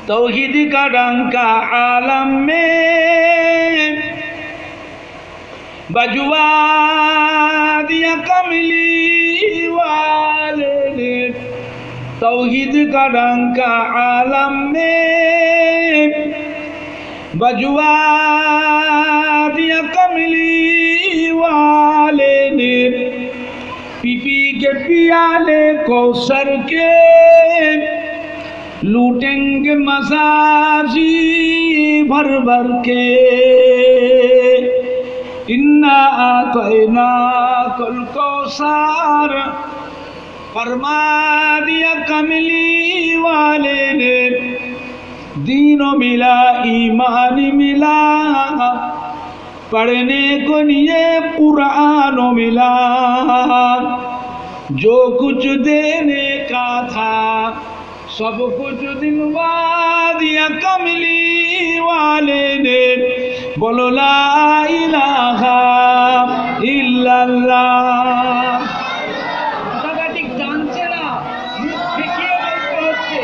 तौहीद का डंका आलम में बजवा दिया कमली वाले ने। तौहीद का डंका आलम में बजवा दिया कमली वाले ने। पीपी के पियाले कौसर के लूटेंगे मसाजी भर भर के। इन्ना आतैना कुल कौसर फरमा दिया कमली वाले ने। दीनो मिला ईमान मिला पढ़ने को लिए कुरान मिला। जो कुछ देने का था सब कुछ दिलवा दिया कमली वाले ने। बोलो ला इलाहा इल्लल्लाह। ठीक जानছে না দেখিয়ে বলতে হচ্ছে।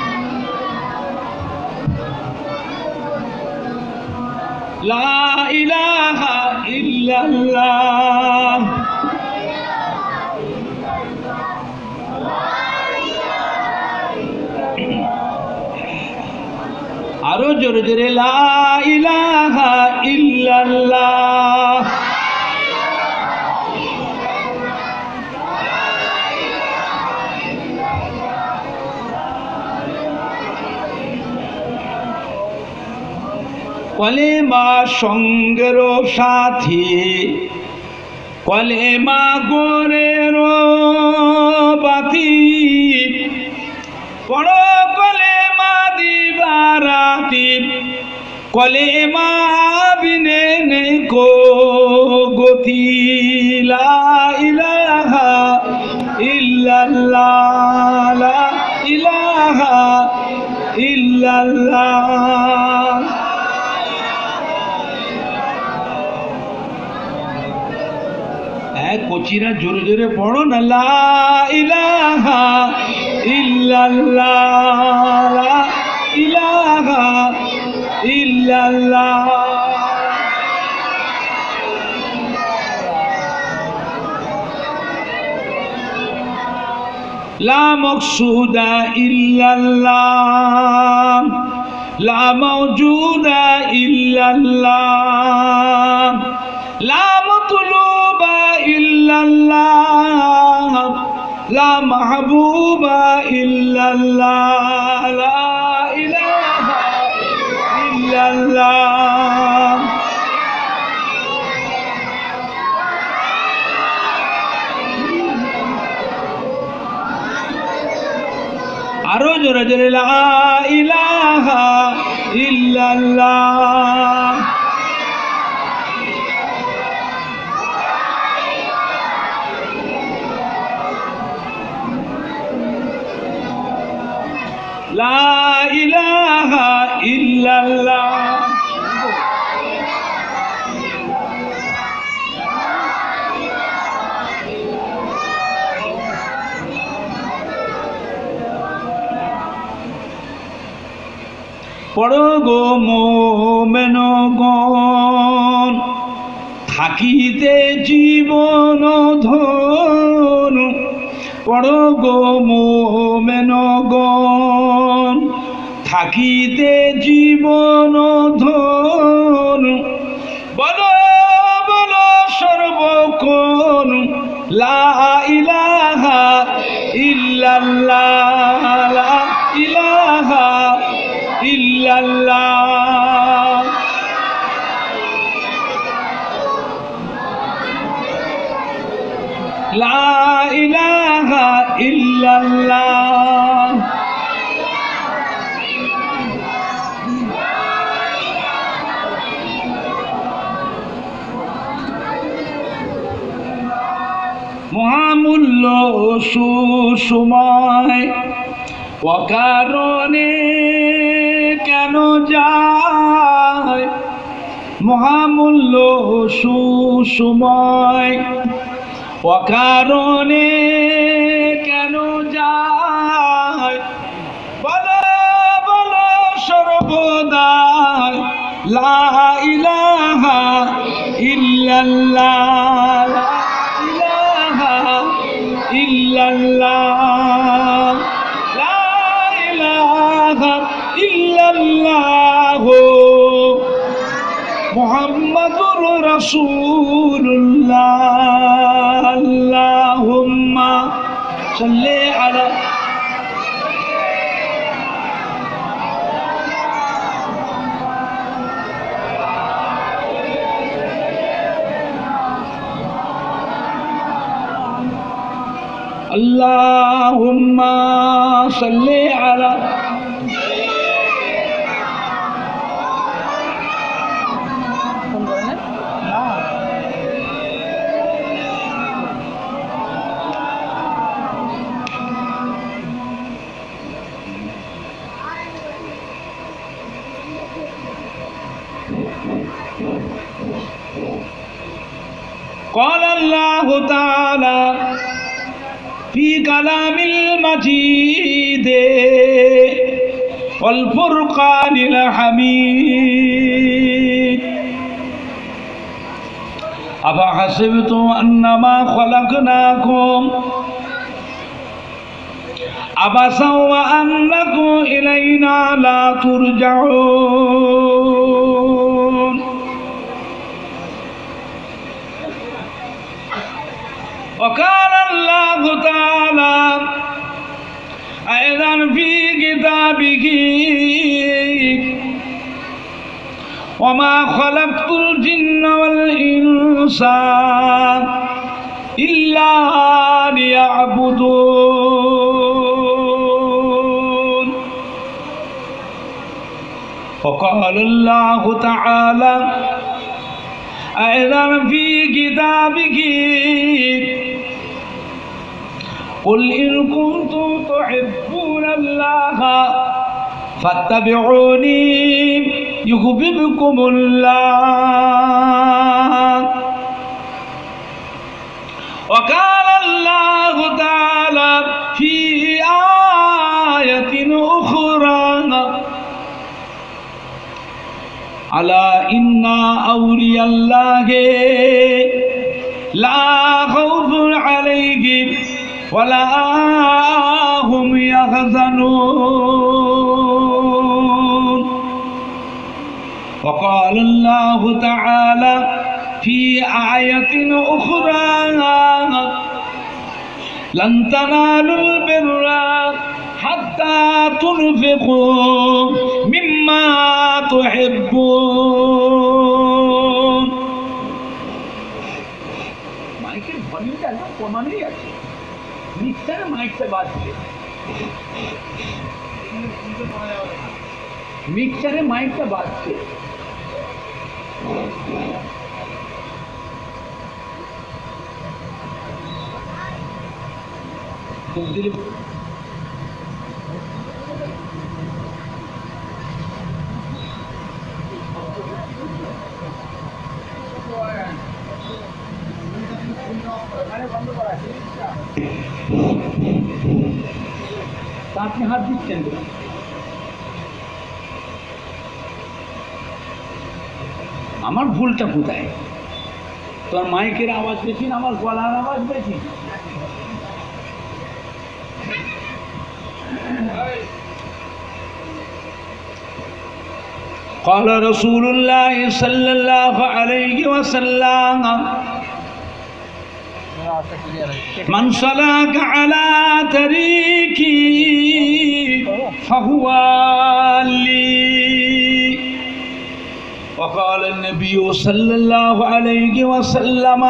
লা ইলাহা ইল্লাল্লাহ। आरो जोरे जोरे ला इलाहा इल्लल्लाह। कलेमा संगेरो साथी कलेमा गोरेरो बाती। पढ़ो कलेमा दिवाराती कलेमा बिने नहीं को गति। ला इलाहा इल्लल्लाह ला इलाहा इल्लल्लाह। कोचिरा जोरे जोरे पढ़ो ना ला इलाहा इल्लल्लाह ला इलाहा इल्लल्लाह। ला मक़सूदा इल्लल्लाह ला मौजूदा इल्लल्लाह ला मतलूबा इल्लल्लाह ला महबूबा इल्लल्लाह ला इलाहा इल्लल्लाह। आरो जोरे जोरे ला इलाहा इल्लल्लाह। ला इलाहा इल्लल्लाह। पढ़ो गो मोमेनगण থাকিতে জীবন ধন। पढ़ो गो मोमेनगण থাকিতে জীবন ধন। বলো বলো সর্বক্ষণ লা ইলাহা ইল্লাল্লাহ লা ইলাহা ইল্লাল্লাহ। লা ইলাহা ইল্লাল্লাহ। মহামূল্য সুসময় অকারণে কেন যায়। মহামূল্য সুসময় অকারণে কেন যায়। বলো বলো খোদায় লা ইলাহা ইল্লাল্লাহ লা ইলাহা ইল্লাল্লাহ লা ইলাহা ইল্লাল্লাহ মুহাম্মাদুর রাসূলুল্লাহ আল্লাহুম্মা সাল্লি আলা আল্লাহুম্মা সাল্লি আলা قال الله تعالى في كلام المجيد والفرقان الحميد أفحسبتم أنما خلقناكم عبثا وأنكم إلينا لا ترجعون وقال الله تعالى أيضا في كتابه وما خلقت الجن والإنس إلا ليعبدون وقال الله تعالى أيضا في كتابه قل إن كنتم تحبون الله فاتبعوني يحببكم الله وقال الله تعالى في آية أخرى ألا إن أولياء الله لا خوف عليهم ولا هم يحزنون وقال الله تعالى في آية أخرى لن تنالوا البر حتى تنفقوا مما تحبون মাইকের ভলিউমটা একদম কমানোই আছে মিক্সারে মাইকটা বাজছে মিক্সারে মাইকটা বাজছে আপনি হাত দিচ্ছেন আমার ভুলটা কোথায়? তোর মাইকের আওয়াজ বেশি না আমার গলার আওয়াজ বেশি? قال رسول الله صلى الله عليه وسلم من سلك على طريقي فهو لي وقال النبي صلى الله عليه وسلم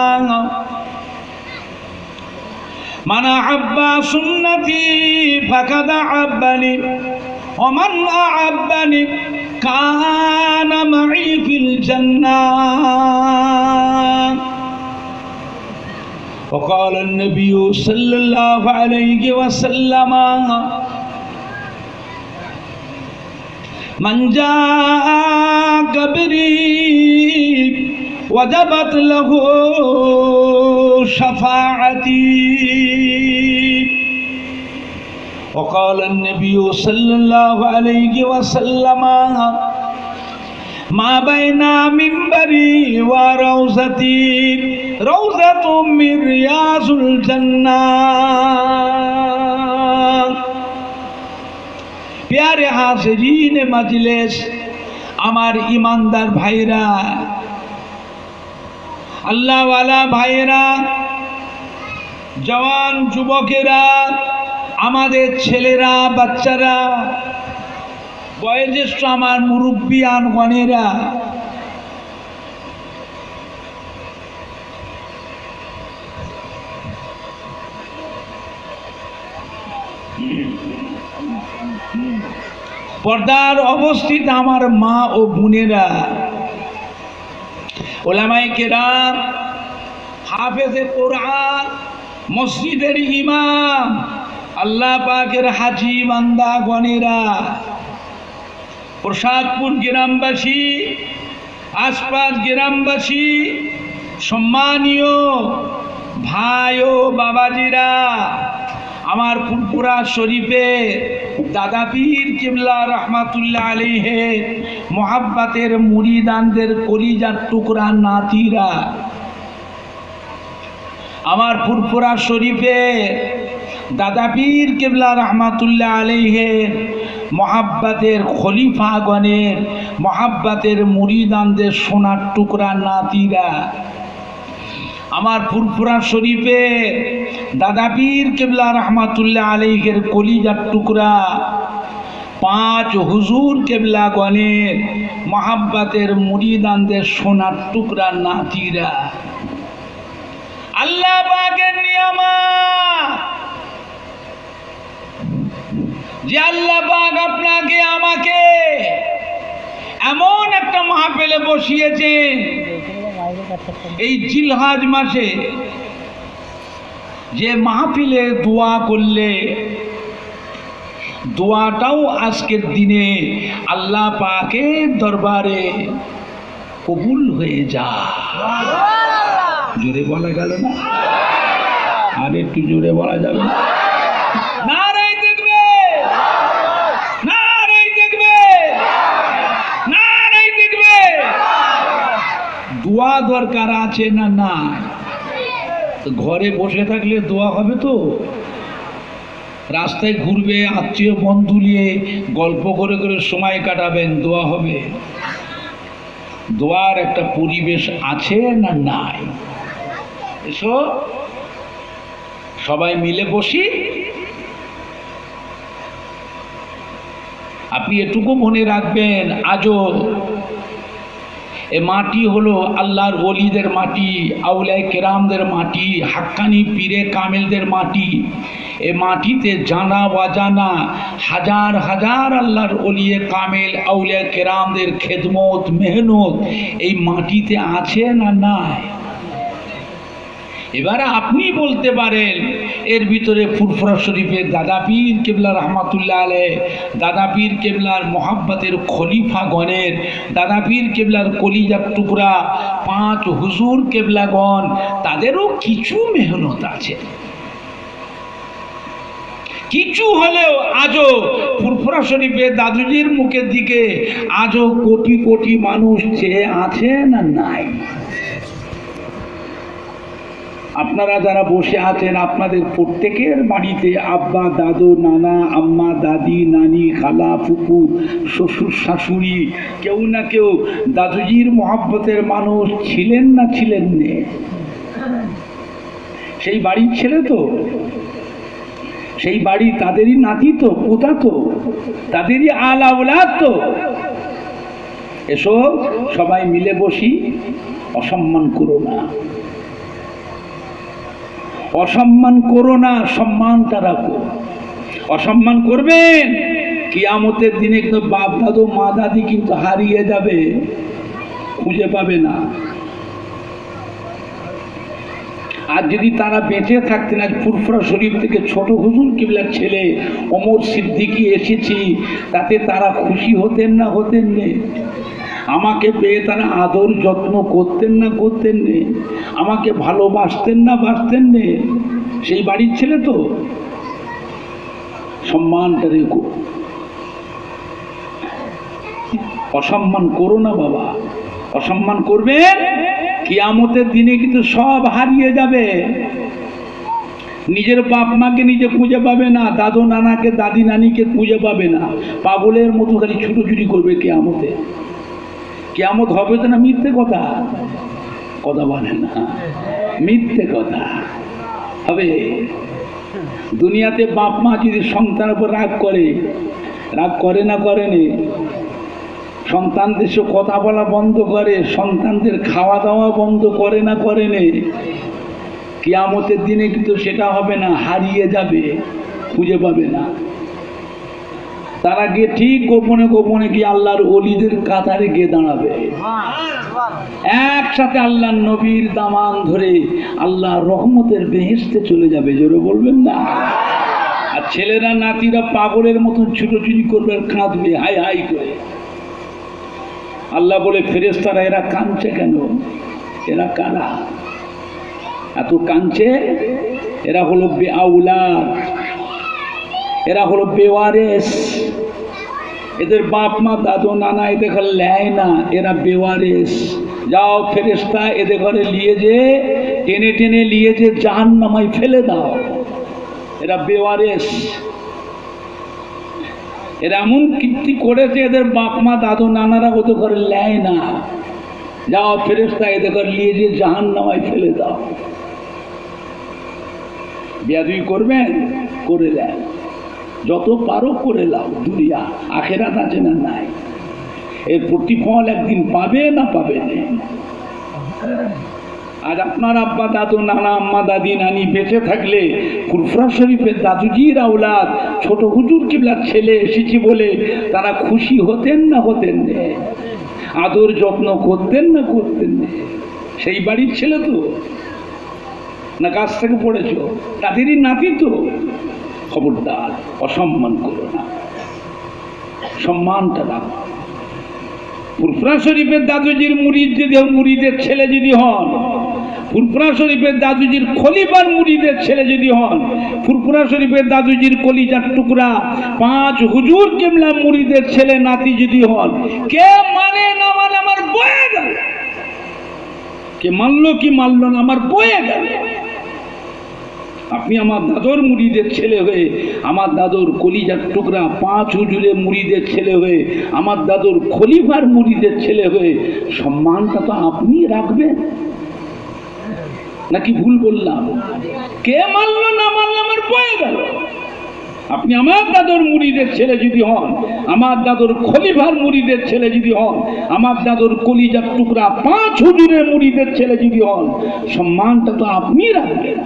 من أحب سنتي فقد أحبني ومن أحبني كان معي في الجنة وقال النبي صلى الله عليه وسلم من جاء قبري وجبت له شفاعتي وقال النبي صلى الله عليه وسلم ما بين منبري وروضتي روضة من رياض الجنة प्यारे हाज़रीन मजलिस আমার ईमानदार भाईरा अल्लाह वाला भाईरा जवान যুবকেরা আমাদের ছেলেরা বাচ্চারা বয়োজ্যেষ্ঠ আমার মুরব্বিয়ান গণেরা পর্দার অবস্থিত আমার মা ও বোনেরা উলামায়ে কেরাম হাফেজে কোরআন মসজিদের ইমাম আল্লাহ পাকের হাজী বান্দা গণেরা প্রসাদপুর গ্রামবাসী আশপাশ গ্রামবাসী সম্মানীয় ভাই ও বাবাজিরা আমার ফুরফুরা শরীফে দাদা পীর কিবলা রহমাতুল্লাহ আলাইহি মোহাব্বতের মুরিদানদের কলিজার টুকরা নাতিরা আমার ফুরফুরা শরীফে দাদা পীর কিবলা রহমাতুল্লাহ আলাইহি মোহাব্বতের খলিফাগণের মোহাব্বতের মুরিদানদের সোনার টুকরা নাতিরা আমার ফুরফুরা শরীফে দাদা পীর কিবলা রহমাতুল্লাহ আলাইহির কলিজার টুকরা পাঁচ হুজুর কিবলাগণের মোহাব্বতের মুরিদানদের সোনার টুকরা নাতিরা আল্লাহ পাকের নিয়ামত যে আল্লাহ পাক আপনাকে আমাকে এমন একটা মাহফিলে বসিয়েছেন এই জিলহজ মাসে যে মাহফিলে দোয়া করলে দোয়াটাও আজকের দিনে আল্লাহ পাকের দরবারে কবুল হয়ে যায়। জোরে বলা গেল না? আর একটু জোরে বলা যাবে না? নারায়ে তাকবীর, নারায়ে তাকবীর, নারায়ে তাকবীর। দোয়া দরকার আছে না? না। ঘরে বসে থাকলে দোয়া হবে তো? রাস্তায় ঘুরবে, আত্মীয় বন্ধু নিয়ে গল্প করে করে সময় কাটাবেন, দোয়া হবে? দোয়ার একটা পরিবেশ আছে না নাই? এসো সবাই মিলে বসি। আপনি এটুকু মনে রাখবেন, আজও এ মাটি হলো আল্লাহর ওলিদের মাটি, আউলিয়া কেরামদের মাটি, হাক্কানি পীরে কামেলদের মাটি। এ মাটিতে জানা অজানা হাজার হাজার আল্লাহর ওলিয়ে কামেল আউলিয়া কেরামদের খেদমত মেহনত এই মাটিতে আছে না নাই? এবারে আপনি বলতে পারেন এর ভিতরে ফুরফুরা শরীফের দাদা পীর কিবলা রহমাতুল্লাহ আলাইহি, দাদা পীর কিবলার মোহাব্বতের খলিফাগণের, দাদা পীর কিবলার কলিজার টুকরা পাঁচ হুজুর কিবলাগণ, তাদেরও কিছু মেহনত আছে। কিছু হলেও আজও ফুরফুরা শরীফের দাদুজির মুখের দিকে আজও কোটি কোটি মানুষ চেয়ে আছে না নাই? আপনারা যারা বসে আছেন আপনাদের প্রত্যেকের বাড়িতে আব্বা দাদু নানা আম্মা দাদি নানি খালা ফুপু শ্বশুর শাশুড়ি কেউ না কেউ দাদুজির মহব্বতের মানুষ ছিলেন না ছিলেন না? সেই বাড়ির ছেলে তো, সেই বাড়ি তাদেরই নাতি তো, পোতা তো, তাদেরই আলা ওলাদ তো। এসো সবাই মিলে বসি, অসম্মান করো না, অসম্মান করো না, সম্মানটা রাখো। অসম্মান করবেন কিয়ামতের দিনে কিন্তু বাপ দাদু মা দাদি কিন্তু হারিয়ে যাবে, খুঁজে পাবে না। আর যদি তারা বেঁচে থাকতেন, আজ ফুরফুরা শরীফ থেকে ছোট হুজুর কিবলার ছেলে ওমর সিদ্দিকী এসেছি, তাতে তারা খুশি হতেন না হতেন না? আমাকে পেয়ে তারা আদর যত্ন করতেন না করতেন না? আমাকে ভালোবাসতেন না বাসতেন না? সেই বাড়ির ছেলে তো। সম্মানটা রেখো, অসম্মান করো না বাবা। অসম্মান করবেন, কিয়ামতের দিনে কিন্তু সব হারিয়ে যাবে। নিজের বাপ মাকে নিজে খুঁজে পাবে না, দাদু নানাকে দাদি নানিকে খুঁজে পাবে না, পাগলের মতো খালি ছুটোছুটি করবে কিয়ামতে। কিয়ামত হবে তো না মিথ্যে কথা, কথা বলে না, মিথ্যে কথা হবে। দুনিয়াতে বাপ মা যদি সন্তানের উপর রাগ করে, রাগ করে না করেনি, সন্তানদের সাথে কথা বলা বন্ধ করে, সন্তানদের খাওয়া দাওয়া বন্ধ করে না করেনি, কিয়ামতের দিনে কিন্তু সেটা হবে না, হারিয়ে যাবে, খুঁজে পাবে না। তারা গিয়ে ঠিক গোপনে গোপনে গিয়ে আল্লাহর ওলিদের কাতারে গিয়ে দাঁড়াবে, একসাথে আল্লাহর নবীর দামান ধরে আল্লাহর রহমতের বেহেশতে চলে যাবে। জোরে বলবেন না? আর ছেলেরা নাতিরা পাগলের মতন ছুটোছুটি করবে, কাঁদবে হাই হাই করে। আল্লাহ বলে, ফেরেশতারা এরা কাঁদছে কেন? এরা কারা এত কাঁদছে? এরা হলো বেআউলাদ, এরা হলো বেওয়ারেস। এদের বাপ মা দাদু নানা এদের ঘরে নেয় না, এরা বেওয়ারেস। যাও ফেরেশতা এদের ঘরে নিয়ে যে টেনে টেনে নিয়ে যে জাহান্নামায় ফেলে দাও, এরা বেওয়ারেস। এরা এমন কীর্তি করেছে, এদের বাপ মা দাদু নানারা ওদের ঘরে নেয় না। যাও ফেরেশতা এদের ঘরে নিয়ে যে জাহান্নামায় ফেলে দাও। বেয়াদবি করবেন, করে দেন, যত পারো করে লাও। দুনিয়া আখেরাত আছে না নাই, এর প্রতিফল একদিন পাবে না পাবে না। আজ আপনার আব্বা দাদু নানা আম্মা দাদি নানি বেঁচে থাকলে ফুরফুরা শরীফের দাদুজির আওলাদ ছোট হুজুর কিবলার ছেলে এসেছি বলে তারা খুশি হতেন না হতেন না? আদর যত্ন করতেন না করতেন না? সেই বাড়ির ছেলে তো না, কাছ থেকে পড়েছ, তাদেরই নাতি তো। খবরদার অসম্মান করো না, সম্মানটা রাখো। ফুরফুরা শরীফের দাদুজির মুরিদ যদি মুরিদের ছেলে যদি হন, ফুরফুরা শরীফের দাদুজির খলিফার মুরিদের ছেলে যদি হন, ফুরফুরা শরীফের দাদুজির কলিজার টুকরা পাঁচ হুজুর কিবলা মুরিদের ছেলে নাতি যদি হন, কে মানে না মানে আমার বয়ে গেল, কে মানলো কি মানলো না আমার বয়ে গেল। আপনি আমার দাদুর মুরিদের ছেলে হয়ে, আমার দাদুর কলিজার টুকরা পাঁচ হুজুরের মুরিদের ছেলে হয়ে, আমার দাদুর খলিফার মুরিদের ছেলে হয়ে সম্মানটা তো আপনি রাখবেন নাকি ভুল বললাম? কে মানলো না মানলো আমার বয়ে গেল। আপনি আমার দাদুর মুরিদের ছেলে যদি হন, আমার দাদুর খলিফার মুরিদের ছেলে যদি হন, আমার দাদুর কলিজার টুকরা পাঁচ হুজুরের মুরিদের ছেলে যদি হন, সম্মানটা তো আপনি রাখবেন।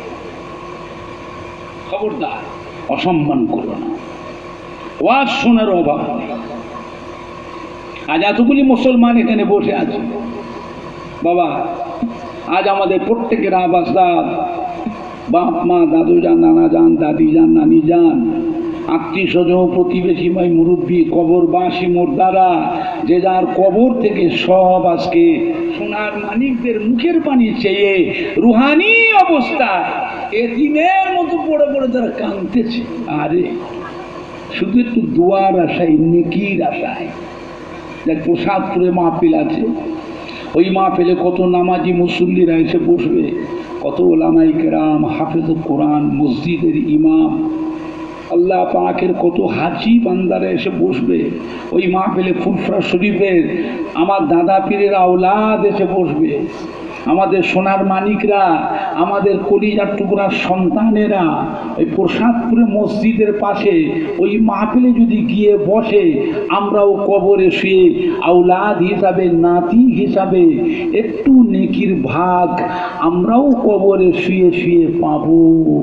খবরদার অসম্মান করো না। ওয়াজ শোনার অভাব নেই। আজ এতগুলি মুসলমান এখানে বসে আছে বাবা, আজ আমাদের প্রত্যেকের আবাসদার বাপ মা দাদু যান নানা যান দাদি যান নানি যান, আত্মীয় স্বজন প্রতিবেশী ভাই মুরব্বী কবরবাসী মোর্দারা, যে যার কবর থেকে সব আজকে সোনার মানিকদের মুখের পানি চেয়ে রুহানি অবস্থায় এতিমের মতো পড়ে পড়ে তারা কাঁদতেছে। আরে শুধু একটু দোয়ার আশায়, নেকির আশায়। দেখ প্রসাদপুরে মাহফিল আছে, ওই মাহফিলে কত নামাজি মুসল্লিরা এসে বসবে, কত ওলামায়ে কেরাম, হাফেজুল কোরআন, মসজিদের ইমাম, আল্লাহ পাকের কত হাজি বান্দারা এসে বসবে। ওই মাহফিলে ফুরফুরা শরীফের আমার দাদা পীরের আওলাদ এসে বসবে, আমাদের সোনার মানিকরা, আমাদের কলিজার টুকরার সন্তানেরা ওই প্রসাদপুরে মসজিদের পাশে ওই মাহফিলে যদি গিয়ে বসে, আমরাও কবরে শুয়ে আওলাদ হিসাবে, নাতি হিসাবে একটু নেকির ভাগ আমরাও কবরে শুয়ে শুয়ে পাবো।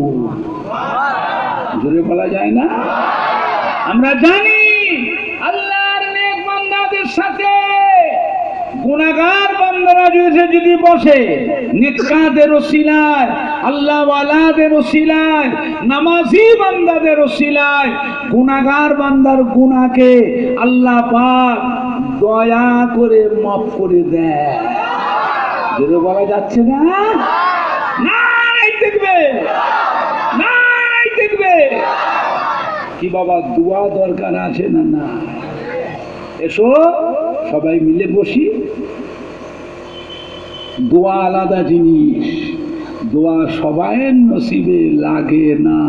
জোরে বলা যায় না? আমরা জানি আল্লাহর নেক বান্দাদের সাথে গুনাহগার বান্দারা যদি বসে, নেককারদের ওসিলায়, আল্লাহ ওয়ালাদের ওসিলায়, নামাজি বান্দাদের ওসিলায় গুনাহগার বান্দার গুনাহকে আল্লাহ পাক দয়া করে মাফ করে দেয়। জোরে বলা যাচ্ছে না? নারায়ে তাকবীর, নারায়ে তাকবীর। কি বাবা দোয়া দরকার আছে না? না, এসো সবাই মিলে বসি। দোয়া আলাদা জিনিস, দোয়া সবাইয়ের নসিবে লাগে না,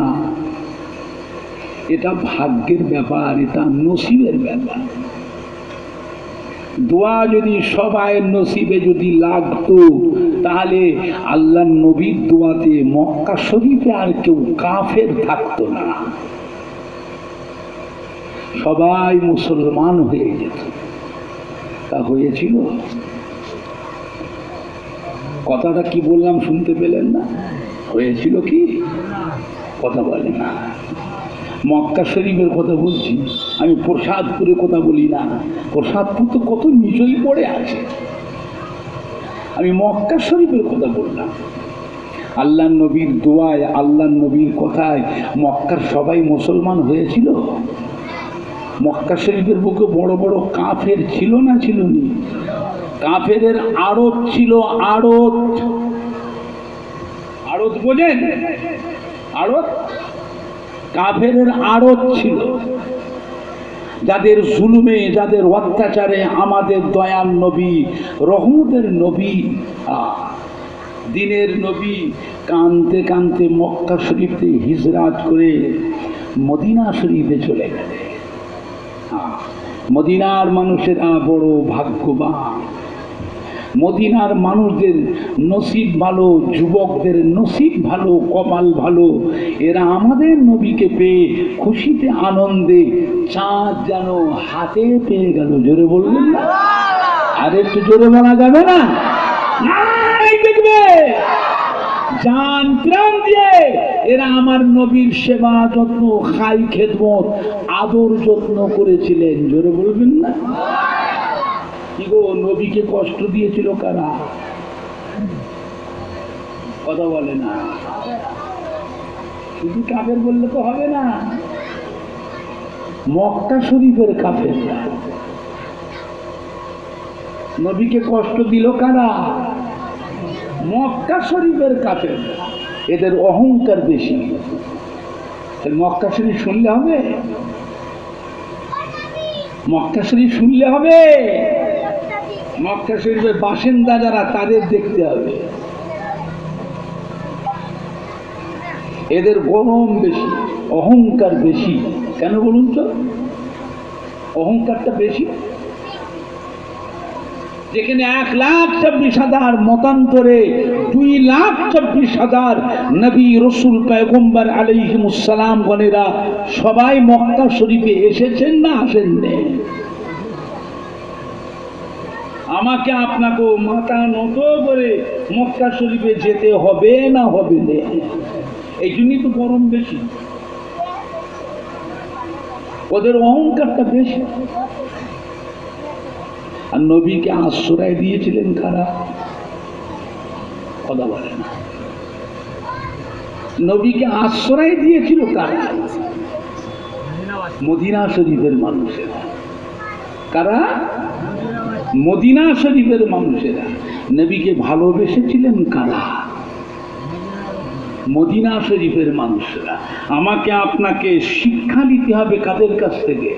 এটা ভাগ্যের ব্যাপার, এটা নসিবের ব্যাপার। দোয়া যদি সবাইয়ের নসিবে যদি লাগতো তাহলে আল্লাহর নবীর দোয়াতে মক্কা শরীফে আর কেউ কাফের থাকতো না, সবাই মুসলমান হয়ে যেত। তা হয়েছিল? কথাটা কি বললাম শুনতে পেলেন না? হয়েছিল কি? কথা বলে না। মক্কা শরীফের কথা বলছি, আমি প্রসাদপুরের কথা বলি না। প্রসাদপুর তো কত নিচই পড়ে আছে, আমি মক্কা শরীফের কথা বললাম। আল্লাহ নবীর দোয়ায়, আল্লাহ নবীর কথায় মক্কার সবাই মুসলমান হয়েছিল। মক্কা শরীফের বুকে বড় বড় কাফের ছিল না? ছিল নি? কাফের আড়ত ছিল, আড়ত। আড়ত বোঝেন? আড়ত, কাফের আড়ত ছিল, যাদের জুলুমে, যাদের অত্যাচারে আমাদের দয়াল নবী, রহমতের নবী, দিনের নবী কানতে কানতে মক্কা শরীফে হিজরাত করে মদিনা শরীফে চলে গেলে। মদিনার মানুষেরা বড় ভাগ্যবান, মদিনার মানুষদের নসিব ভালো, যুবকদের নসিব ভালো, কপাল ভালো। এরা আমাদের নবীকে পেয়ে খুশিতে আনন্দে চাঁদ যেন হাতে পেয়ে গেল। জোরে বলবেন না? আর একটু জোরে বলা যাবে না? দেখবে জান প্রাণ দিয়ে এরা আমার নবীর সেবা যত্ন, খাই খেদমত, আদর যত্ন করেছিলেন। জোরে বলবেন না? কি গো, নবীকে কষ্ট দিয়েছিল কারা? কথা বলে না। শুধু কাফের বললে তো হবে না, মক্কা শরীফের কাফেররা নবীকে কষ্ট দিল কারা? মক্কা শরীফের কাফেররা। এদের অহংকার বেশি। মক্কা শরীফ শুনলে হবে? মক্কা শরীফ শুনলে হবে? মক্কা শরীফের বাসিন্দা যারা, তাদের দেখতে হবে। এদের গরম বেশি, অহংকার বেশি। কেন বলুন তো? অহংকারটা বেশি। যেখানে 1,24,000 মতান্তরে 2,24,000 নবী রসুল পয়গম্বর আলাইহিমুসসালাম গণেরা সবাই মক্কা শরীফে এসেছেন না আসেননি? আমাকে আপনাকে মাথা নত করে মক্কা শরীফে যেতে হবে না হবে না? এই জন্যই তো গরম বেশি, ওদের অহংকারটা বেশি। আর নবীকে আশ্রয় দিয়েছিলেন কারা? কথা বলে না। নবীকে আশ্রয় দিয়েছিল কারা? মদিনা শরীফের মানুষেরা। কারা? মদিনা শরীফের মানুষেরা। নবীকে ভালোবেসেছিলেন কারা? মদিনা শরীফের মানুষেরা। আমাকে আপনাকে শিক্ষা নিতে হবে কাদের কাছ থেকে?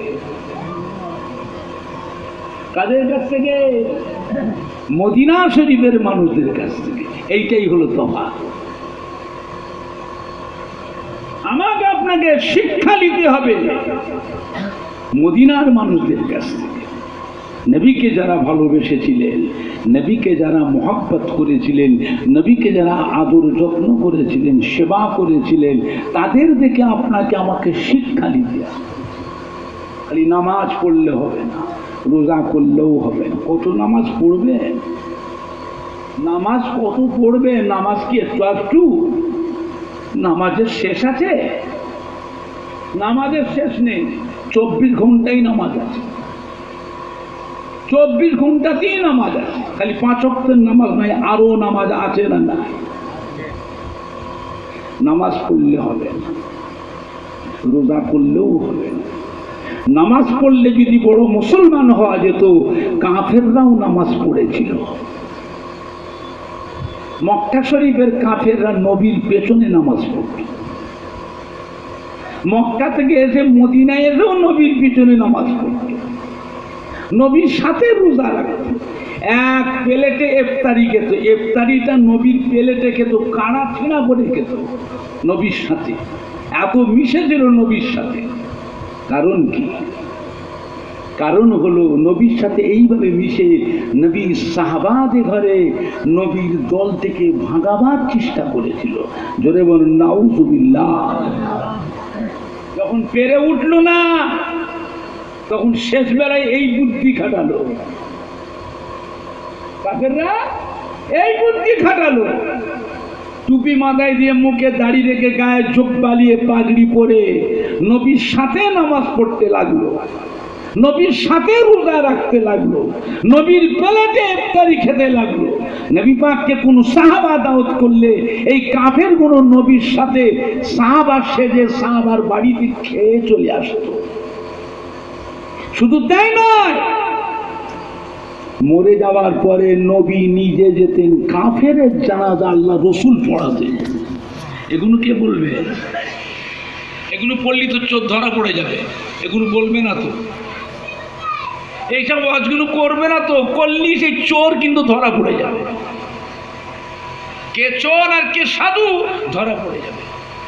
কাদের কাছ থেকে? মদিনা শরীফের মানুষদের কাছ থেকে। এইটাই হলো তফাৎ। আমাকে আপনাকে শিক্ষা নিতে হবে মদিনার মানুষদের কাছ থেকে। নবীকে যারা ভালোবেসেছিলেন, নবীকে যারা মহব্বত করেছিলেন, নবীকে যারা আদর যত্ন করেছিলেন, সেবা করেছিলেন, তাদের দেখে আপনাকে আমাকে শিক্ষা নিতে হবে। খালি নামাজ পড়লে হবে না, রোজা করলেও হবে না। কত নামাজ পড়বেন? নামাজ কত পড়বেন? নামাজ কি একটু একটু? নামাজের শেষ আছে? নামাজের শেষ নেই। 24 ঘন্টাই নামাজ আছে, 24 ঘন্টাতেই নামাজ আছে। খালি 5 ওয়াক্তের নামাজ নাই, আরো নামাজ আছে না? না, নামাজ পড়লে হবে না, রোজা করলেও হবে না। নামাজ পড়লে যদি বড় মুসলমান হওয়া যেত, কাফেররাও নামাজ পড়েছিল। মক্কা শরীফের কাফেররা নবীর পেছনে নামাজ পড়ত। মক্কা থেকে এসে মদিনায় এসেও নবীর পিছনে নামাজ পড়তো, নবীর সাথে রোজা রাখতো, এক প্লেটে ইফতারি খেত, ইফতারিটা নবীর প্লেটে খেত, কানা ছিনা করে খেত নবীর সাথে, এত মিশেছিল নবীর সাথে। কারণ কি? কারণ হলো নবীর সাথে এইভাবে মিশে নবীর সাহাবাদের ঘরে নবীর দল থেকে ভাগাবার চেষ্টা করেছিল। জোরে বলুন নাউজুবিল্লাহ। যখন পেরে উঠলো না তখন শেষ বেলায় এই বুদ্ধি খাটালো, কাফেররা এই বুদ্ধি খাটালো, টুপি মাথায় দিয়ে মুখে দাড়ি রেখে গায়ে চোখ বালিয়ে পাগড়ি পরে নবীর সাথে নামাজ পড়তে লাগলো, নবীর সাথে রোজা রাখতে লাগলো, নবীর প্লেটে ইফতারি খেতে লাগলো। নবী পাককে কোন সাহাবা দাওয়াত করলে এই কাফের কোন নবীর সাথে সাহাবা সেজে সাহাবার বাড়িতে খেয়ে চলে আসতো। শুধু তাই নয়, মরে যাওয়ার পরে নবী নিজে যেতেন কাফেরের জানাজা আল্লাহ রসুল পড়াতেন। এগুলো কে বলবে? এগুলো পড়লি তো চোর ধরা পড়ে যাবে, এগুলো বলবে না তো, এইসব ওয়াজগুলো করবে না তো, করলি সেই চোর কিন্তু ধরা পড়ে যাবে, কে চোর আর কে সাধু ধরা পড়ে যাবে।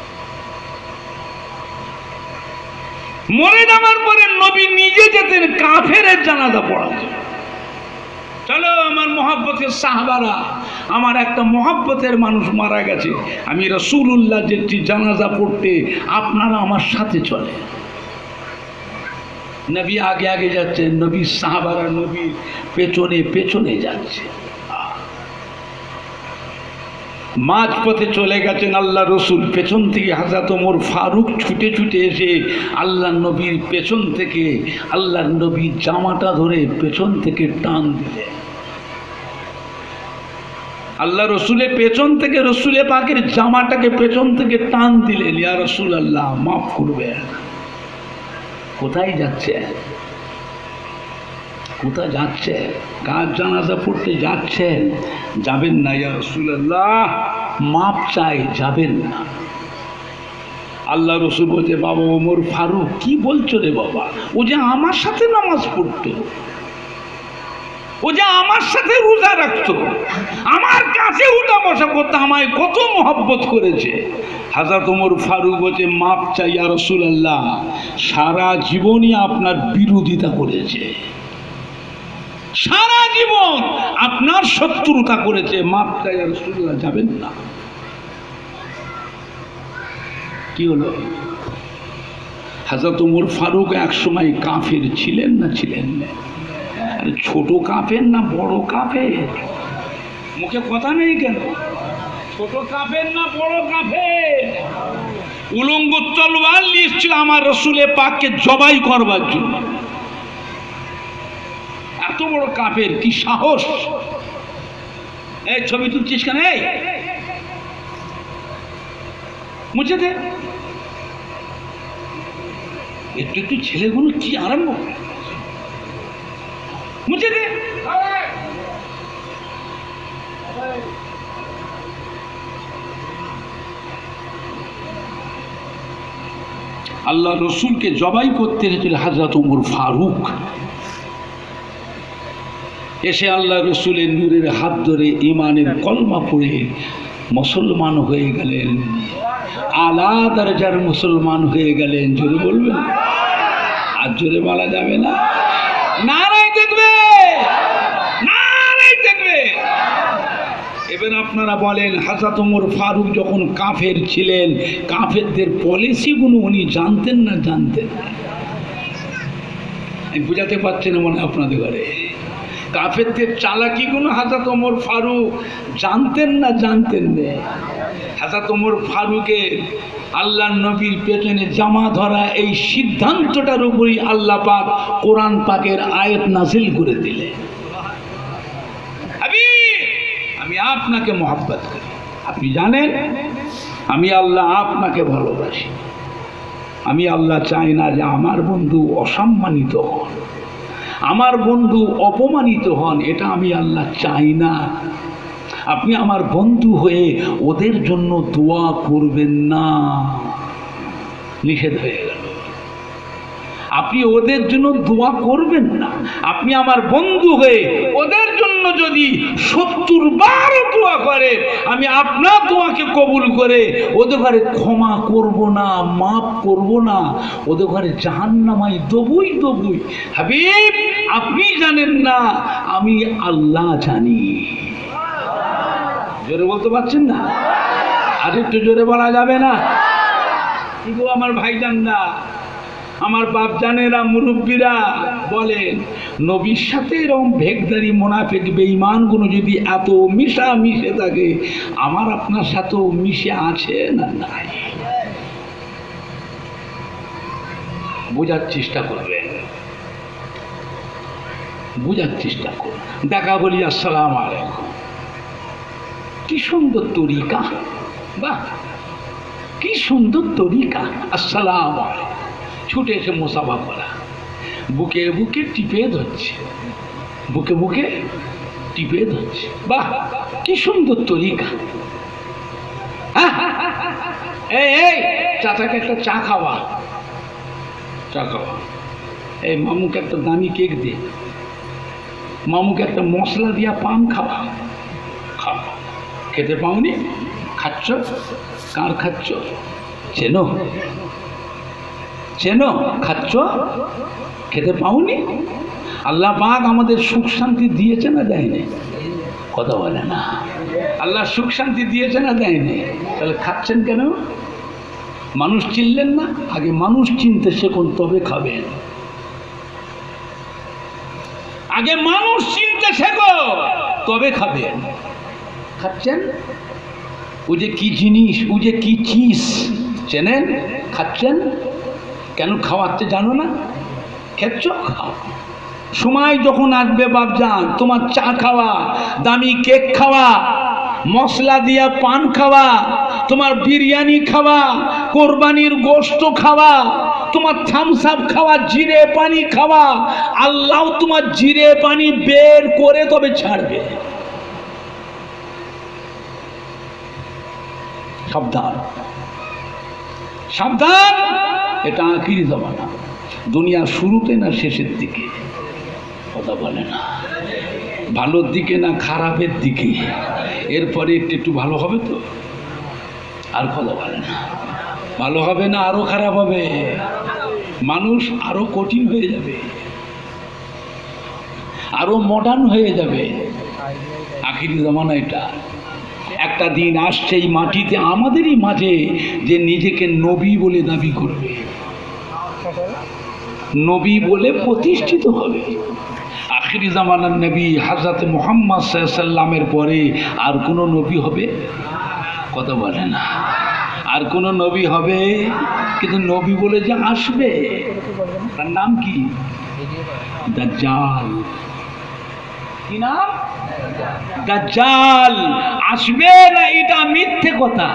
মরে যাওয়ার পরে নবী নিজে যেতেন কাফেরের জানাজা পড়াতে। চলো আমার মহব্বতের সাহাবারা, আমার একটা মহব্বতের মানুষ মারা গেছে, আমি রাসূলুল্লাহ যেটি জানাজা পড়তে, আপনারা আমার সাথে চলে। নবী আগে আগে যাচ্ছেন, নবীর সাহাবারা নবীর পেছনে পেছনে যাচ্ছে। মাঝপথে চলে গেছেন আল্লাহ রসুল, পেছন থেকে হযরত ওমর ফারুক ছুটে ছুটে এসে আল্লাহ নবীর পেছন থেকে আল্লাহ নবীর জামাটা ধরে পেছন থেকে টান দিলেন। আল্লাহ রসুলের পেছন থেকে রসুলে পাকের জামাটাকে পেছন থেকে টান দিলেন, ইয়া রাসূলুল্লাহ মাফ করবেন। কোথায় যাচ্ছে? কোথায় যাচ্ছে? কার জানাজা পড়তে যাচ্ছেন? যাবেন না ইয়া রাসূলুল্লাহ, মাপ চাই, যাবেন না। আল্লাহ রসুল বলছে, বাবা ওমর ফারুক কি বলছো রে বাবা? ও যে আমার সাথে নামাজ পড়তো, ও যে আমার সাথে রোজা রাখতো, আমার কাছে উঠা বসা করতে, আমায় কত মহব্বত করেছে। হযরত ওমর ফারুক বলছে, মাপ চাই ইয়া রাসূলুল্লাহ, সারা জীবনই আপনার বিরোধিতা করেছে, সারা জীবন আপনার শত্রুতা করেছে, মাপ চাই ইয়া রাসূলুল্লাহ, যাবেন না। কি হলো? হযরত ওমর ফারুক এক সময় কাফের ছিলেন না ছিলেন না? ছোট কাফের না বড় কাফের? মুখে কথা নেই কেন? ছোট কাফের না বড় কাফের? উলঙ্গ তলোয়ার নিয়ে এসেছিল আমার রসুলের পাককে জবাই করবার জন্য। এত বড় কাফের, কি সাহস! এই ছবি তুলছিস কেন? এই মুছে দে। একটু একটু ছেলেগুলো কি আরম্ভ করে, মুছে দে। আল্লাহ রসুলকে জবাই করতে এসেছিল হযরত ওমর ফারুক। এসে আল্লাহ রসুলের নূরের হাত ধরে ইমানের কলমা পড়ে মুসলমান হয়ে গেলেন, আলা দরজার মুসলমান হয়ে গেলেন। জোরে বলবেন? আর জোরে বলা যাবে না? নারাই দেখবে, নারাই দেখবে। এবার আপনারা বলেন, হযরত ওমর ফারুক যখন কাফের ছিলেন, কাফেরদের পলিসিগুলো উনি জানতেন না জানতেন না? আমি বুঝাতে পারছি না মনে আপনাদের ঘরে। কাফেরদের চালাকিগুলো হযরত ওমর ফারুক জানতেন না জানতেন না? হযরত ওমর ফারুকের আল্লাহ নবীর পেছনে জামা ধরা এই সিদ্ধান্তটার উপরই আল্লাহ পাক কোরআন পাকের আয়াত নাযিল করে দিলেন। আমি আপনাকে মহব্বত করি, আপনি জানেন আমি আল্লাহ আপনাকে ভালোবাসি। আমি আল্লাহ চাই না যে আমার বন্ধু অসম্মানিত হন, আমার বন্ধু অপমানিত হন, এটা আমি আল্লাহ চাই না। আপনি আমার বন্ধু হয়ে ওদের জন্য দোয়া করবেন না। নিষেধ হয়ে গেল। আপনি ওদের জন্য দোয়া করবেন না, আপনি আমার বন্ধু হয়ে ওদের জন্য যদি 70 বার দোয়া করে, আমি আপনার দোয়াকে কবুল করে ওদের ঘরে ক্ষমা করব না, মাফ করব না, ওদের ঘরে জাহান্নামাই দেবই দেবই। হাবিব, আপনি জানেন না, আমি আল্লাহ জানি। জোরে বলতে পারছেন না? আর একটু জোরে বলা যাবে না? কিন্তু আমার ভাইজানরা, আমার বাপ জানেরা, মুরব্বীরা বলেন, নবীর সাথে এরকম ভেকদারি মুনাফিক বেঈমানগুলো যদি এত মিশা মিশে থাকে, আমার আপনার সাথেও মিশে আছে না নাই? বোঝার চেষ্টা করবেন, বোঝার চেষ্টা করবেন। দেখা বলি আসসালামু আলাইকুম, কি সুন্দর তরিকা, বাহ কি সুন্দর তরিকা, আসসালামু আলাইকুম, ছুটে এসে মুসাফা করা, বুকে বুকে টিপে ধরছে, বুকে বুকে টিপে ধরছে, বাহ কি সুন্দর তরিকা। এই চাচাকে একটা চা খাওয়া, চা খাওয়া, এই মামুকে একটা দামি কেক দে, মামুকে একটা মশলা দিয়া পান খাওয়া, খাওয়া। খেতে পাওনি? খাচ্ছ? কার খাচ্ছ? চেনো? চেনো? খাচ্ছ? খেতে পাওনি? আল্লাহ পাক আমাদের সুখ শান্তি দিয়েছে না দেয়নি? কথা বলে না। আল্লাহ সুখ শান্তি দিয়েছে না দেয়নি? তাহলে খাচ্ছেন কেন? মানুষ চিনলেন না? আগে মানুষ চিনতে শেখুন, তবে খাবেন। আগে মানুষ চিনতে শেখো, তবে খাবেন। খাচ্ছেন? ও যে কি জিনিস, ও যে কি চিজ চেনেন? খাচ্ছেন কেন? খাওয়াতে জানো না? খেচ্ছ? খাও। সময় যখন আসবে বাপজান, তোমার চা খাওয়া, দামি কেক খাওয়া, মশলা দিয়া পান খাওয়া, তোমার বিরিয়ানি খাওয়া, কোরবানির গোশত খাওয়া, তোমার থামস আপ খাওয়া, জিরে পানি খাওয়া, আল্লাহ তোমার জিরে পানি বের করে তবে ছাড়বে। সাবধান, সাবধান, এটা আখিরি জামানা। দুনিয়ার শুরুতে না শেষের দিকে? কথা বলে না। ভালোর দিকে না খারাপের দিকে? এরপরে একটু ভালো হবে তো? আর কথা বলে না। ভালো হবে না আরো খারাপ হবে? মানুষ আরো কঠিন হয়ে যাবে, আরো মডার্ন হয়ে যাবে। আখিরি জামানা এটা। একটা দিন আসছে এই মাটিতে আমাদেরই মাঝে যে নিজেকে নবী বলে দাবি করবে, নবী বলে প্রতিষ্ঠিত হবে। আখিরি জামানার নবী হযরত মুহাম্মদ সাল্লাল্লাহু আলাইহি ওয়াসাল্লামের পরে আর কোনো নবী হবে? কথা বলে না। আর কোনো নবী হবে? কিন্তু নবী বলে যে আসবে, তার নাম কি? দাজ্জাল। কি নাম? দাজ্জাল আসবে না, এটা মিথ্যে কথা।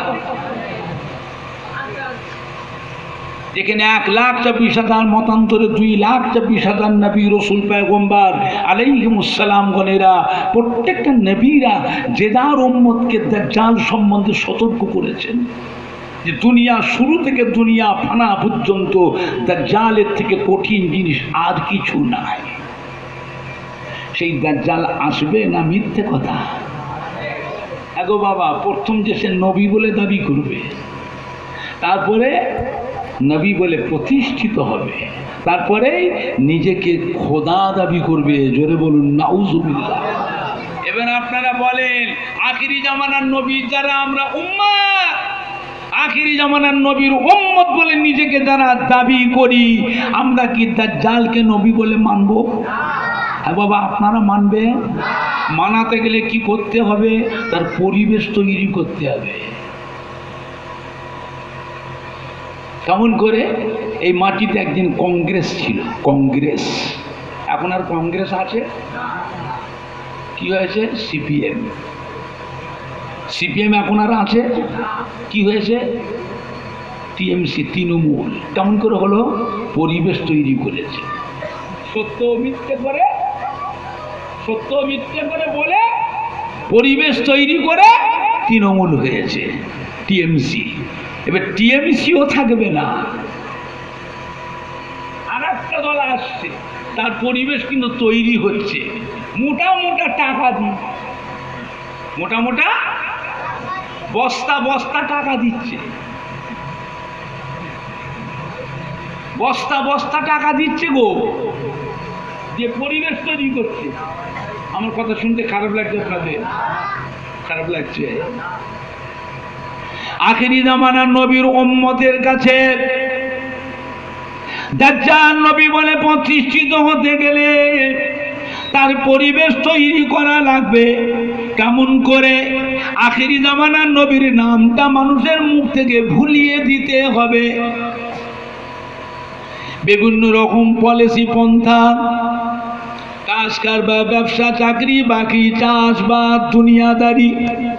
যেখানে 1,24,000 মতান্তরে 2,24,000 নবী রসুল পয়গম্বর আলাইহিমুসসালাম গণেরা, প্রত্যেকটা নবীরা যে যার উম্মতকে দাজ্জাল সম্বন্ধে সতর্ক করেছেন যে দুনিয়া শুরু থেকে দুনিয়া ফানা পর্যন্ত দাজ্জালের থেকে কঠিন জিনিস আর কিছু নাই। সেই দাজ্জাল আসবে না মিথ্যে কথা? এগো বাবা, প্রথম যে সে নবী বলে দাবি করবে, তারপরে নবী বলে প্রতিষ্ঠিত হবে, তারপরে নিজেকে খোদা দাবি করবে। জোরে বলুন নাউজুবিল্লাহ। এবার আপনারা বলেন, আখিরি জামানার নবী যারা আমরা উম্মত, আখিরি জামানার নবীর উম্মত বলে নিজেকে যারা দাবি করি, আমরা কি দাজ্জালকে নবী বলে মানব? হ্যাঁ বাবা, আপনারা মানবেন? মানাতে গেলে কি করতে হবে? তার পরিবেশ তৈরি করতে হবে। কেমন করে? এই মাটিতে একদিন কংগ্রেস ছিল, কংগ্রেস। এখন আর কংগ্রেস আছে? কি হয়েছে? সিপিএম। সিপিএম এখন আর আছে? কি হয়েছে? টিএমসি, তৃণমূল। কেমন করে হলো? পরিবেশ তৈরি করেছে। সত্য মিথ্যে করে, সত্য মিথ্যে করে বলে পরিবেশ তৈরি করে তৃণমূল হয়েছে, টিএমসি। এবার টিএমসিও থাকবে না, আসছে, তার পরিবেশ কিন্তু তৈরি হচ্ছে মোটা মোটা টাকা দিয়ে, মোটা মোটা বস্তা বস্তা টাকা দিচ্ছে, বস্তা বস্তা টাকা দিচ্ছে গো, যে পরিবেশ তৈরি করছে। আমার কথা শুনতে খারাপ লাগছে আপনাদের? খারাপ লাগছে? আখেরি জামানার নবীর উম্মতের কাছে দাজ্জাল নবী বলে প্রতিষ্ঠিত হতে গেলে তার পরিবেশ তৈরি করা লাগবে। কেমন করে? আখেরি জামানার নবীর নামটা মানুষের মুখ থেকে ভুলিয়ে দিতে হবে। বিভিন্ন রকম পলিসি পন্থা, কাজ কারবার, ব্যবসা, চাকরি বাকরি, চাষবাদ, দুনিয়াদারি,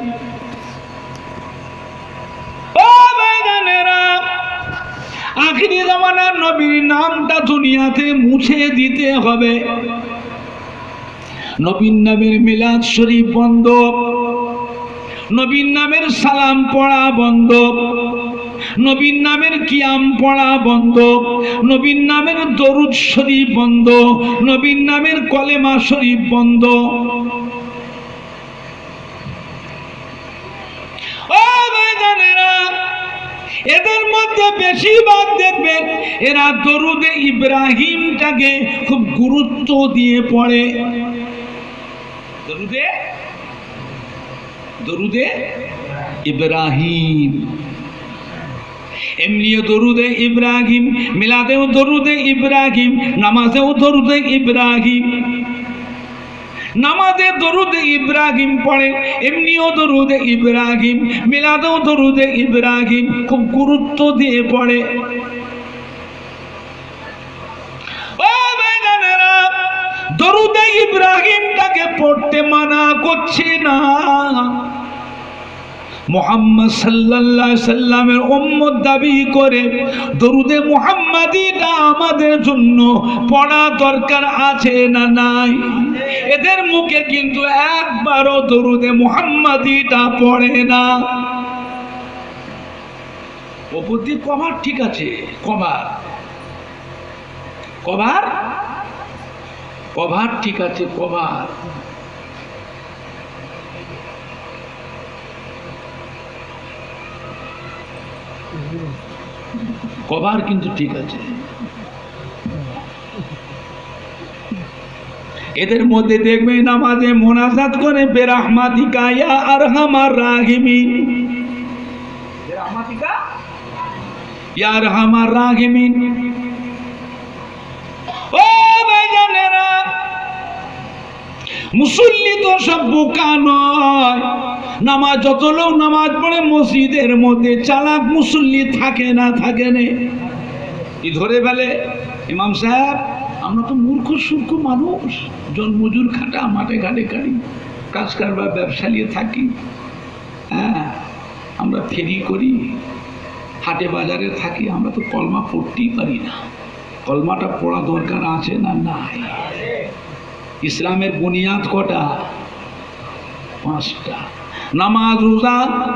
আখিরি জামানার নবীর নামটা দুনিয়াতে মুছে দিতে হবে। নবীর নামের মিলাদ শরীফ বন্ধ, নবীর নামের সালাম পড়া বন্ধ, নবীর নামের কিয়াম পড়া বন্ধ, নবীর নামের দরুদ শরীফ বন্ধ, নবীর নামের কলেমা শরীফ বন্ধ। ও ভাইজানেরা, এদের মধ্যে বেশিরভাগ দেখবেন এরা দরুদে ইব্রাহিমটাকে খুব গুরুত্ব দিয়ে পড়ে। দরুদে দরুদে ইব্রাহিম, এমনিও দরুদে ইব্রাহিম, মিলাদেও দরুদে ইব্রাহিম, নামাজেও দরুদে ইব্রাহিম। নামাজে দরুদে ইব্রাহিম পড়ে, এমনিও দরুদে ইব্রাহিম, মিলাদেও দরুদে ইব্রাহিম খুব গুরুত্ব দিয়ে পড়ে। ও ভাইজানেরা, দরুদে ইব্রাহিমটাকে পড়তে মানা করছে না। মুহাম্মদ সাল্লাল্লাহু আলাইহি সাল্লামের উম্মত দাবি করে দরুদে মুহাম্মাদিটা আমাদের জন্য পড়া দরকার আছে না নাই? এদের মুখে কিন্তু একবারও দরুদে মুহাম্মাদিটা পড়ে না। অপরদি কভার ঠিক আছে, কভার কভার কভার ঠিক আছে, কভার কভার কিন্তু ঠিক আছে। এদের মধ্যে দেখবে নামাজে মোনাজাত করে বেরাহমাতিকা ইয়া আরহামার রাহিমিন, বেরাহমাতিকা ইয়া আরহামার রাহিমিন। ও ভাইজানেরা, মুসল্লি তো সব বোকা নয়। নামাজ যত লোক নামাজ পড়ে মসজিদের মধ্যে চালাক মুসল্লি থাকে না? থাকে না? কি ধরে ফেলে ইমাম সাহেব, আমরা তো মূর্খ সূর্খ মানুষ, জন্মজুর খাটা, মাঠে ঘাটে কাটি, কাজ কারবার, ব্যবসা নিয়ে থাকি। হ্যাঁ, আমরা ফেরি করি, হাটে বাজারে থাকি, আমরা তো কলমা পড়তেই পারি না। কলমাটা পড়া দরকার আছে না নাই? ইসলামের বুনিয়াদ কটা? 5টা। নামাজ, রোজা,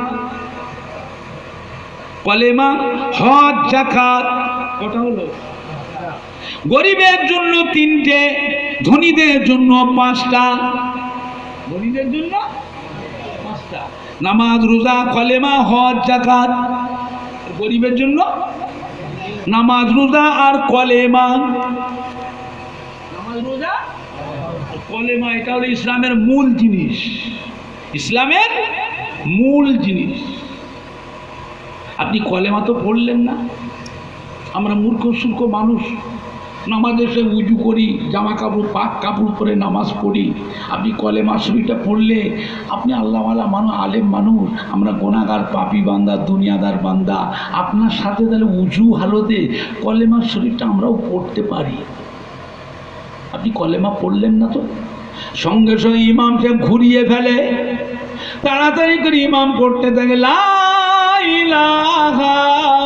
কলেমা, হজ, যাকাত। কটা হলো? গরিবের জন্য 3টে, ধনীদের জন্য 5টা। ধনীদের জন্য 5টা, নামাজ, রোজা, কলেমা, হজ, যাকাত। গরিবের জন্য নামাজ, রোজা আর কলেমা। নামাজ, রোজা, কলেমা, এটা হলো ইসলামের মূল জিনিস, ইসলামের মূল জিনিস। আপনি কলেমা তো পড়লেন না। আমরা মূর্খ সূর্খ মানুষ, নামাজে এসে উজু করি, জামা কাপড় পাক কাপড় পরে নামাজ পড়ি। আপনি কলেমা শরীফটা পড়লে আপনি আল্লাহওয়ালা মানুষ, আলেম মানুষ। আমরা গুনাহগার, পাপী বান্দা, দুনিয়াদার বান্দা। আপনার সাথে তাহলে উজু হালতে কলেমা শরীফটা আমরাও পড়তে পারি। আপনি কলেমা পড়লেন না তো। সঙ্গে সঙ্গে ইমাম সাহেব ঘুরিয়ে ফেলে, তাড়াতাড়ি করে ইমাম পড়তে থাকে লা ইলাহা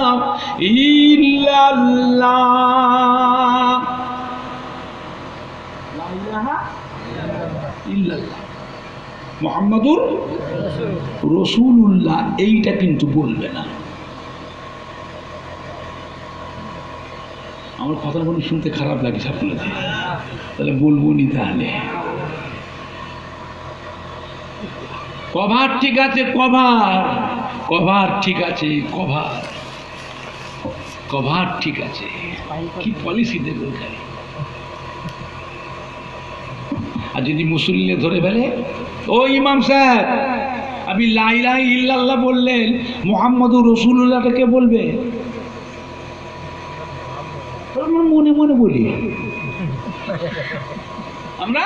ইল্লাল্লাহ, লা ইলাহা ইল্লাল্লাহ মুহাম্মাদুর রাসূলুল্লাহ। এইটা কিন্তু বলবে না। আমার কথা মনে শুনতে খারাপ লাগছে আপনাদের, তাহলে বলবো নি। তাহলে কভার ঠিক আছে, কভার ঠিক আছে, কভার ঠিক আছে, কি পলিসি দেবে ওখানে। আর যদি মুসল্লি ধরে ফেলে, ও ইমাম সাহেব আপনি লা ইলাহা ইল্লাল্লাহ বললেন, মুহাম্মাদুর রাসূলুল্লাহটাকে বলবে। আমরা মনে মনে বলি, আমরা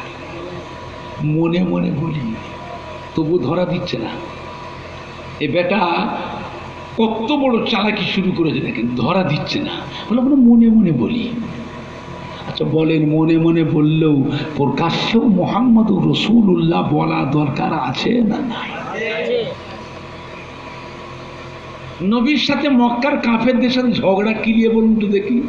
মনে মনে বলি, তবু ধরা দিচ্ছে না। এ বেটা কত বড় চালাকি শুরু করেছে দেখেন, ধরা দিচ্ছে না, বলে আমরা মনে মনে বলি। আচ্ছা বলেন, মনে মনে বললেও প্রকাশ্যেও মুহাম্মাদুর রাসূলুল্লাহ বলা দরকার আছে না নাই? নবীর সাথে মক্কার কাফেরদের সাথে ঝগড়া কি নিয়ে বলুন তো দেখি?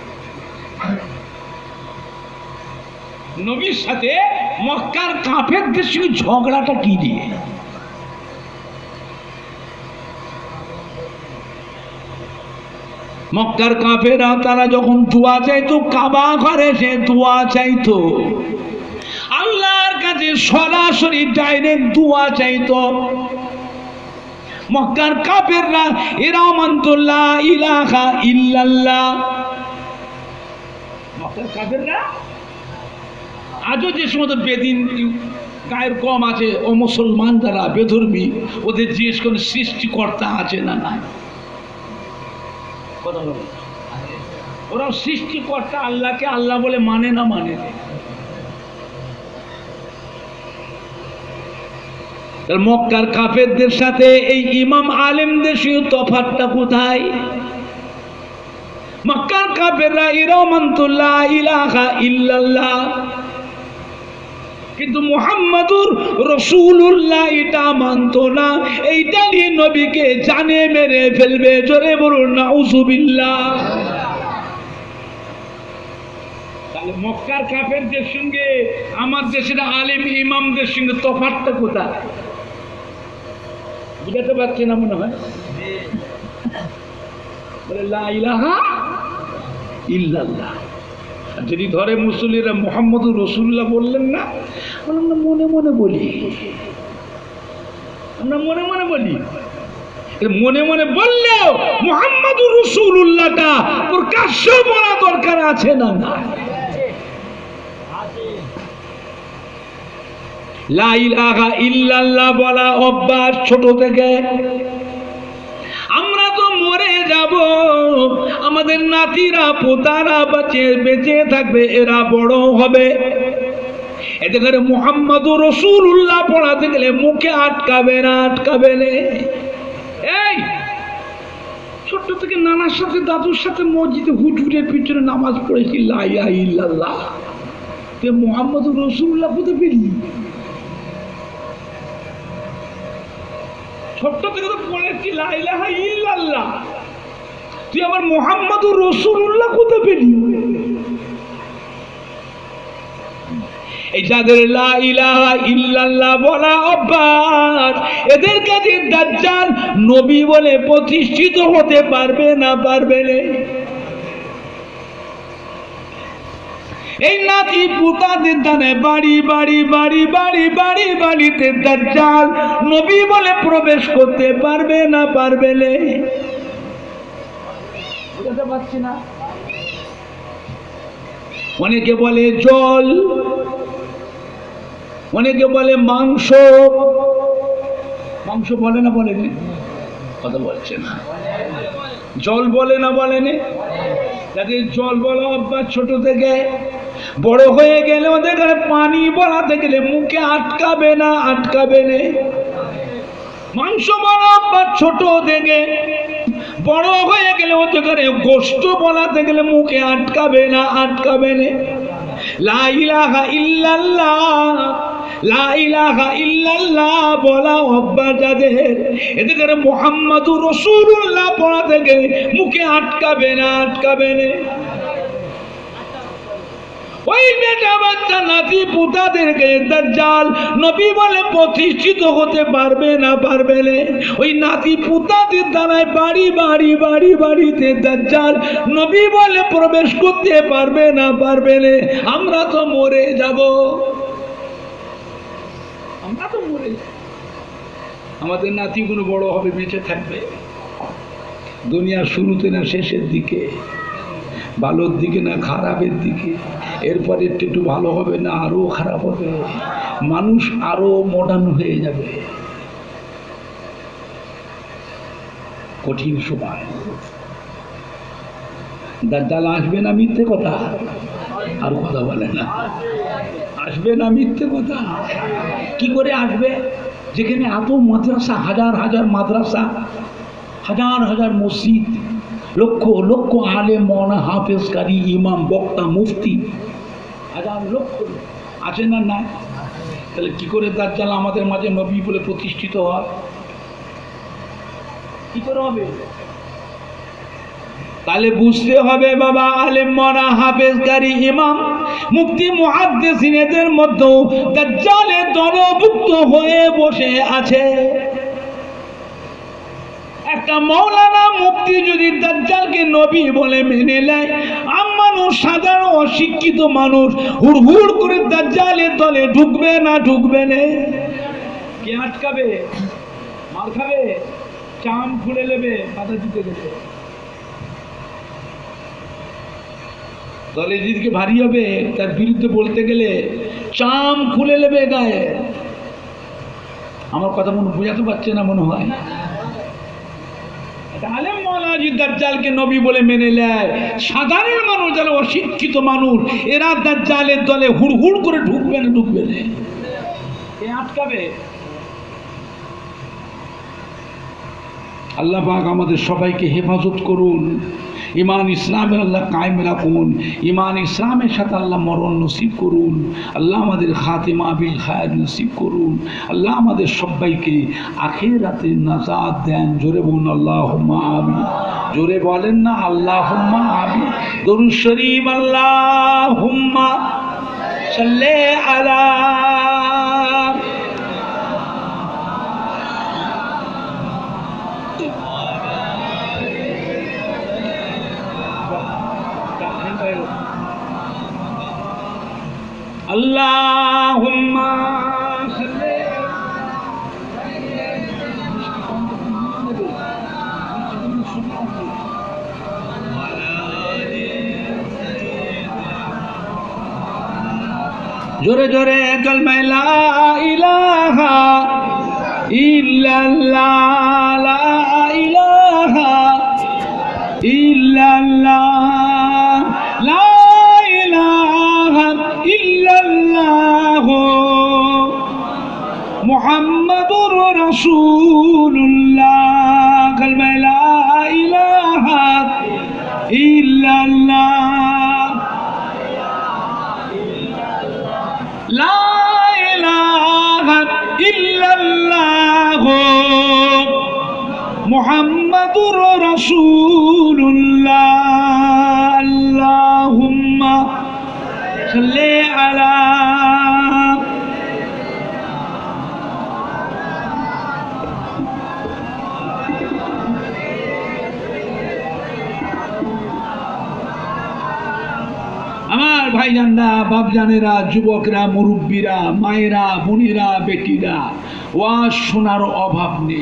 নবীর সাথে মক্কার কাফেরদের সঙ্গে ঝগড়াটা কি নিয়ে? মক্কার কাফেররা তারা যখন দোয়া চাইতো, কাবা ঘরে সে দোয়া চাইতো, আল্লাহর কাছে সরাসরি ডাইরেক্ট দোয়া চাইতো। মক্কার কাফেররা এরা মানতো লা ইলাহা ইল্লাল্লাহ। মক্কার কাফেররা আজও যে সমস্ত বেদিন গায়ের কম আছে, ও মুসলমান যারা বেধর্মী, ওদের জিজ্ঞেস করে সৃষ্টিকর্তা আছে না নাই? কথা বলে ওরা সৃষ্টিকর্তা আল্লাহকে আল্লাহ বলে মানে না মানে? মক্কার কাফেরদের সাথে এই ইমাম আলেমদের সঙ্গে তফাৎটা কোথায়? মক্কার কাফেররা এরা মানতো লা ইলাহা ইল্লাল্লাহ, কিন্তু মুহাম্মাদুর রাসূলুল্লাহ এটা মানতো না। এইটা নিয়ে নবীকে জানে মেরে ফেলবে। জোরে বলুন নাউযুবিল্লাহ। তাহলে মক্কার কাফেরদের সঙ্গে আমার দেশের আলেম ইমামদের সঙ্গে তফাৎটা কোথায়? বুঝাতে পারছি না মনে হয়? বলে লা ইলাহা ইল্লাল্লাহ। যদি ধরে মুসল্লিরা মুহাম্মাদুর রাসূলুল্লাহ বললেন না, আমরা মনে মনে বলি, আমরা মনে মনে বলি। মনে মনে বললেও মুহাম্মাদুর রাসূলুল্লাহটা প্রকাশ্য বলা দরকার আছে না না? লা ইলাহা ইল্লাল্লাহ বলা অভ্যাস ছোট থেকে। আমরা তো মরে যাব, আমাদের নাতিরা পোতারা বেঁচে থাকবে, এরা বড় হবে, এতে করে মুহাম্মাদুর রাসূলুল্লাহ পড়াতে গেলে মুখে আটকাবে না, আটকাবে না। এই ছোট্ট থেকে নানার সাথে দাদুর সাথে মসজিদে হুজুরের পিছনে নামাজ পড়েছি, লা ইলাহা ইল্লাল্লাহ, তুই মুহাম্মাদুর রাসূলুল্লাহ কোথায় পেলি? ছোট্ট থেকে তো পড়েছি লা ইলাহা ইল্লাল্লাহ, তুই আবার মুহাম্মাদুর রাসূলুল্লাহ কোথায় পেলি? এই যাদের লা ইলাহা ইল্লাল্লাহ বলা অভ্যাস, এদের কাছে দাজ্জাল নবী বলে প্রতিষ্ঠিত হতে পারবে না, পারবে না। এই নাতি পুতাদের দানে বাড়ি বাড়ি বাড়ি বাড়ি বাড়ি বাড়িতে দাজ্জাল নবী বলে প্রবেশ করতে পারবে না, পারবে না। বুঝতে পারছি না? অনেকে বলে জল, অনেকে বলে মাংস। মাংস বলে না, বলে না? কথা বলছে না। জল বলে না, বলে না? যাদের জল বলা অভ্যাস ছোট থেকে, বড় হয়ে গেলে ওদের পানি বলাতে গেলে মুখে আটকাবে না, আটকাবে না। মাংস বলা অভ্যাস ছোট থেকে, বড় হয়ে গেলে ওদের গোশত বলাতে গেলে মুখে আটকাবে না, আটকাবে না। লা ইলাহা ইল্লাল্লাহ, লা ইলাহা ইল্লাল্লাহ বলা অভ্যাস যাদের, এদের মুহাম্মাদুর রাসূলুল্লাহ পড়াতে গেলে মুখে আটকাবে না, আটকাবে না। ওই বেটা বাচ্চা নাতি পুতাদেরকে দাজ্জাল নবী বলে প্রতিষ্ঠিত হতে পারবে না, পারবে না। ওই নাতি পুতাদের দ্বারায় বাড়ি বাড়ি বাড়ি বাড়িতে দাজ্জাল নবী বলে প্রবেশ করতে পারবে না, পারবে না। আমরা তো মরে যাব, আমরা তো মরে যাব। আমাদের নাতিগুলো বড় হবে, বেঁচে থাকবে। দুনিয়ার শুরুতে না শেষের দিকে, ভালোর দিকে না খারাপের দিকে, এরপরে একটু ভালো হবে না আরো খারাপ হবে, মানুষ আরো মডার্ন হয়ে যাবে। কঠিন সময়। দাজ্জাল আসবে না মিথ্যে কথা? আর কথা বলে না, আসবে না মিথ্যে কথা? কি করে আসবে? যেখানে এত মাদ্রাসা, হাজার হাজার মাদ্রাসা, হাজার হাজার মসজিদ, লক্ষ লক্ষ আলেম, মওলানা, হাফেজ, কারি, ইমাম, বক্তা, মুফতি, হাজার লক্ষ আছে না? না। তাহলে কি করে দাজ্জাল আমাদের মাঝে নবী বলে প্রতিষ্ঠিত হয়? কি করে হবে? তাহলে বুঝতে হবে বাবা, আলেম, মওলানা, হাফেজ, কারি, ইমাম, মুফতি, মুহাদ্দিসিন এদের মধ্যে দাজ্জালের দলভুক্ত হয়ে বসে আছে। একটা মৌলানা মুফতি যদি দাজ্জালকে নবী বলে মেনে নেয়, মানুষ, সাধারণ অশিক্ষিত মানুষ হুড় হুড় করে দাজ্জালের দলে ঢুকবে না, ঢুকবে না? কে আটকাবে? মার খাবে, চাম খুলে নেবে, বাধা দিতে দেবে। দলে যেদিকে ভারী হবে তার বিরুদ্ধে বলতে গেলে চাম খুলে নেবে গায়ে। আমার কথা মনে বোঝাতে পারছে না মনে হয়? আলেম মাওলানা জি দাজ্জালকে নবী বলে মেনে নেয়, সাধারণ মানুষ যারা অশিক্ষিত মানুষ এরা দাজ্জালের দলে হুড় হুড় করে ঢুকবে না, ঢুকবে না? কে আটকাবে? আল্লাহ পাক আমাদের সবাইকে হেফাজত করুন। ইমান ইসলামের আল্লাহ কায়েম রাখুন। ইমান ইসলামের সাথে আল্লাহ মরণ নসিব করুন। আল্লাহ আমাদের খাতিমা বিল খায়ের নসিব করুন। আল্লাহ আমাদের সবাইকে আখিরাতে নাজাত দেন। জোরে বলুন আল্লাহুম্মা আমিন। জোরে বলেন না আল্লাহুম্মা আমিন। দরুদ শরীফ আল্লাহুম্মা সাল্লি আলা আল্লাহুম্মা সাল্লি জোরে জোরে কালমা লা ইলাহা ইল্লাল্লাহ, লা ইলাহা ইল্লাল্লাহ, লা ইলাহা ইল্লাল্লাহ, মুহাম্মাদুর রাসূলুল্লাহ। কালমা লা ইলাহা ইল্লাল্লাহ, লা ইলাহা ইল্লাল্লাহ, মুহাম্মাদুর রাসূলুল্লাহ। আল্লাহুম্মা সাল্লি আলা আমার ভাইজানরা, বাপজানেরা, যুবকরা, মুরব্বীরা, মায়েরা, বোনেরা, বেটিরা, ওয়াজ শোনার অভাব নেই,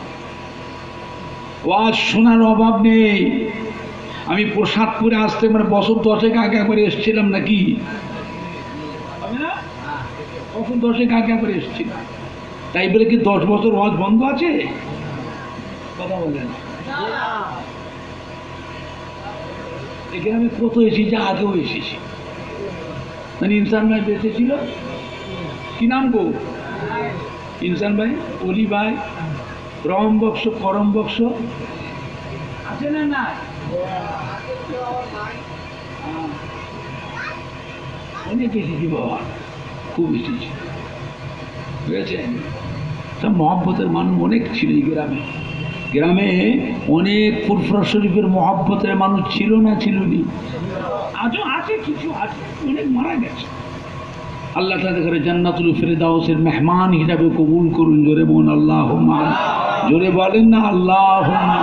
ওয়াজ শোনার অভাব নেই। আমি প্রসাদপুরে আসতে মানে বছর 10 আগে একবার এসেছিলাম নাকি, বছর 10 আগে একবার এসেছিলাম। তাই বলে কি 10 বছর ওয়াজ বন্ধ আছে? কথা বলেন। এখানে আমি কত এসেছি, আগেও এসেছি। মানে ইনসান ভাই বেঁচে ছিল, কি নাম গো? ইনসান ভাই, অলি ভাই, রহম বক্স, করম বক্স আছে না? না, অনেক এসেছি বাবা, খুব এসেছি, বুঝেছেন? তা মহব্বতের মানুষ অনেক ছিল এই গ্রামে। গ্রামে অনেক ফুরফুরা শরীফের মহব্বতের মানুষ ছিল না, ছিল নি? আজও আছে, কিছু আছে, অনেক মারা গেছে। আল্লাহ তাদের জান্নাতুল ফেরদাউসের মেহমান হিসাবে কবুল করুন। জোরে বলুন আল্লাহুম্মা, জোরে বলেন না আল্লাহুম্মা।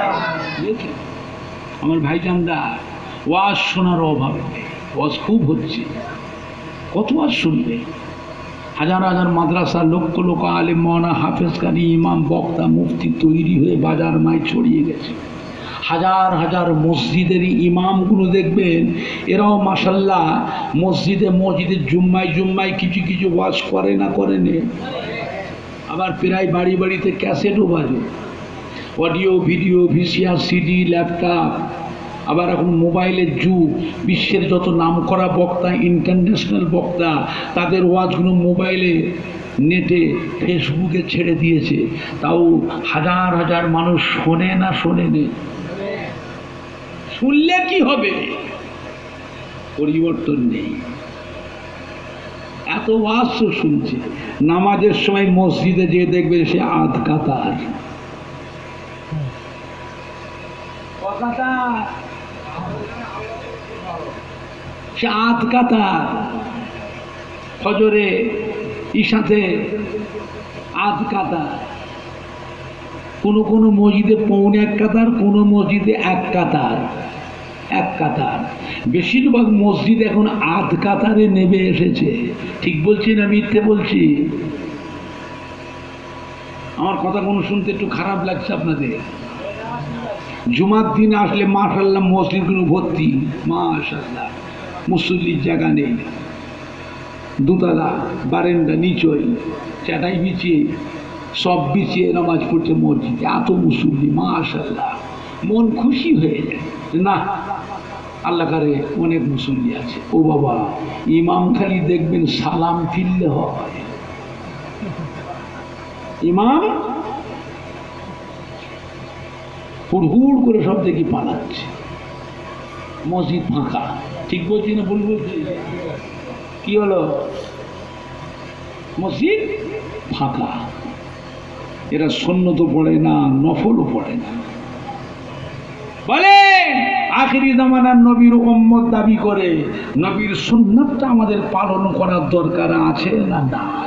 আমার ভাইজানরা, ওয়াজ শোনার অভাব নেই, ওয়াজ খুব হচ্ছে, কত ওয়াজ শুনবে? হাজার হাজার মাদ্রাসা, লক্ষ লক্ষ আলেম, মাওলানা, হাফেজ, কারি, ইমাম, বক্তা, মুফতি তৈরি হয়ে বাজার মাই ছড়িয়ে গেছে। হাজার হাজার মসজিদের ইমামগুলো দেখবেন, এরাও মাশাল্লাহ মসজিদে জুম্মায় কিছু কিছু ওয়াজ করে না করে নে। আবার প্রায় বাড়ি বাড়িতে ক্যাসেটও বাজে, audio video, VCR, CD, laptop. আবার এখন মোবাইলের যুগ, বিশ্বের যত নামকরা বক্তা, ইন্টারন্যাশনাল বক্তা, তাদের ওয়াজগুলো মোবাইলে, নেটে, ফেসবুকে ছেড়ে দিয়েছে। তাও হাজার হাজার মানুষ শোনে না শোনে নে। শুনলে কি হবে? পরিবর্তন নেই। এত ওয়াজ শুনছে, নামাজের সময় মসজিদে যেয়ে দেখবে সে আধ কাতার, সে আধ কাতার, ফজরে ইশাতে আধ কাতার, কোনো কোনো মসজিদে পৌনে এক কাতার, কোনো মসজিদে এক কাতার। বেশিরভাগ মসজিদ এখন আধ কাতারে নেমে এসেছে। ঠিক বলছি না মিথ্যে বলছি? আমার কথা কোনো শুনতে একটু খারাপ লাগছে আপনাদের? জুমার দিন আসলে মাশাআল্লাহ মসজিদগুলো ভর্তি, মাশাআল্লাহ, মুসল্লির জায়গা নেই। দুতলা বারান্দা, নিচই চাটাই বিছিয়ে, সব বিছিয়ে নামাজ পড়ছে মসজিদে, এত মুসল্লি, মাশাআল্লাহ, মন খুশি হয়ে যায়। না, আল্লাহ কারে অনেক মুসল্লি আছে। ও বাবা, ইমাম খালি দেখবেন সালাম ফিরলে হয়, ইমাম হুড় করে সব দেখি পালাচ্ছে, মসজিদ ফাঁকা। ঠিক বলছি না ভুল বলছি? কি হলো? মসজিদ ফাঁকা। এরা সুন্নতও পড়ে না, নফলও পড়ে না। বলে আখিরি জামানার নবীর উম্মত দাবি করে, নবীর সুন্নাতটা আমাদের পালন করার দরকার আছে না নাই?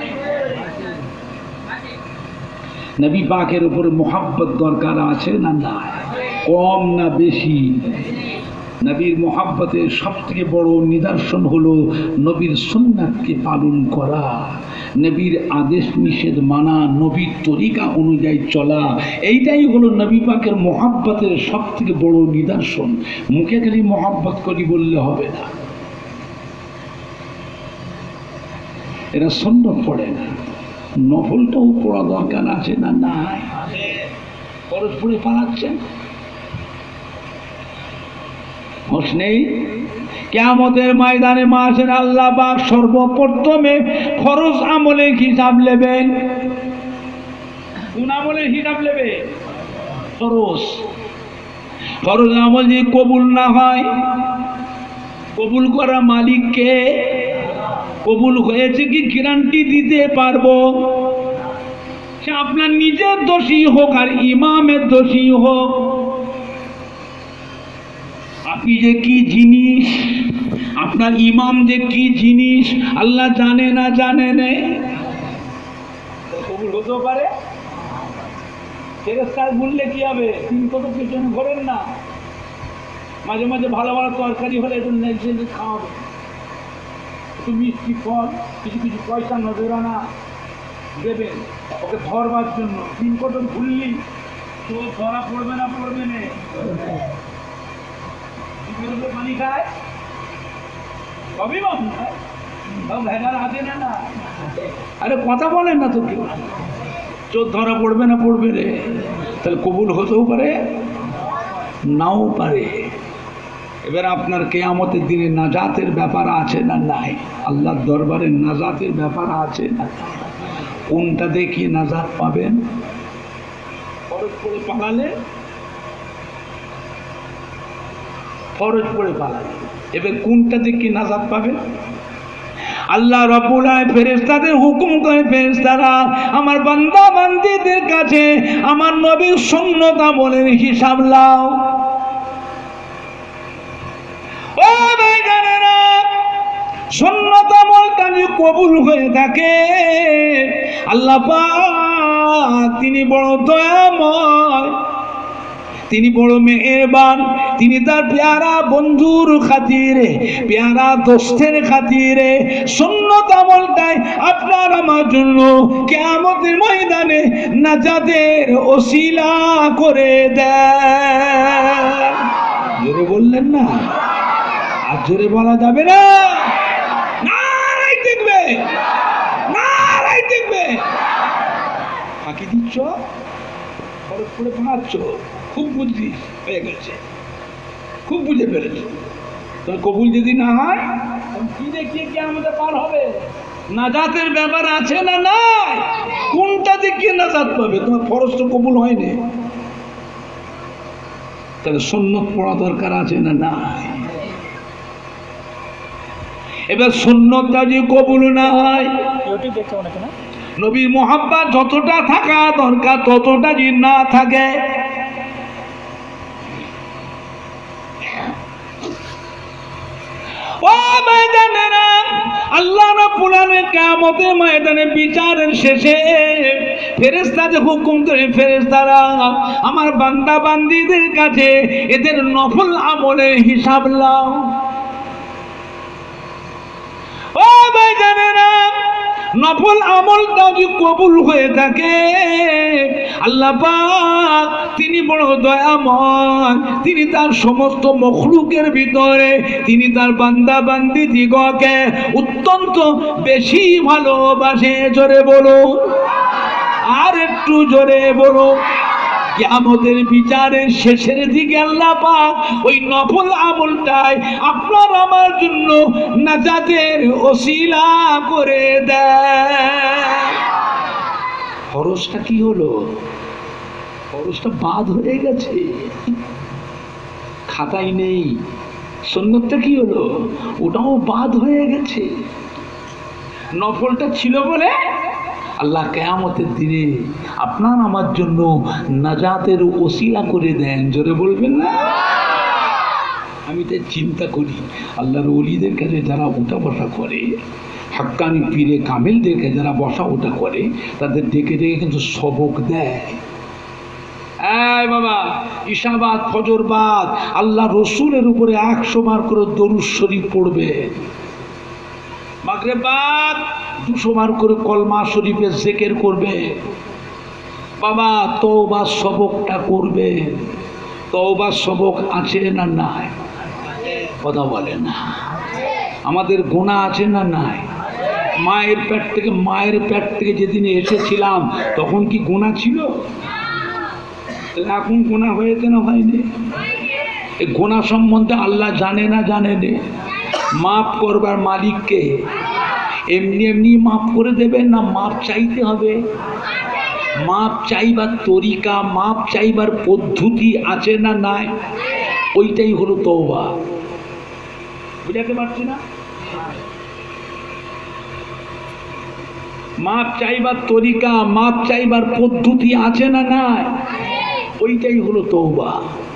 নবী পাকের উপরে মোহাব্বত দরকার আছে না নাই? কম না বেশি? নবীর মোহাব্বতের সব থেকে বড় নিদর্শন হলো নবীর সুন্নাতকে পালন করা, নবীর আদেশ নিষেধ মানা, নবীর তরিকা অনুযায়ী চলা। এইটাই হলো নবী পাকের মোহাব্বতের সব থেকে বড় নিদর্শন। মুখে খালি মোহাব্বত করি বললে হবে না। এরা সুন্নত পড়ে না, নফলটাও পড়া দরকার আছে না নাই? খরচ পড়ে পালাচ্ছেন, হোশ নেই। কিয়ামতের ময়দানে মাসের আল্লাহ পাক সর্বপ্রথমে ফরজ আমলের হিসাব নেবেন। কোন আমলের হিসাব নেবে? ফরজ আমল যদি কবুল না হয়, কবুল করা মালিককে, কবুল হয়েছে কি গ্যারান্টি দিতে পারবো? সে আপনার নিজের দোষী হোক আর ইমামের দোষী হোক। আপনি যে কি জিনিস, আপনার ইমাম যে কি জিনিস আল্লাহ জানে না জানে না? কবুল হতেও পারে। ফেরেশতার বললে কি হবে? তিন কত পেছনে ঘোরেন না, মাঝে মাঝে ভালো ভালো তরকারি হলে একটু নেচে খাওয়াবে, একটু মিষ্টি ফল, কিছু কিছু পয়সা নজরানা দেবেন ওকে ধরবার জন্য। তিন কত ভুললি তো ধরা পড়বে না, পড়বে না। পানি খায় অভিমান ভেজাল হাতে না। আরে কথা বলেন না তো, কেউ চোর ধরা পড়বে না, পড়বে রে। তাহলে কবুল হতেও পারে, নাও পারে। এবার আপনার কিয়ামতের দিনে নাজাতের ব্যাপার আছে না নাই? আল্লাহর দরবারে নাজাতের ব্যাপার আছে না? কোনটা দেখি নাজাত পাবেন? ফরজ পড়ে পালালে, ফরজ পড়ে পালালে। এবার কোনটা দেখি নাজাত পাবেন? আল্লাহ রাব্বুল আলামিন ফেরেশতাদের হুকুম করে, ফেরেশতারা আমার বান্দা বান্দীদের কাছে আমার নবীর সুন্নাত আমলের হিসাব লাও। ও ভাইরা, সুন্নত আমলটা যদি কবুল হয়ে থাকে, আল্লাহ পাক তিনি বড় দয়াময়, তিনি বড় মেহেরবান। তিনি তার পেয়ারা বন্ধুর খাতিরে, পেয়ারা দোস্তের খাতিরে সুন্নত আমলটাই আপনার আমার জন্য কিয়ামতের ময়দানে নাজাতের ওসিলা করে দেয়। জোরে বললেন না? আর জোরে বলা যাবে না? নারাই দেখবে, নারাই দেখবে। ফাঁকি দিচ্ছ, খরচ করে ভাঙাচ্ছ, খুব বুদ্ধি হয়ে গেছে, খুব বুঝে ফেলেছ। তোমার কবুল যদি না হয়, কি দেখিয়ে কি আমাদের পার হবে? নাজাতের ব্যাপার আছে না নাই? কোনটা দেখিয়ে নাজাত পাবে? তোমার ফরজ তো কবুল হয়নি, তাহলে সুন্নত পড়া দরকার আছে না নাই? এবার সুন্নতটা যদি কবুল না হয়, নবীর মুহাব্বত যতটা থাকা দরকার ততটা যদি না থাকে, ও ময়দানেরা, আল্লাহ রাব্বুল আলামিন কিয়ামতের ময়দানে বিচারের শেষে ফেরেশতাদের হুকুম করে, ফেরেশতারা আমার বান্দা বান্দীদের কাছে এদের নফল আমলের হিসাব লাও। ও ভাইজানেরা, নফল আমলটা যদি কবুল হয়ে থাকে, আল্লাহ পাক তিনি বড় দয়াময়, তিনি তার সমস্ত মখলুকের ভিতরে তিনি তার বান্দা বান্দি দিগকে অত্যন্ত বেশি ভালোবাসে। জোরে বলো, আর একটু জোরে বলো। কিয়ামতের বিচারের শেষের দিকে আল্লাহ পাক ওই নফল আমলটাই আপনার আমার জন্য নাজাতের ওসিলা করে দেয়। ফরজটা কি হলো? ফরজটা বাদ হয়ে গেছে, খাতায় নেই। সুন্নতটা কি হলো? ওটাও বাদ হয়ে গেছে। নফলটা ছিল বলে আল্লাহ কিয়ামতের দিনে আপনার আমার জন্য নাজাতের ওসিলা করে দেন। জোরে বলবেন না? আমি তাই চিন্তা করি, আল্লাহর ওলিদের কাছে যারা উঠা বসা করে, হাক্কানি পীরে কামেলদেরকে যারা বসা ওঠা করে, তাদের ডেকে ডেকে কিন্তু সবক দেয়। এই বাবা, ইশাবাদ ফজরবাদ আল্লাহ রসুলের উপরে 100 বার করে দরুদ শরীফ পড়বে, মাগরিবাদ 200 বার করে কলমা শরীফের জিকির করবে। বাবা তওবা সবকটা করবে। তওবা সবক আছে না নাই? কথা বলে না। আমাদের গুনাহ আছে না নাই? মায়ের পেট থেকে যেদিন এসেছিলাম তখন কি গুনাহ ছিল? এখন গুনাহ হয়েছে না হয়নি? এই গুনাহ সম্বন্ধে আল্লাহ জানে না জানে নে? মাফ করবার মালিককে এমনি এমনি মাফ করে দেবেন না মাফ চাইতে হবে? মাপ চাইবার তরিকা, মাপ চাইবার পদ্ধতি আছে না নাই? ওইটাই হলো তওবা। বুঝাতে পারছি না? মাপ চাইবার তরিকা, মাপ চাইবার পদ্ধতি আছে না নাই? ওইটাই হলো তওবা।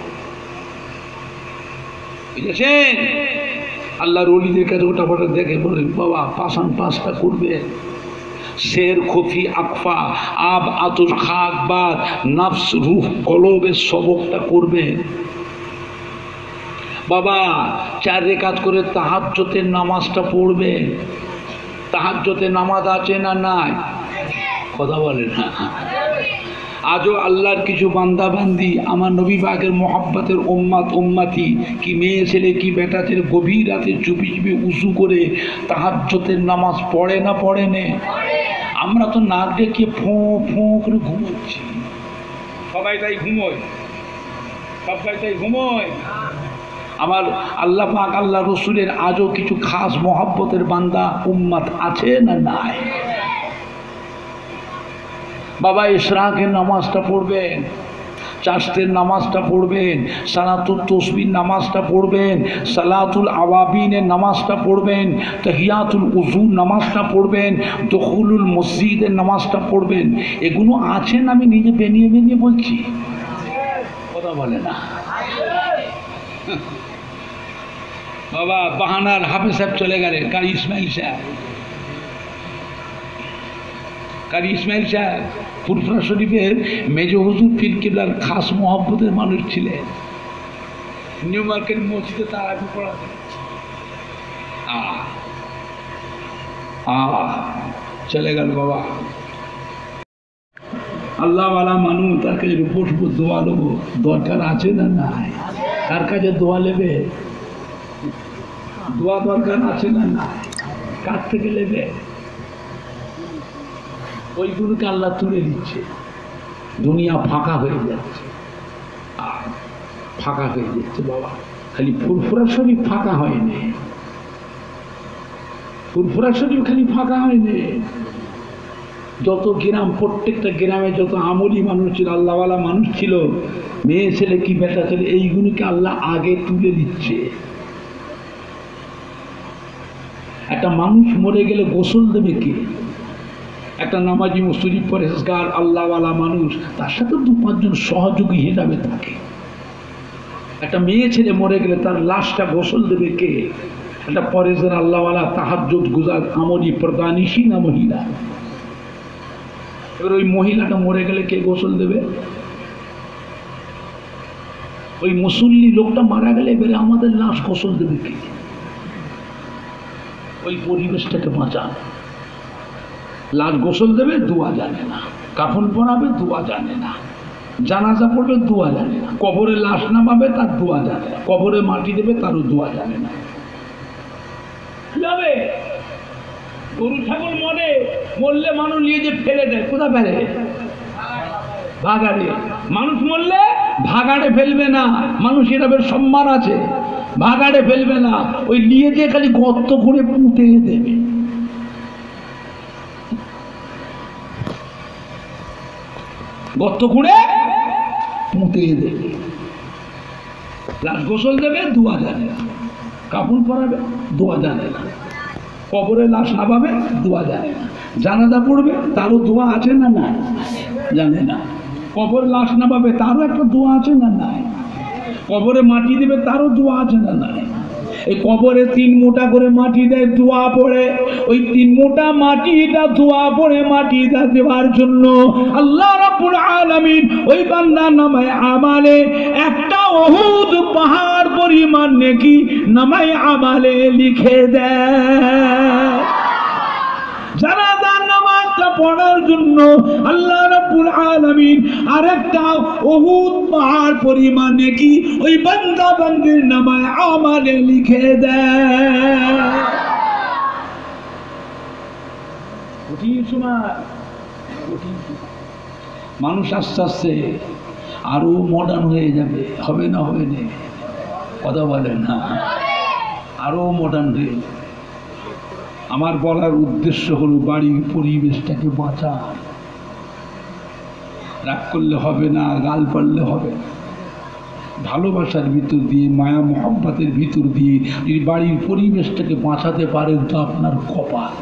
বুঝেছেন? আল্লাহর ওলিদের কাছে ওটা ফটা দেখে বলে, বাবা পাশান পাঁচটা করবে, শের খফি আকফা আব আতুর খাক বাদ নাফস রুহ কলবের সবকটা করবে। বাবা 4 রেকাত করে তাহাজ্জুদের নামাজটা পড়বে। তাহাজ্জুদের নামাজ আছে না নাই? কথা বলে না। আজও আল্লাহর কিছু বান্দা বান্দি আমার নবী পাকের মোহাব্বতের উম্মতি কি মেয়ে ছেলে কি বেটা ছেলে গভীর রাতে চুপি চুপি উঁচু করে তাহাজ্জুদের নামাজ পড়ে না পড়ে নে? আমরা তো নাক ডেকে ফোঁ ফোঁ করে ঘুমোচ্ছি। সবাই তাই ঘুমোয়, সবাই তাই ঘুমোয়। আমার আল্লাহ পাক আল্লাহ রসুলের আজও কিছু খাস মোহাব্বতের বান্দা উম্মত আছে না নাই? বাবা ইশরাকের নামাজটা পড়বেন, চাষতের নামাজটা পড়বেন, সালাতুল তসবির নামাজটা পড়বেন, সালাতুল আওয়াবিনের নামাজটা পড়বেন, তাহিয়াতুল উযুর নামাজটা পড়বেন, দুখুলুল মসজিদের নামাজটা পড়বেন। এগুলো আছেন? আমি নিজে বেনিয়ে বেনিয়ে বলছি, কথা বলে না। বাবা বাহানার হাফেজ সাহেব চলে গেলেন, কারি ইসমাইল সাহেব, কারি ইসমাইল সাহেব ফুরফুরা শরীফের মেজ হুজুর পীর কিবলার খাস মহব্বতের মানুষ ছিলেন। নিউ মার্কেট মসজিদে তারাবি পড়াতেন। চলে গেল বাবা। আল্লাহওয়ালা মানুষ, তার কাছে বসবো, দোয়া নেবো, দরকার আছে না নাই? তার কাছে দোয়া নেবে, দোয়া দরকার আছে না নাই? কার থেকে নেবে? ওইগুলোকে আল্লাহ তুলে দিচ্ছে, দুনিয়া ফাঁকা হয়ে যাচ্ছে, ফাঁকা হয়ে যাচ্ছে বাবা। খালি ফুরফুরা শরীফ ফাঁকা হয়নি, ফুরফুরা শরীফ খালি ফাঁকা হয়নি। যত গ্রাম, প্রত্যেকটা গ্রামে যত আমলি মানুষ ছিল, আল্লাহওয়ালা মানুষ ছিল, মেয়ে ছেলে কি বেটা ছেলে, এইগুলোকে আল্লাহ আগে তুলে দিচ্ছে। একটা মানুষ মরে গেলে গোসল দেবে কে? একটা নামাজি মুসলিম পরেশগার আল্লাহওয়ালা মানুষ, তার সাথে 2-5 জন সহযোগী হিসাবে থাকে। একটা মেয়ে ছেলে মরে গেলে তার লাশটা গোসল দেবে কে? একটা পরেশগার আল্লাহওয়ালা তাহাজ্জুদ গুজার আমলি প্রদানিসী না মহিলা। এবার ওই মহিলাটা মরে গেলে কে গোসল দেবে? ওই মুসল্লি লোকটা মারা গেলে এবারে আমাদের লাশ গোসল দেবে কে? ওই পরিবেশটাকে বাঁচান। লাশ গোসল দেবে, দোয়া জানে না। কাফন পরাবে, দোয়া জানে না। জানাজা পড়বে, দোয়া জানে না। কবরে লাশ নামাবে, তার দোয়া জানে না। কবরে মাটি দেবে, তারও দোয়া জানে না। যাবে গরু ছাগল মরলে মানুষ নিয়ে যে ফেলে দেয়, কোথায় ফেলে? ভাগাড়ে। মানুষ মরলে ভাগাড়ে ফেলবে না, মানুষ এভাবে সম্মান আছে, ভাগাড়ে ফেলবে না, ওই নিয়ে যে খালি গর্ত করে পুঁতে দেবে। গর্ত খুঁড়ে পুঁতে দেবে। লাশ গোসল দেবে, দোয়া জানে না। কাপড় পরাবে, দোয়া জানে না। কবরে লাশ নামাবে, দোয়া জানে না। জানাজা পড়বে, তারও দোয়া আছে না নাই? জানে না। কবরে লাশ নামাবে, তারও একটা দোয়া আছে না নাই? কবরে মাটি দেবে, তারও দোয়া আছে না নাই? এই কবরে 3 মোটা করে মাটি দেয়, দোয়া পড়ে। ওই 3 মোটা মাটিটা দোয়া পড়ে মাটিটা দেওয়ার জন্য আল্লাহ রাব্বুল আলামিন ওই বান্দার নামায় আমালে একটা উহুদ পাহাড় পরিমাণ নেকি নামায় আমালে লিখে দেয়। জানাজার নামাজটা পড়ার জন্য আল্লাহ রাব্বুল আলামিন আরেকটা উহুদ পাহাড় পরিমাণ নেকি ওই বান্দা বান্দির নামায় আমালে লিখে দেয়। কঠিন সময়, মানুষ আস্তে আস্তে আরো মডার্ন হয়ে যাবে, হবে না? হবে না? কথা বলেন না? আরো মডার্ন হয়ে যাবে। আমার বলার উদ্দেশ্য হলো বাড়ির পরিবেশটাকে বাঁচা। রাগ করলে হবে না, গাল পারলে হবে না। ভালোবাসার ভিতর দিয়ে, মায়া মোহাব্বতের ভিতর দিয়ে যদি বাড়ির পরিবেশটাকে বাঁচাতে পারেন তো আপনার কপাল।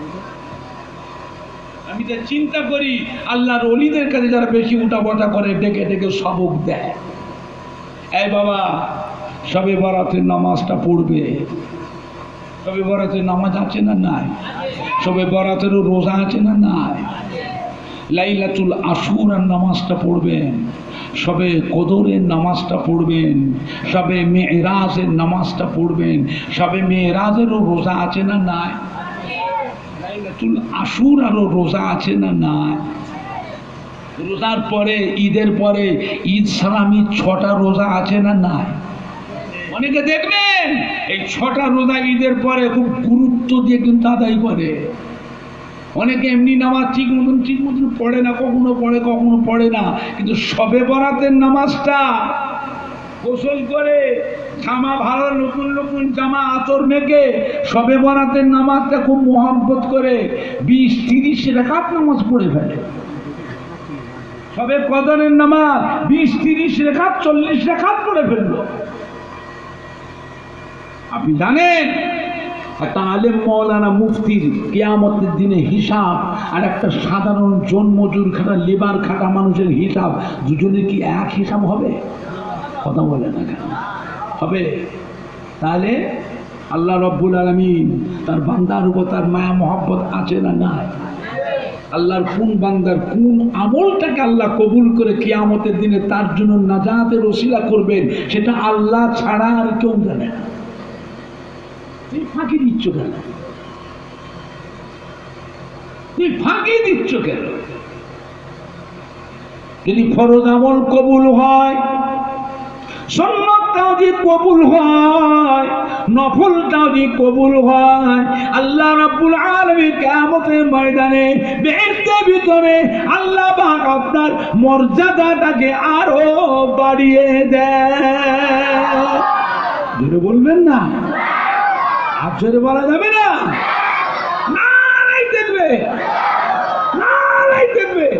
আমি যা চিন্তা করি, আল্লাহর ওলিদের কাছে যারা বেশি উঠাবটা করে, ডেকে ডেকে সবক দেয়, এই বাবা শবে বরাতের নামাজটা পড়বে। শবে বরাতের নামাজ আছে না নাই? শবে বরাতেরও রোজা আছে না নাই? লাইলাতুল আশুরার নামাজটা পড়বেন, শবে কদরের নামাজটা পড়বেন, শবে মেরাজের নামাজটা পড়বেন। শবে মেরাজেরও রোজা আছে না নাই? লাইলাতুল আশুরারও রোজা আছে না নাই? রোজার পরে, ঈদের পরে ঈদ সালামি 6টা রোজা আছে না নাই? অনেকে দেখবেন এই 6টা রোজা ঈদের পরে খুব গুরুত্ব দিয়ে কিন্তু আদায় করে। অনেকে এমনি নামাজ ঠিক মতন পড়ে না, কখনো পড়ে কখনো পড়ে না। কিন্তু শবে বরাতের নামাজটা গোসল করে, জামা ভালো, নতুন নতুন জামা আতর মেখে শবে বরাতের নামাজটা খুব মোহাব্বত করে 20-30 রাকাত নামাজ পড়ে ফেলে। শবে কদরের নামাজ 20-30 রাকাত, 40 রাকাত পড়ে ফেললো। আপনি জানেন একটা আলেম মৌলানা মুফতির কিয়ামতের দিনে হিসাব আর একটা সাধারণ জন্মজুর খাটা, লেবার খাটা মানুষের হিসাব, দুজনের কি এক হিসাব হবে? কথা বলে না কেন? হবে? তাহলে আল্লাহ রব্বুল আলামিন তার বান্দার উপর তার মায়া মহব্বত আছে না নাই? আল্লাহর কোন বান্দার কোন আমলটাকে আল্লাহ কবুল করে কিয়ামতের দিনে তার জন্য নাজাতের ওসিলা করবেন সেটা আল্লাহ ছাড়া আর কেউ জানে না। তুই ফাঁকি দিচ্ছ কেন? তুই ফাঁকি দিচ্ছ কেন? যদি ফরজ আমল কবুল হয়, সুন্নতটাও যদি কবুল হয়, নফলটাও যদি কবুল হয়, আল্লাহ রাব্বুল আলামিন কিয়ামতের ময়দানে বেহেশতের ভিতরে আল্লাহ পাক আপনার মর্যাদাটাকে আরো বাড়িয়ে দেয়। জোরে বলবেন না? আর জোরে বলা যাবে না? নারায়ে তাকবীর, নারায়ে তাকবীর।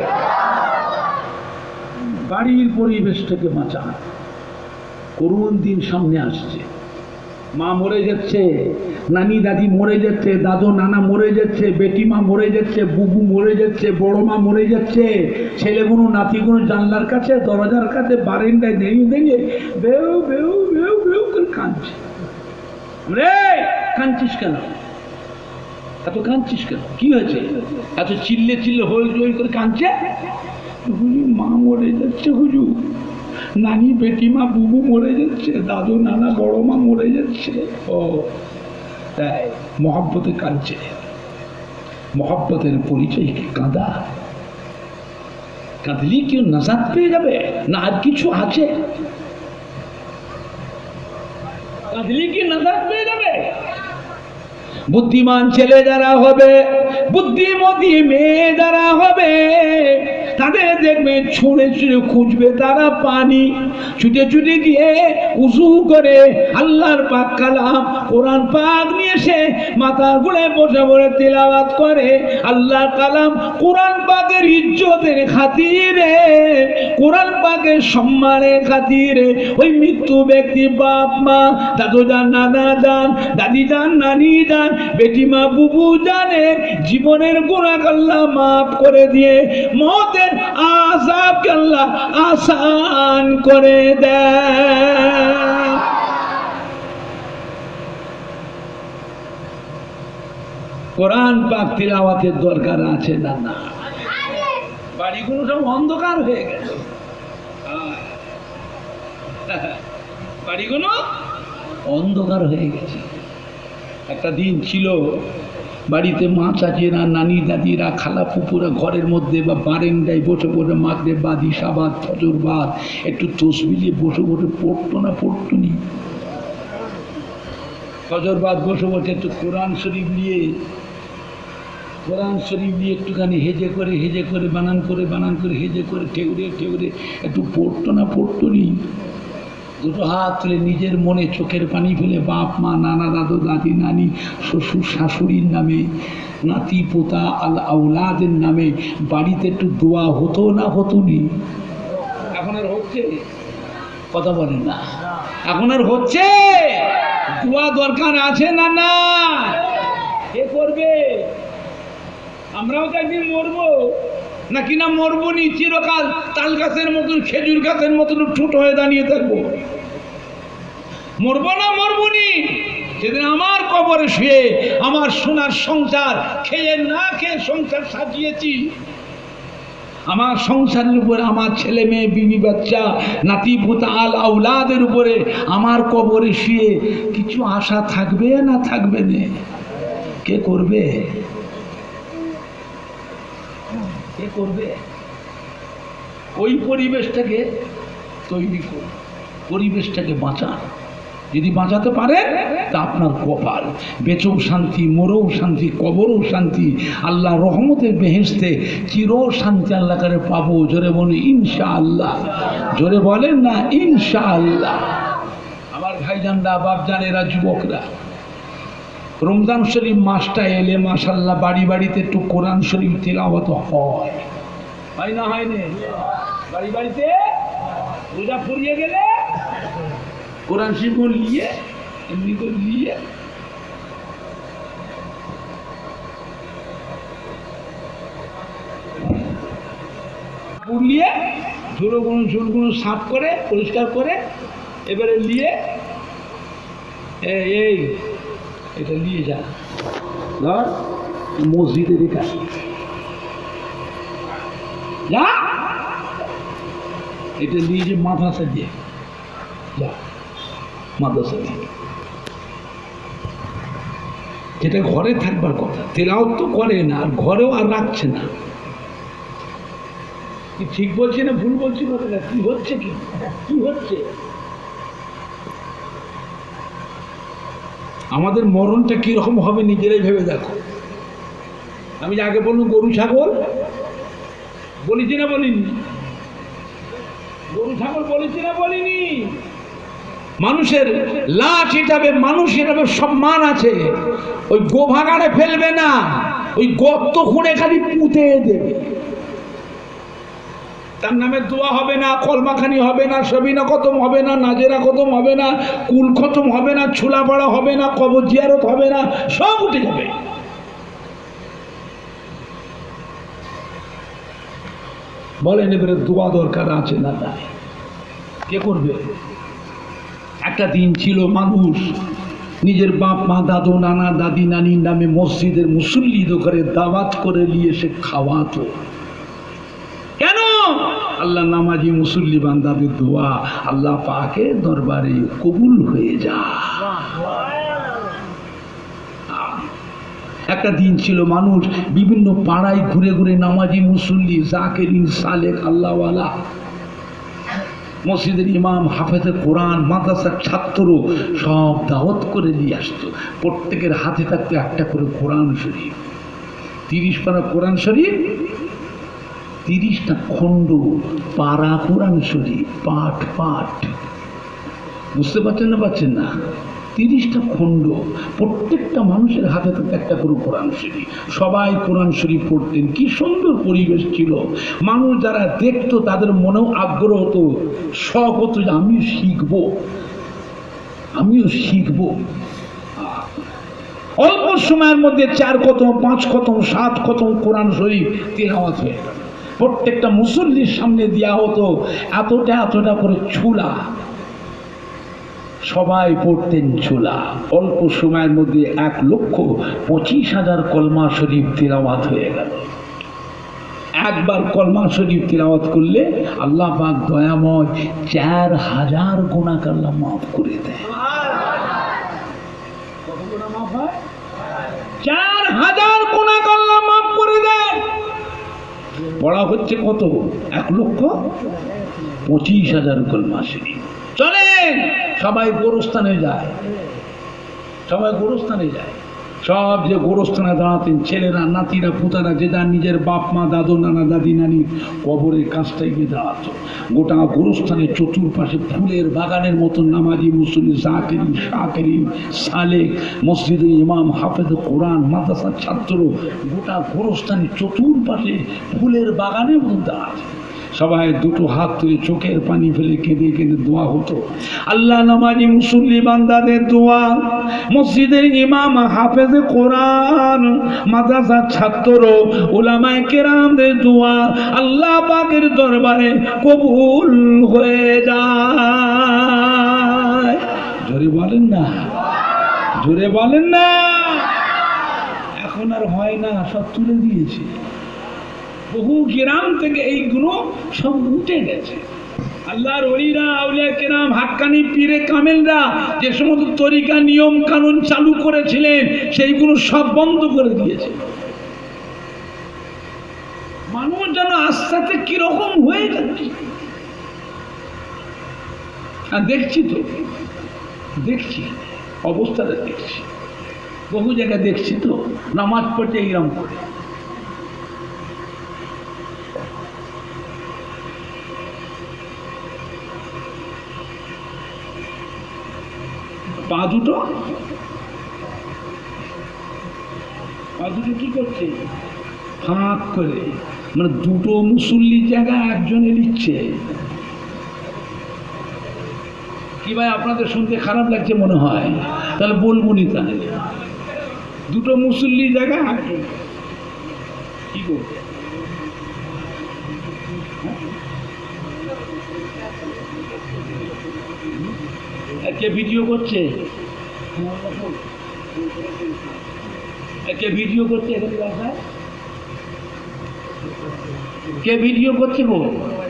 বাড়ির পরিবেশটাকে বাঁচান। করুণ দিন সামনে আসছে, মা মরে যাচ্ছে, নানি দাদি মরে যাচ্ছে, দাদু নানা মরে যাচ্ছে, বেটি মা মরে যাচ্ছে, বুবু মরে যাচ্ছে, বড় মা মরে যাচ্ছে, ছেলেগুলো নাতিগুলো জানলার কাছে দরজার কাছে বারান্দায় দাঁড়িয়ে দাঁড়িয়ে বেউ বেউ বেউ বেউ করে কাঁদছে। রে কাঁদছিস কেন? এত কাঁদছিস কেন? কি হয়েছে? এত চিল্লে চিল্লে হই হই করে কাঁদছে? হুজুর মা মরে যাচ্ছে, হুজুর নানি বেটিমা বুবু মরে যাচ্ছে, দাদু নানা বড় মা মরে যাচ্ছে। ও তাই মহব্বতে কাঁদছে। মহব্বতের পরিচয় কি কাঁদা? কাঁদলি কেউ নাজাত পেয়ে যাবে না আর কিছু আছে? কাঁদলি কি নাজাত পেয়ে যাবে? বুদ্ধিমান ছেলে যারা হবে, বুদ্ধিমতী মেয়ে যারা হবে, তাদের দেখবে ছুঁড়ে ছুঁড়ে খুঁজবে তারা পানি, ছুটে ছুটে গিয়ে উজু করে আল্লাহর পাক কালাম কোরআন পাক নিয়ে এসে মাথার গোড়ে বসে বসে তিলাওয়াত করে। আল্লাহর কালাম কোরআন পাকের ইজ্জতের খাতিরে, কোরআন পাকের সম্মানের খাতিরে ওই মৃত্যু ব্যক্তি বাপ মা, দাদু যান, নানা যান, দাদি যান, নানি যান, বেটিমা বুবু জানের জীবনের গুনাহ আল্লাহ মাফ করে দিয়ে মওতের আযাবকে আল্লাহ আসান করে দেয়। কোরআন পাক তিলাওয়াতের দরকার আছে না? না। বাড়িগুলো সব অন্ধকার হয়ে গেছে, বাড়িগুলো অন্ধকার হয়ে গেছে। একটা দিন ছিল বাড়িতে মা চাচিরা, নানি দাদিরা, খালা ফুপুরা ঘরের মধ্যে বা বারান্দায় বসে বসে মাগরিব বাদ, ইশা বাদ, ফজর বাদ একটু তসবিহ নিয়ে বসে বসে পড়তো না? পড়তো নি? ফজর বাদ বসে বসে একটু কোরআন শরীফ নিয়ে একটুখানি হেজে করে বানান করে হেজে করে ঠেউরে একটু পড়তো না? পড়তো নি? দুটো হাত তুলে নিজের মনে চোখের পানি ফেলে বাপ মা, নানা দাদু দাদি, নানি, শ্বশুর শাশুড়ির নামে, নাতি পোতা আল আউলাদের নামে বাড়িতে একটু দোয়া হতো না? হতো নি? এখন আর হচ্ছে? কথা বলেন না। এখন আর হচ্ছে? দোয়া দরকার আছে না? না। কে করবে? আমরাও তো একদিন মরবো, নাকি না মরবো নি? চিরকাল তাল গাছের মতন, খেজুর গাছের মতন ঠুট হয়ে দাঁড়িয়ে থাকবো? মরবো না? মরবো নি? সেদিন আমার কবরে শুয়ে আমার সোনার সংসার খেয়ে না খেয়ে সংসার সাজিয়েছি, আমার সংসারের উপরে আমার ছেলে মেয়ে, বিবি বাচ্চা, নাতি পোতা আল আউলাদের উপরে আমার কবরে শুয়ে কিছু আশা থাকবে না থাকবে না? কে করবে? কে করবে? ওই পরিবেশটাকে তৈরি করুন, পরিবেশটাকে বাঁচান। যদি বাঁচাতে পারেন তা আপনার কপাল, বেঁচেও শান্তি, মরেও শান্তি, কবরেও শান্তি, আল্লাহ রহমতের বেহেশতে চির শান্তি আল্লাহ করে পাবো। জোরে বলুন ইনশাআল্লাহ। জোরে বলেন না ইনশাআল্লাহ। আমার ভাইজানরা, বাপজানেরা, যুবকরা, রমজান শরীফ মাসটা এলে মাশাআল্লাহ বাড়ি বাড়িতে একটু কোরআন শরীফ তিলাওয়াত হয়, হয় না? হয় না? বাড়ি বাড়িতে রোজা ফুরিয়ে গেলে কোরআন শরীফ নিয়ে এমনি করে নিয়ে পুড়িয়ে ঝুলগুলো সাফ করে পরিষ্কার করে এবারে নিয়ে এই এটা নিয়ে যা, ধর মসজিদে রেখা যা, এটা নিয়ে যে মাদ্রাসা দিয়ে যা, মাদ্রাসা দিয়ে। যেটা ঘরে থাকবার কথা, তেলাওয়াত তো করে না, আর ঘরেও আর রাখছে না। কি ঠিক বলছি না ভুল বলছি বলে না? কি হচ্ছে, কি হচ্ছে? আমাদের মরণটা কিরকম হবে নিজেরাই ভেবে দেখো। আমি আগে বললাম গরু ছাগল বলেছি না বলিনি? গরু ছাগল বলেছি না বলিনি? মানুষের লাশ হিসাবে, মানুষ হিসাবে সম্মান আছে। ওই গোভাগাড়ে ফেলবে না, ওই গর্ত খুঁড়ে খালি পুঁতে দেবে। তার নামে দোয়া হবে না, কলমাখানি হবে না, সবিনা খতম হবে না, নাজেরা খতম হবে না, কুল খতম হবে না, ছুলা পড়া হবে না, কবর জিয়ারত হবে না, সব উঠে যাবে। বলেন এবারে দোয়া দরকার আছে না নাই? কে করবে? একটা দিন ছিল মানুষ নিজের বাপ মা দাদু নানা দাদি নানির নামে মসজিদের মুসল্লি করে দাওয়াত করে নিয়ে এসে খাওয়াতো। কেন? আল্লাহ নামাজি মুসল্লি বান্দাদের দোয়া আল্লাহ পাকের দরবারে কবুল হয়ে যায়। একটা দিন ছিল মানুষ বিভিন্ন পাড়ায় ঘুরে ঘুরে নামাজি মুসল্লি জাকিরিন সালেক আল্লাহওয়ালা, মসজিদের ইমাম হাফেজে কোরআন মাদ্রাসার ছাত্র সব দাওয়াত করে নিয়ে আসতো। প্রত্যেকের হাতে থাকতো একটা করে কোরআন শরীফ, 30 পারা কোরআন শরীফ, 30টা খণ্ড পারা কোরআন শরীফ, পাঠ পাঠ। বুঝতে পারছেন না? পাচ্ছেন না? 30টা খণ্ড, প্রত্যেকটা মানুষের হাতে থাকতে একটা করে কোরআন শরীফ। সবাই কোরআন শরীফ পড়তেন। কি সুন্দর পরিবেশ ছিল। মানুষ যারা দেখতো তাদের মনেও আগ্রহ হতো, শখ হতো যে আমিও শিখবো, আমিও শিখবো। অল্প সময়ের মধ্যে 4 খতম 5 খতম 7 খতম কোরআন শরীফ তিলাওয়াত হয়ে গেল। প্রত্যেকটা মুসল্লির সামনে দেওয়া হতো এতটা এতটা করে ছোলা, সবাই পড়তেন ছোলা। অল্প সময়ের মধ্যে 1,25,000 কলমা শরীফ তিলাওয়াত হয়ে গেল। একবার কলমা শরীফ তিলাওয়াত করলে আল্লাহ পাক দয়াময় 4,000 গুনাহ আল্লাহ মাফ করে দেয়। কত গুনাহ মাফ হয়? 4,000 গুনাহ আল্লাহ মাফ করে দেয়। পড়া হচ্ছে কত? 1,25,000 কলমা শরীফ। চলেন সবাই গোরস্থানে যায়, সবাই গোরস্থানে যায়। সব যে গোরস্থানে দাঁড়াতেন ছেলেরা, নাতিরা, পুতারা, যে যার নিজের বাপ মা দাদু নানা দাদি নানির কবরের কাছটায় গিয়ে দাঁড়াতো। গোটা গোরস্থানে চতুর্পাশে ফুলের বাগানের মতন নামাজি মুসল্লি জাকিরিন শাকিরিন সালেক, মসজিদের ইমাম হাফেজে কোরআন মাদ্রাসার ছাত্র, গোটা গোরস্থানে চতুর্পাশে ফুলের বাগানের মতন দাঁড়াচ্ছে। সবাই দুটো হাত তুলে চোখের পানি ফেলে কেঁদে কেঁদে দোয়া হতো। আল্লাহ নামাজি মুসল্লি বান্দাদের দোয়া, মসজিদের ইমাম হাফেজে কোরআন মাদ্রাসার ছাত্র উলামায়ে কেরামদের দোয়া আল্লাহ পাকের দরবারে কবুল হয়ে যায়। জোরে বলেন না, জোরে বলেন না। এখন আর হয় না, সব তুলে দিয়েছে। বহু গ্রাম থেকে এইগুলো সব উঠে গেছে। আল্লাহর ওলিরা, আউলিয়া কেরাম, হাক্কানি পীরে কামেলরা যে সমস্ত তরিকা নিয়ম কানুন চালু করেছিলেন সেইগুলো সব বন্ধ করে দিয়েছে। মানুষ যেন আস্তে আস্তে কিরকম হয়ে যাচ্ছে। আর দেখছি তো, দেখছি অবস্থাটা, দেখছি বহু জায়গায় দেখছি তো, নামাজ পড়তে এইরকম করে। পা দুটো কি করছে? ফাঁক করে, মানে দুটো মুসল্লির জায়গায় একজনে নিচ্ছে। কি ভাই আপনাদের শুনতে খারাপ লাগছে মনে হয়? তাহলে বলবো নি, তাহলে দুটো মুসল্লির জায়গায় একজন কি করছে? কে ভিডিও করছে? কে ভিডিও করছে এখানে বাসায়? কে ভিডিও করছে গো?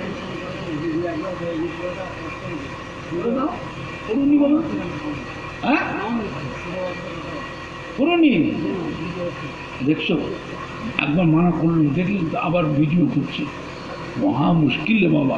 হ্যাঁ পুরনি দেখছো, একবার মানা করলো, দেখলি আবার ভিডিও করছে, মহা মুশকিল রে বাবা।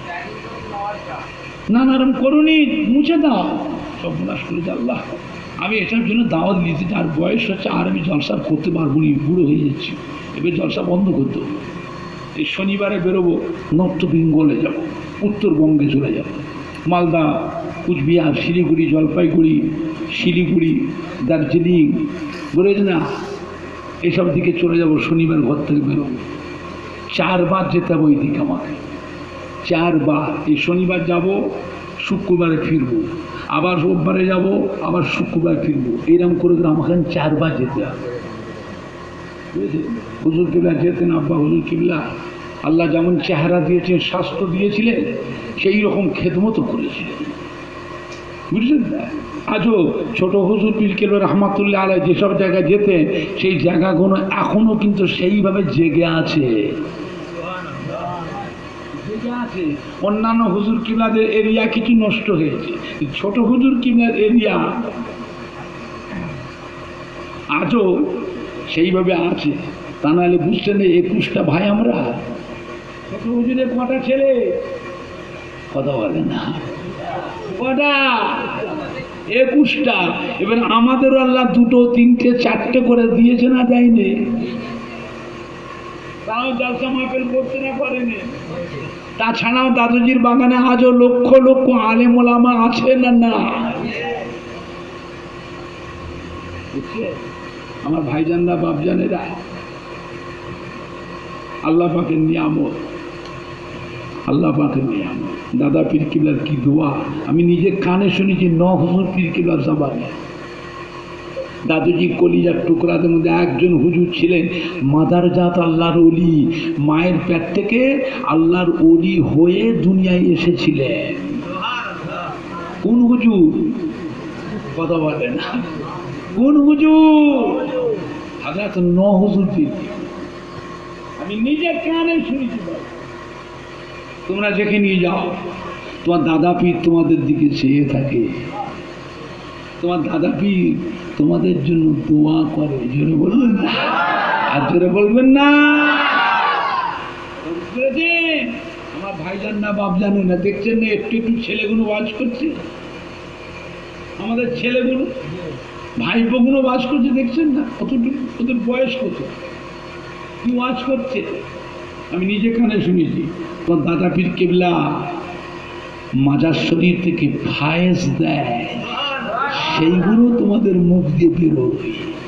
না না এরকম করুনি, মুছে দাও, সব বিনাশ করে দে আল্লাহ। আমি এটার জন্য দাওয়াত দিতে, আর বয়স হচ্ছে, আর আমি জলসা করতে পারবো না, বুড়ো হয়ে যাচ্ছি, এবার জলসা বন্ধ করতে হবে। এই শনিবারে বেরোবো, নর্থ বেঙ্গলে যাব, উত্তরবঙ্গে চলে যাব, মালদা, কুচবিহার, শিলিগুড়ি, জলপাইগুড়ি, শিলিগুড়ি, দার্জিলিং, বুঝেছ না, এসব দিকে চলে যাব। শনিবার ঘর থেকে বেরোবো, 4 বার যেতে হবে ওই দিকে আমাকে, 4 বার। এই শনিবার যাব, শুক্রবারে ফিরবো, আবার রোববারে যাব, আবার শুক্রবার ফিরবো, এইরকম করে আমাকে 4 বার যেতে হবে। বুঝেছে? হুজুর কিবলা যেতেন, আব্বা হুজুর কিবলা আল্লাহ যেমন চেহারা দিয়েছেন, স্বাস্থ্য দিয়েছিলেন, সেই রকম খেদমতও করেছিলেন, বুঝলেন না? আজও ছোট হুজুর পীর কেবলা রহমাতুল্লাহ আলাইহি যেসব জায়গায় যেতেন, সেই জায়গাগুলো এখনো কিন্তু সেইভাবে জেগে আছে, জেগে আছে। অন্যান্য হুজুর কিবলাদের এরিয়া কিছু নষ্ট হয়েছে, ছোট হুজুর কিবলার এরিয়া আজও সেইভাবে আছে। তা নাহলে বুঝছেন, 21টা ভাই আমরা, ছোট হুজুরের কটা ছেলে? কথা বলে না, কটা? 21টা। এবার আমাদেরও আল্লাহ 2, 3, 4টে করে দিয়েছে না, দেয়নি? তাও জলসা মাহফিল করতে না, করেনি। তাছাড়াও দাদুজির বাগানে আজও লক্ষ লক্ষ আলেম ওলামা আছে না? না, আমার ভাইজানরা, বাপজানেরা, আল্লাহ পাকের নিয়ামত, আল্লাহ পাকের নিয়ামত। দাদা পীর কিবলার কি দোয়া আমি নিজে কানে শুনেছি, 9 হুজুর পীর কিবলার জবানে। দাদুজি কলিজার টুকরাদের মধ্যে একজন হুজুর ছিলেন মাদারজাত আল্লাহর ওলি, মায়ের পেট থেকে আল্লাহর ওলি হয়ে দুনিয়ায় এসেছিলেন। কোন হুজুর? কথা বলে না, কোন হুজুর? হযরত 9 হুজুর পীর, আমি নিজে কানে শুনেছি। তোমরা যেখানে নিয়ে যাও, তোমার দাদা পীর তোমাদের দিকে চেয়ে থাকে, তোমার দাদা পীর তোমাদের জন্য দোয়া করে। জোরে বলবেন না, আর জোরে বলবেন না। আমার ভাইজান না, বাপ জানে না, দেখছেন না একটু একটু ছেলেগুলো ওয়াজ করছে, আমাদের ছেলেগুলো, ভাইপোগুলো ওয়াজ করছে, দেখছেন না কতটুকু, ওদের বয়স কত, কি ওয়াজ করছে। আমি নিজে কানে শুনেছি। তোমার দাদা পীর কেবলা মাজার শরীর থেকে ফায়েজ দেয়, সেইগুলো তোমাদের মুখ দিয়ে বেরোয়।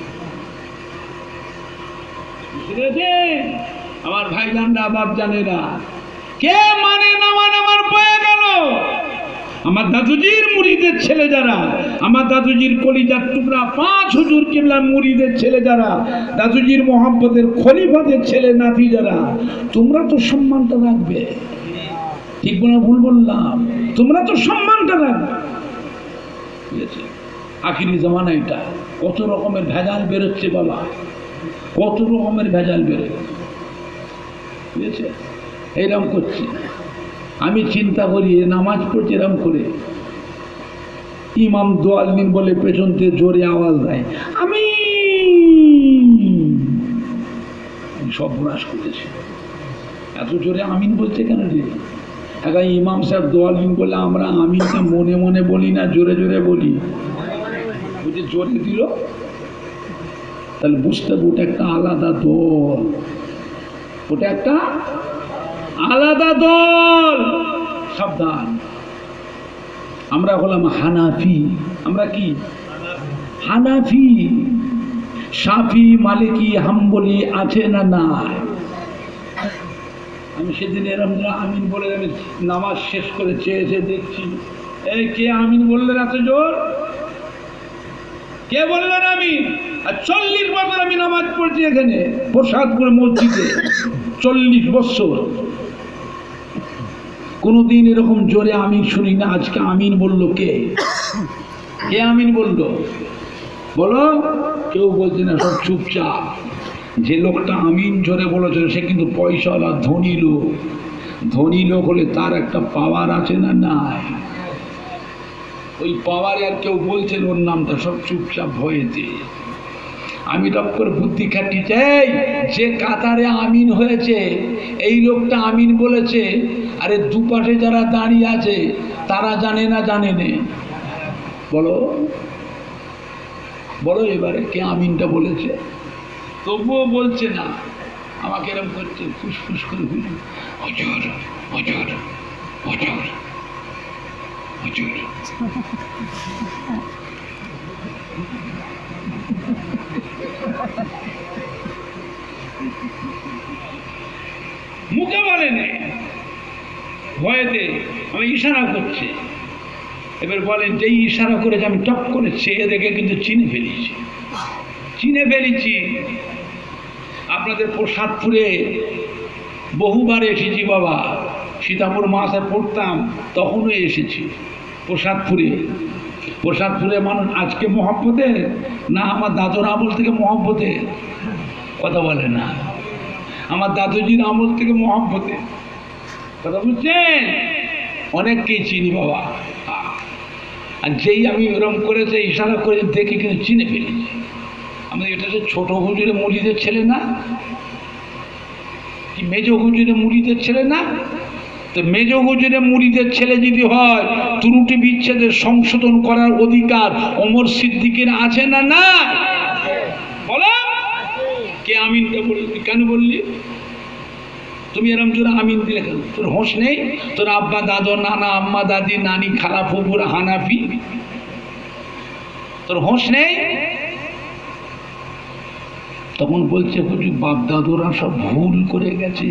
আমার ভাইজানরা, বাপ জানেরা, কে মানে না মানে আমার পায়ে গেল। আমার দাদুজির মুরিদের ছেলে যারা, আমার দাদুজির কলিজার টুকরা 5 হুজুর কিবলার মুরিদের ছেলে যারা, দাদুজির মোহাম্মদের খলিফাদের ছেলে নাতি যারা, তোমরা তো সম্মানটা রাখবে। ঠিক বলা ভুল বললাম? তোমরা তো সম্মানটা রাখবে। আখিরি জামানা এটা, কত রকমের ভেজাল বেরোচ্ছে বাবা, কত রকমের ভেজাল বেরোচ্ছে, বুঝেছে? এইরকম করছি আমি, চিন্তা করি নামাজ পড়ছি এরকম করে, ইমাম দোয়াল নিন বলে পেছন থেকে জোরে আওয়াজ দেয়, আমি সব নাশ করেছি। এত জোরে আমিন বলছে কেন রে? এখন ইমাম সাহেব দোয়াল নিন বলে আমরা আমিনটা মনে মনে বলি না, জোরে জোরে বলি। বুঝে জোরে দিল, তাহলে বুঝতে হবে ওটা একটা আলাদা দল, ওটা একটা আলাদা দল। সাবধান। আমরা হলাম হানাফি। আমরা কি? হানাফি। শাফি, মালিকি, হাম্বলি আছে না নাই? আমি সেদিন এরম আমিন বলে আমি নামাজ শেষ করে চেয়েছে দেখছি, এই কে আমিন বললেন এত জোর? কে বললেন আমিন? আর 40 বছর আমি নামাজ পড়ছি এখানে প্রসাদপুর মসজিদে, 40 বছর কোনদিন এরকম জোরে আমিন শুনি না। আজকে আমিন বলল কে? কে আমিন বলল? বলো, কেউ বলছে না, সব চুপচাপ। যে লোকটা আমিন জোরে বলেছে সে কিন্তু পয়সাওয়ালা ধনী লোক। ধনী লোক হলে তার একটা পাওয়ার আছে না নাই? ওই পাওয়ারে আর কেউ বলছেন ওর নামটা, সব চুপচাপ ভয়েতে। আমি টপ করে বুদ্ধি খাটি চাই, যে কাতারে আমিন হয়েছে এই লোকটা আমিন বলেছে, আরে দুপাশে যারা দাঁড়িয়ে আছে তারা জানে না জানে নে? বলো বলো এবারে কে আমিনটা বলেছে? তবুও বলছে না, আমাকে এরকম করছে ফুসফুস করে, হুজুর হুজুর হুজুর হুজুর হুজুর। মুখে বলে নেই, ভয়েতে আমি ইশারা করছে। এবার বলেন, যেই ইশারা করেছে আমি টপ করে চেয়ে দেখে কিন্তু চিনে ফেলেছি। আপনাদের প্রসাদপুরে বহুবার এসেছি বাবা, সীতাপুর মাসে পড়তাম তখনও এসেছি প্রসাদপুরে মানুষ আজকে মহব্বতে না আমার দাদুর আমল থেকে মহব্বতে? কথা বলে না। আমার দাদুজির আমল থেকে মহব্বতে, কথা বুঝছেন? অনেককেই চিনি বাবা। আর যেই আমি ওরম করেছে ইশারা করে দেখে কিন্তু চিনে ফেলেছি। আমাদের এটা যে ছোট হুজুরে মুড়িদের ছেলে না, কি মেজ হুজুরে মুড়িদের ছেলে না? তো মেজ হুজুরে মুড়িদের ছেলে যদি হয়, ত্রুটি বিচ্ছেদের সংশোধন করার অধিকার ওমর সিদ্দিকের আছে না না? বলো, কে আমিনটা বললি? কেন বললি তুমি এরম জোরে আমিন দিলে কেন? তোর হোশ নেই? তোর আব্বা দাদু নানা আম্মা দাদি নানি খালা ফুফুরা হানাফি, তোর হোশ নেই? তখন বলছে হুজুর বাপ দাদুরা সব ভুল করে গেছে।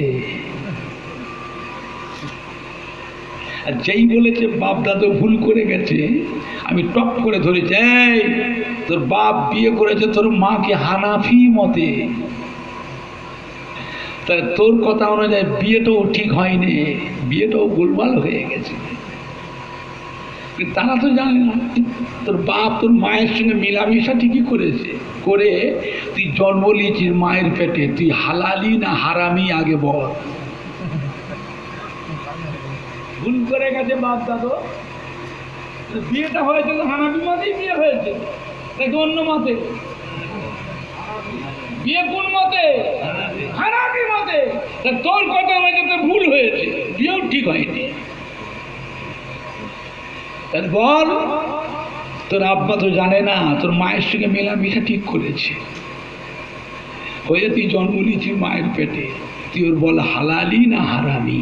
আর যেই বলেছে বাপ দাদু ভুল করে গেছে, আমি টপ করে ধরেছি, এই তোর বাপ বিয়ে করেছে তোর মাকে হানাফি মতে, তাই তোর কথা অনুযায়ী বিয়েটাও ঠিক হয়নি, বিয়েটাও গোলমাল হয়ে গেছে। তারা তো জানে না তোর বাপ তোর মায়ের সঙ্গে মিলামিশা ঠিকই করেছে, করে তুই জন্ম নিয়েছিস মায়ের পেটে, তুই হালালি না হারামি আগে বল। ভুল করে গেছে বাপ দাদু, বিয়েটা হয়েছে তো হানাফি মতেই বিয়ে হয়েছে নাকি অন্য মতে? বিয়ে কোন মতে? হানাফি মতে। তোর কথা অনুযায়ী তো ভুল হয়েছে, বিয়েও ঠিক হয়নি। বল, তোর আব্বা তো জানে না তোর মায়ের সঙ্গে মেলামেশা ঠিক করেছে, হয়ে তুই জন্ম নিয়েছিস মায়ের পেটে, তুই ওর বল হালালি না হারামি?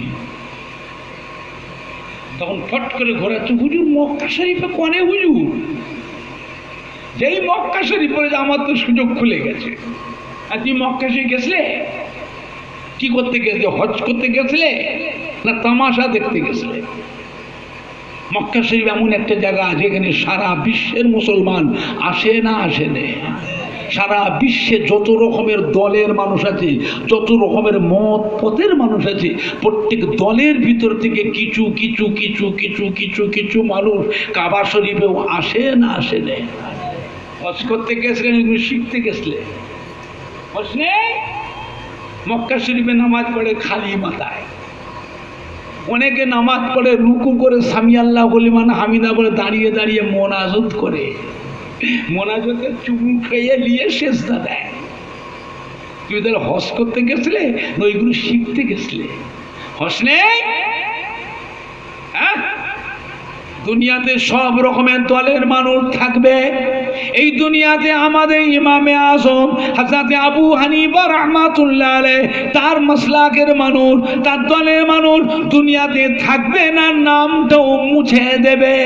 তখন ফট করে ঘোরাচ্ছে, হুজুর মক্কা শরীফে কনে হুজুর? যেই মক্কা শরীফ বলেছে আমার তো সুযোগ খুলে গেছে। আর তুই মক্কা শরীফ গেছিলে? কি করতে গেছিলে? হজ করতে গেছিলে না তামাশা দেখতে গেছিলে? মক্কা শরীফ এমন একটা জায়গা যেখানে সারা বিশ্বের মুসলমান আসে না আসে না। সারা বিশ্বে যত রকমের দলের মানুষ আছে, যত রকমের মত পথের মানুষ আছে, প্রত্যেক দলের ভিতর থেকে কিছু কিছু কিছু কিছু কিছু কিছু মানুষ কাবা শরীফেও আসে না আসে না। হজ করতে গেছিলেন, শিখতে গেছিলে? হজ নেই? মক্কা শরীফে নামাজ পড়ে খালি মাথায়, অনেকে নামাজ পড়ে রুকু করে সামি আল্লাহ লিমান হামিদা বলে দাঁড়িয়ে দাঁড়িয়ে মোনাজাত করে, মোনাজাতে চুমু খেয়ে নিয়ে সেজদা দেয়। তুই তাহলে হজ করতে গেছিলে না ওইগুলো শিখতে গেছিলে? হজ নেই? দুনিয়াতে সব রকমের দলের মানুষ থাকবে। এই দুনিয়াতে আমাদের ইমামে আজম হযরত আবু হানিফা রাহমাতুল্লাহ আলাইহি তার মাসলাকের মানুষ, তার দলের মানুষ দুনিয়াতে থাকবে না, নামটাও মুছে দেবে।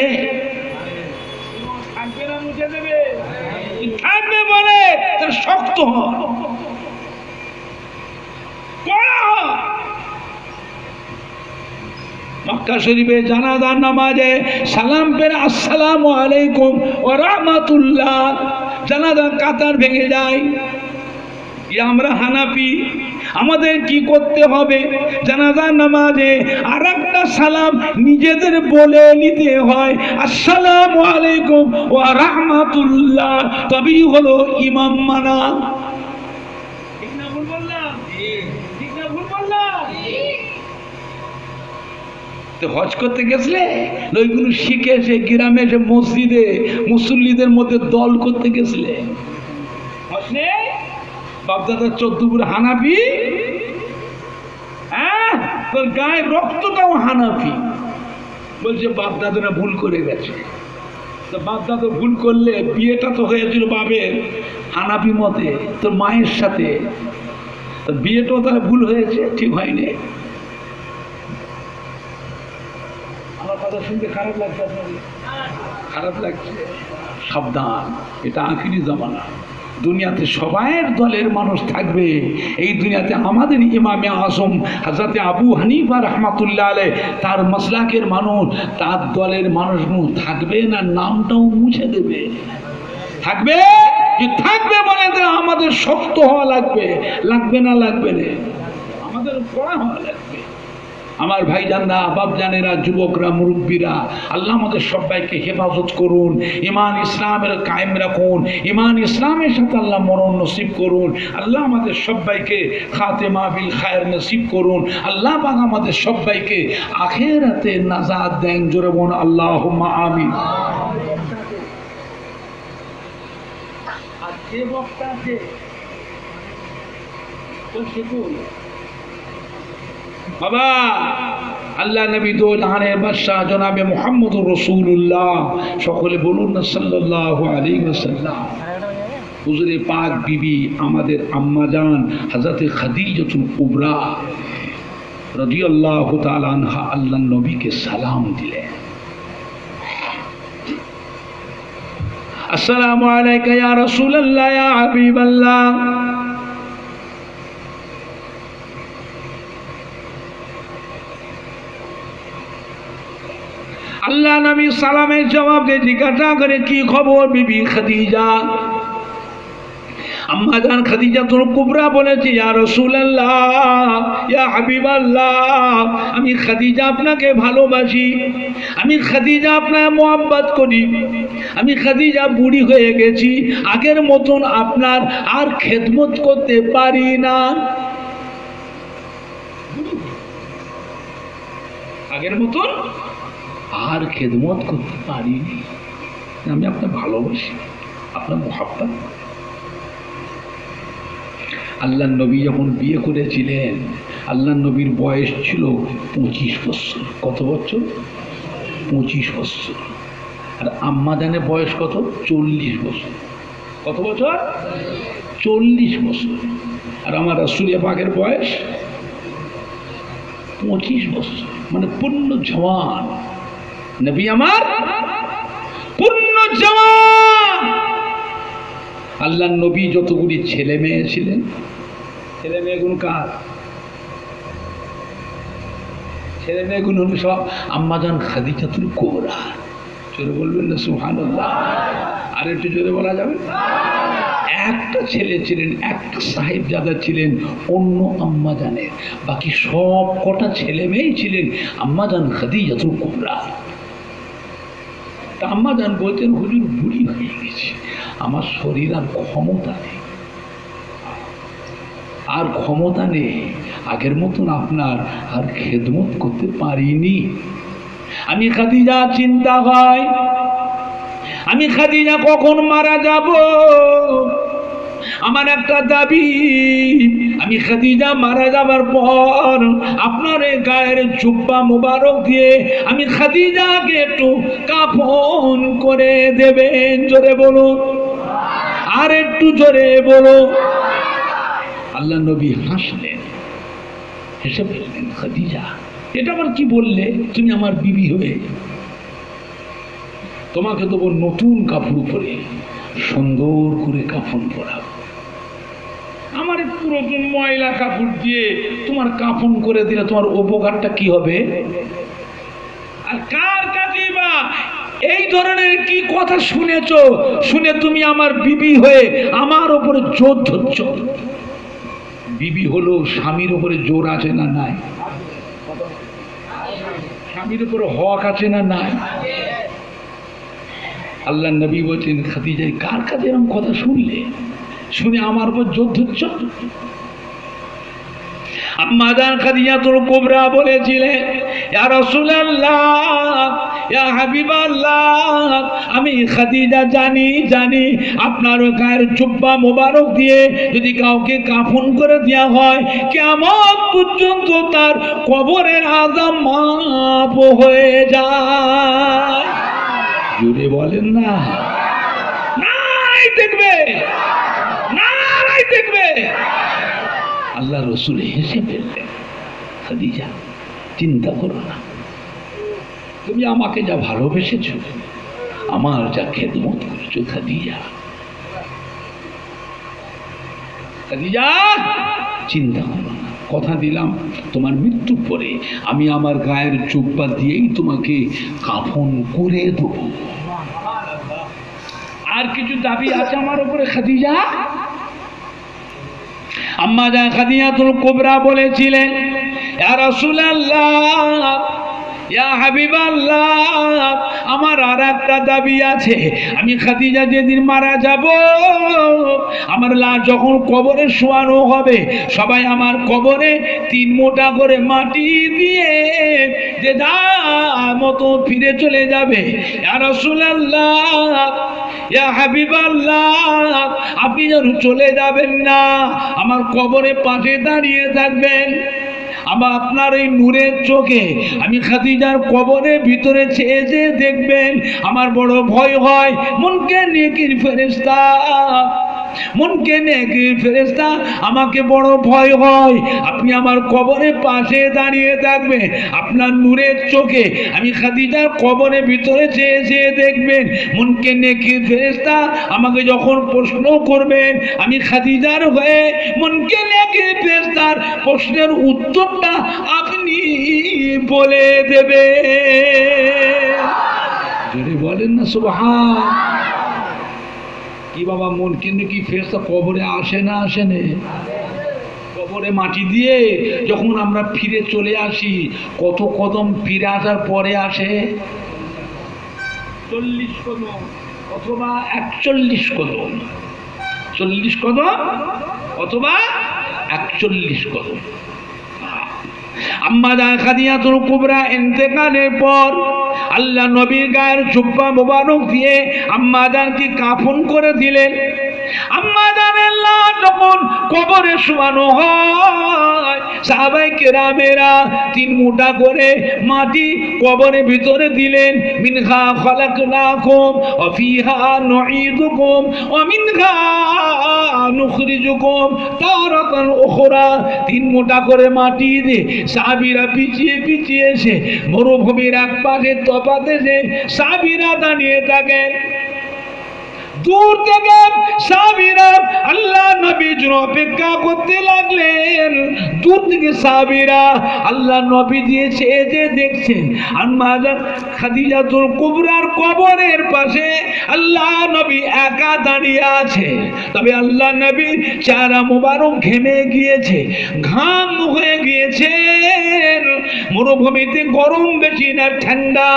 থাকবে না, মুছে দেবে? থাকবে বলে তার শক্ত হয়, মক্কা শরীফে জানাজার নামাজে সালাম পেরে আসসালামু আলাইকুম ওয়া রাহমাতুল্লাহ, জানাজার কাতার ভেঙে যায়। আমরা হানাফি, আমাদের কি করতে হবে? জানাজার নামাজে আর একটা একটা সালাম নিজেদের বলে নিতে হয়, আসসালামু আলাইকুম ওয়া রাহমাতুল্লাহ, তবেই হলো ইমাম মানা। ঠিক না ভুল বললাম? ঠিক না ভুল বললাম? তো হজ করতে গেছিলে ওইগুলো শিখে এসে গ্রামে এসে মসজিদে মুসল্লিদের মধ্যে দল করতে গেছিলে? বাপদাদা চোদ্দপুর হানাফি, হ্যাঁ, তোর গায়ে রক্তটাও হানাফি। বলছে বাপদাদারা ভুল করে গেছে। তো বাপদাদা ভুল করলে বিয়েটা তো হয়েছিল বাবের হানাফি মতে, তোর মায়ের সাথে, তো বিয়েটাও তারা ভুল হয়েছে, ঠিক হয়নি। আমার কথা শুনতে খারাপ লাগছে আপনাদের? খারাপ লাগছে? সাবধান, এটা আখিরি জামানা। দুনিয়াতে সবাইয়ের দলের মানুষ থাকবে। এই দুনিয়াতে আমাদের ইমামে আজম হযরতে আবু হানিফা রাহমাতুল্লাহ আলাইহি তার মাসলাকের মানুষ, তার দলের মানুষগুলো থাকবে না নামটাও মুছে দেবে? থাকবে কি থাকবে? বলে আমাদের শক্ত হওয়া লাগবে, লাগবে না লাগবে না, আমাদের পড়া হওয়া লাগবে। আমার ভাইজানরা, বাপজানেরা, যুবকরা, মুরব্বীরা, আল্লাহ আমাদের সবাইকে হেফাজত করুন, ইমান ইসলামের কায়েম রাখুন, ইমান ইসলামের সাথে আল্লাহ মরণ নসিব করুন। আল্লাহ আমাদের সবাইকে খাতেমা বিল খায়ের নসিব করুন। আল্লাহ পাক আমাদের সবাইকে আখিরাতে নাজাত দেন। জোরে বলুন আল্লাহুম্মা আমিন। আর যে বক্তা আছে তো শিখুন বাবা, আল্লাহ নবী দো জাহানের বাদশাহ জনাবে মুহাম্মদুর রাসূলুল্লাহ, সকলে বলুন না সাল্লাল্লাহু আলাইহি ওয়াসাল্লাম। হুজুরে পাক বিবি আমাদের আম্মা জান হযরতে খাদিজাতুল কুবরা রাদিয়াল্লাহু তাআলা আনহা আল্লাহর নবীকে সালাম দিলেন, আসসালামু আলাইকা ইয়া রাসূলুল্লাহ ইয়া হাবিবাল্লাহ। আল্লাহ নবী সালামের জবাব দিয়ে জিজ্ঞাসা করে, কি খবর বিবি খাদিজা? আম্মা জান খাদিজাতুল কুবরা বলেছে, ইয়া রাসূলুল্লাহ ইয়া হাবিবাল্লাহ, আমি খাদিজা আপনাকে ভালোবাসি, আমি খাদিজা আপনাকে মোহাব্বত করি, আমি খাদিজা বুড়ি হয়ে গেছি, আগের মতন আপনার আর খেদমত করতে পারি না। আগের মতন আর খেদমত করতে পারিনি, আমি আপনার ভালোবাসি, আপনার মোহাব্বত। আল্লাহ নবী যখন বিয়ে করেছিলেন, আল্লাহ নবীর বয়স ছিল 25 বছর। কত বছর? 25 বছর। আর আম্মা জানের বয়স কত? 40 বছর। কত বছর? 40 বছর। আর আমার রাসূল পাকের বয়স 25 বছর, মানে পূর্ণ জওয়ান। নবী আমার পূর্ণ জওয়ান। আল্লাহ নবী যতগুলি ছেলে মেয়ে ছিলেন, ছেলে মেয়েগুলো কার? ছেলে মেয়েগুলো হলো সব আম্মাজান খাদিজাতুল কুবরা। জোরে বলবেন না সুবহানাল্লাহ? আর একটু জোরে বলা যাবে? একটা ছেলে ছিলেন, একটা সাহেবজাদা ছিলেন অন্য আম্মাজানের, বাকি সব কটা ছেলে মেয়ে ছিলেন আম্মাজান খাদিজাতুল কুবরা। তা আম্মাজান বলতেন, হুজুর বুড়ি হয়ে গেছে, আমার শরীর আর ক্ষমতা নেই, আর ক্ষমতা নেই, আগের মতন আপনার আর খেদমত করতে পারিনি। আমি খাদিজা চিন্তা হয়, আমি খাদিজা কখন মারা যাব। আমার একটা দাবি, আমি খাদিজা মারা যাবার পর আপনার গায়ের জুব্বা মোবারক দিয়ে আমি খাদিজাকে একটু কাফন করে দেবেন। জোরে বলুন, আর একটু জোরে বলো। আল্লাহ নবী হাসলেন, হেসে বললেন, খাদিজা এটা আবার কি বললে? তুমি আমার বিবি হয়ে, তোমাকে দেবো নতুন কাপড় পরে, সুন্দর করে কাফন পরাবো। আমার পুরাতন ময়লা কাপড় দিয়ে তোমার কাফন করে দিলে তোমার উপকারটা কি হবে? আর কার কাছে বা এই ধরনের কি কথা শুনেছ, শুনে তুমি আমার বিবি হয়ে আমার উপরে জোর ধরছ? বিবি হলো স্বামীর উপরে জোর আছে না নাই? স্বামীর উপরে হক আছে না নাই? আল্লাহ নবী বলছেন খাদিজা কার কাছে এরকম কথা শুনলে, শুনে আমার উপর জোর ধরছ? আম্মা জান খাদিজাতুল কুবরা বলেছিলেন ইয়া রাসূলুল্লাহ ইয়া হাবিবাল্লাহ, আমি খাদিজা জানি আপনার গায়ের জুব্বা মোবারক দিয়ে যদি কাউকে কাফন করে দেওয়া হয় কিয়ামত পর্যন্ত তার কবরের আযাব মাফ হয়ে যায়। জোরে বলেন না, নাই দেখবে, নাই দেখবে। আল্লাহ রসুল হেসে ফেললেন, খাদিজা চিন্তা করো না, তুমি আমাকে যা ভালোবেসেছো, আমার যা খেদমত করেছো খাদিজা, খাদিজা চিন্তা করো না, কথা দিলাম তোমার মৃত্যুর পরে আমি আমার গায়ের জুব্বা দিয়েই তোমাকে কাফন করে দেবো। আর কিছু দাবি আছে আমার উপরে খাদিজা? আম্মা জান খাদিজাতুল কুবরা বলেছিলেন ইয়া রাসূলুল্লাহ ইয়া হাবিবাল্লাহ, আমার আর একটা দাবি আছে, আমি খাদিজা যেদিন মারা যাব, আমার লাশ যখন কবরে শোয়ানো হবে, সবাই আমার কবরে 3 মুঠা করে মাটি দিয়ে যে যার মতো ফিরে চলে যাবে। ইয়া রাসূলুল্লাহ ইয়া হাবিবাল্লাহ, আপনি যেন চলে যাবেন না, আমার কবরে পাশে দাঁড়িয়ে থাকবেন। আমার আপনার এই নূরের চোখে আমি খাদিজার কবরের ভিতরে চেয়ে চেয়ে দেখবেন। আমার বড় ভয় হয়, মনকে নেকির ফেরেশতা, মনকে নেকির ফেরেশতা, আমাকে বড় ভয় হয়। আপনি আমার কবরের পাশে দাঁড়িয়ে থাকবেন, আপনার নূরের চোখে আমি খাদিজার কবরের ভিতরে চেয়ে চেয়ে দেখবেন। মনকে নেকির ফেরেশতা আমাকে যখন প্রশ্ন করবেন, আমি খাদিজার হয়ে মনকে নেকির ফেরেশতার প্রশ্নের উত্তরটা আপনি বলে দেবে। যদি বলেন না সুবহান। কি বাবা, মন কিন্তু কি ফেরেশতা কবরে আসে না আসে না? কবরে মাটি দিয়ে যখন আমরা ফিরে চলে আসি, কত কদম ফিরে আসার পরে আসে? 40 কদম অথবা 41 কদম, 40 কদম অথবা 41 কদম। আম্মা জান খাদিজাতুল কুবরা ইন্তেকালের পর আল্লাহ নবীর গায়ের জুব্বা মোবারক দিয়ে আম্মা জানকে কাফন করে দিলেন। আম্মা জানের লাশ যখন কবরে শোয়ানো হয়, সাহাবায়ে কেরামেরা 3 মুঠা করে মাটি কবরের ভিতরে দিলেন। মিনহা খালাকনাকুম ওয়া ফিহা নুঈদুকুম ওয়া মিনহা নুখরিজুকুম তারাতান উখরা। 3 মুঠা করে মাটি দিয়ে সাহাবীরা পিছিয়ে পিছিয়ে এসে মরুভূমির এক পাশে তফাতে যে সাহাবীরা দাঁড়িয়ে থাকেন, দূর থেকে সাহাবীরা আল্লাহ নবীর জন্য অপেক্ষা করতে লাগলেন। দূর থেকে সাহাবীরা আল্লাহ নবী দিয়ে চেয়ে যে দেখছেন আম্মা জান খাদিজাতুল কুবরার কবরের পাশে আল্লাহ নবী একা দাঁড়িয়ে আছে। তবে আল্লাহ নবীর চেহারা মোবারক ঘেমে গিয়েছে, ঘাম হয়ে গিয়েছে। মরুভূমিতে গরম বেশি না ঠান্ডা?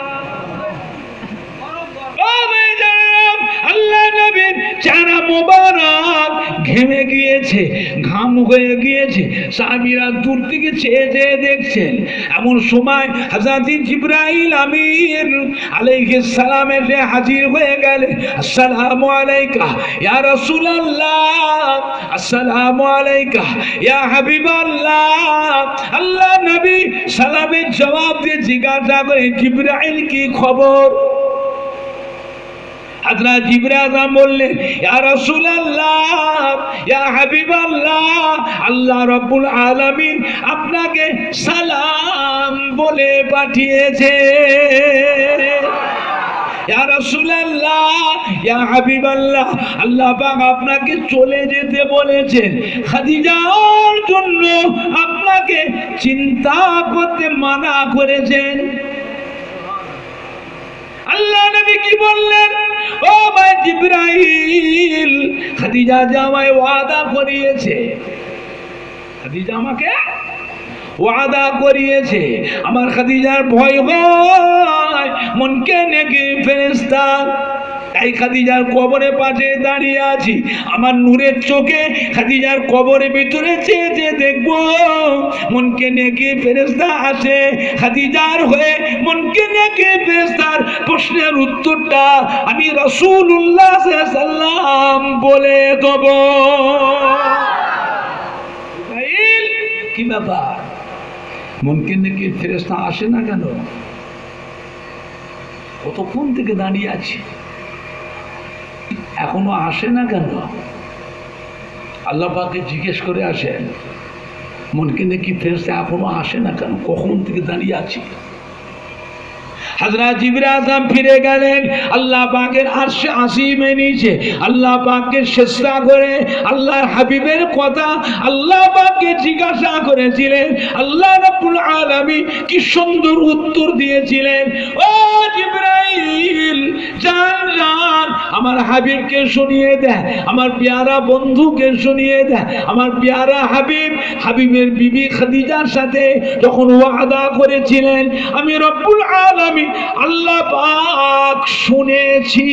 আল্লাহ নবীর চেহারা মোবারক ঘেমে গিয়েছে, ঘাম হয়ে গিয়েছে। সাহাবীরা দূর থেকে চেয়ে চেয়ে দেখছেন। এমন সময় হযরত জিবরাইল আমিন আলাইহিস সালাম এসে হাজির হয়ে গেলেন। আসসালামু আলাইকা ইয়া রাসূলুল্লাহ, আসসালামু আলাইকা ইয়া হাবিবাল্লাহ। আল্লাহ নবী সালামের জবাব দিয়ে জিজ্ঞাসা করে, জিবরাইল কি খবর? হযরত জিবরাইল বললেন, ইয়া রাসূলুল্লাহ ইয়া হাবিবাল্লাহ, আল্লাহ রাব্বুল আলামিন আপনাকে সালাম বলে পাঠিয়েছে। ইয়া রাসূলুল্লাহ ইয়া হাবিবাল্লাহ, আল্লাহ পাক আপনাকে চলে যেতে বলেছেন। খাদিজার জন্য আপনাকে চিন্তা করতে মানা করেছেন। আল্লাহ নবী কি বললেন? ও ভাই জিবরাইল, খাদিজা যে আমায় ওয়াদা করিয়েছে, খাদিজা আমাকে ওয়াদা করিয়েছে। আমার খাদিজার ভয় হয় মনকে নেকি ফেরেশতা, তাই খাদিজার কবরের পাশে দাঁড়িয়ে আছি। আমার নূরের চোখে খাদিজার কবরের ভিতরে চেয়ে চেয়ে দেখবো মনকে নেকি ফেরেশতা আসে খাদিজার হয়ে। মনকে নেকি ফেরেশতার প্রশ্নের উত্তরটা আমি রাসূলুল্লাহ সাল্লাল্লাহু আলাইহি ওয়াসাল্লাম বলে দেব। কি ব্যাপার, মনকে নেকি ফেরেশতা আসে না কেন? কতক্ষণ থেকে দাঁড়িয়ে আছি, এখনো আসে না কেন? আল্লাহ পাককে জিজ্ঞেস করে আসেন মনকে নেকি ফেরেশতা এখনো আসে না কেন, কখন থেকে দাঁড়িয়ে আছি। হযরত জিবরাইল আযম ফিরে গেলেন আল্লাহ পাকের আরশে আসিমে নিচে। আল্লাহ পাককে সেজদা করে আল্লাহর হাবিবের কথা আল্লাহ পাককে জিজ্ঞাসা করেছিলেন। আল্লাহ রাব্বুল আলামিন কি সুন্দর উত্তর দিয়েছিলেন, ও জিবরাইল জান জান আমার হাবিবকে শুনিয়ে দেয়, আমার পেয়ারা বন্ধুকে শুনিয়ে দেয়। আমার পেয়ারা হাবিব, হাবিবের বিবি খাদিজার সাথে যখন ওয়াদা করেছিলেন আমি রব্বুল আলামিন আল্লাহ পাক শুনেছি।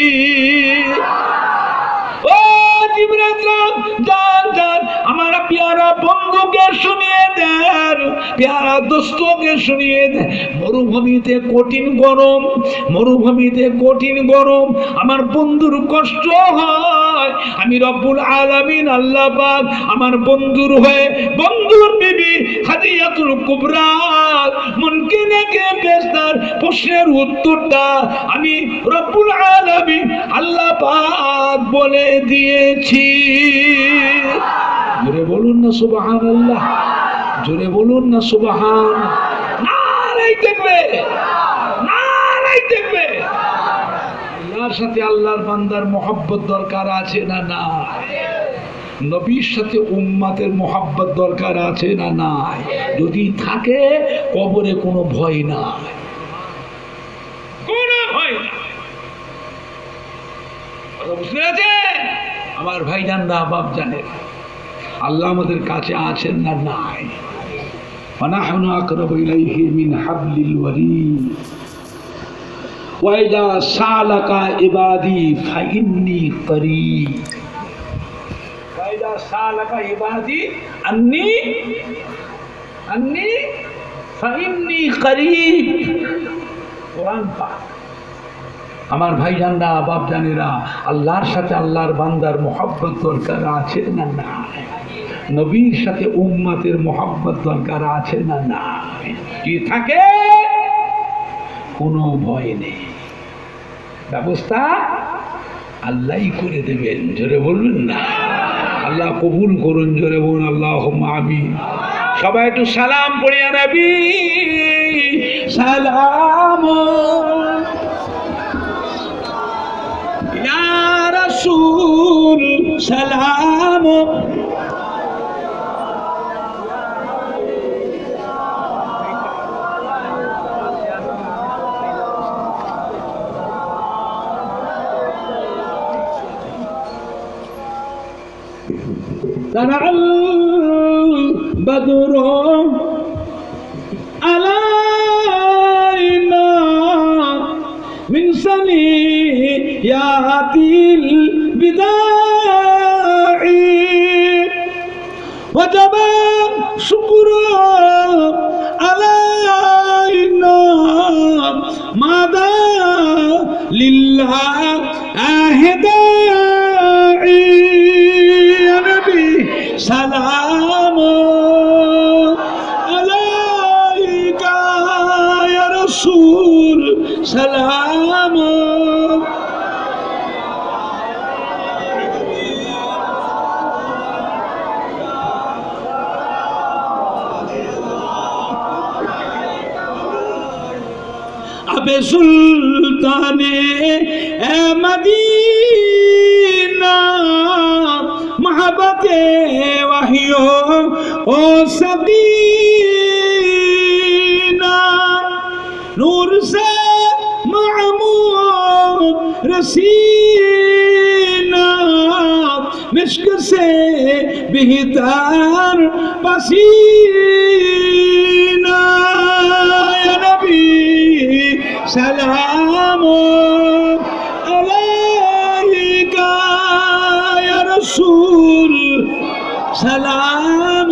ও জিবরাইল জান জান আমার পেয়ারা বন্ধুকে শুনিয়ে দেন, পেয়ারা দোস্তকে শুনিয়ে দেন। মরুভূমিতে কঠিন গরম, মরুভূমিতে কঠিন গরম, আমার বন্ধুর কষ্ট হয়। আমি রব্বুল আলামিন আল্লাহ পাক আমার বন্ধুর হয়ে বন্ধুর বিবি খাদিজাতুল কুবরা মনকে নেকি ফেরেশতার প্রশ্নের উত্তরটা আমি রব্বুল আলামিন আল্লাহ পাক বলে দিয়েছি। জোরে বলুন না সুবহানাল্লাহ, জোরে বলুন না সুবহান। নারায়ে তাকবীর, নারায়ে তাকবীর। আল্লাহর সাথে আল্লাহর বান্দার মহব্বত দরকার আছে না নাই? নবীর সাথে উম্মতের মহব্বত দরকার আছে না নাই? যদি থাকে কবরে কোনো ভয় নাই, কোনো ভয় নাই। বুঝতে পেরেছেন আমার ভাইজানরা, বাপ জানেন আল্লাহ আমাদের কাছে আছেন না নাই? ফানাহনু আকরাবু ইলাইহি মিন হাবলিল ওয়ারিদ ওয়া ইযা সালাকা ইবাদি ফাইন্নী করিব ওয়া ইযা সালাকা ইবাদি আন্নী ফাইন্নী করিব। কোরআন পাক। আমার ভাইজানরা, বাপ জানেরা, আল্লাহর সাথে আল্লাহর বান্দার মহব্বত দরকার আছে না নাই? নবীর সাথে উম্মতের মহব্বত দরকার আছে না নাই? কি থাকে কোনো ভয় নেই, ব্যবস্থা আল্লাহই করে দেবেন। জোরে বলবেন না? আল্লাহ কবুল করুন, জোরে বলুন আল্লাহুম্মা আমিন। সবাই একটু সালাম পড়িয়া নবী সালাম ইয়া রাসূল সালাম। طلع البدر علينا من ثنيات الوداع وجب شكر علينا ماذا لله داعي سلام عليك يا رسول سلام अबे सुल्ताने मदीना मोहब्बते वहियो ओ सकीना नूर से मामूद रसीना मिश्क से बेहतर पसीना সালাম আলাইকা ইয়া রাসূল সালাম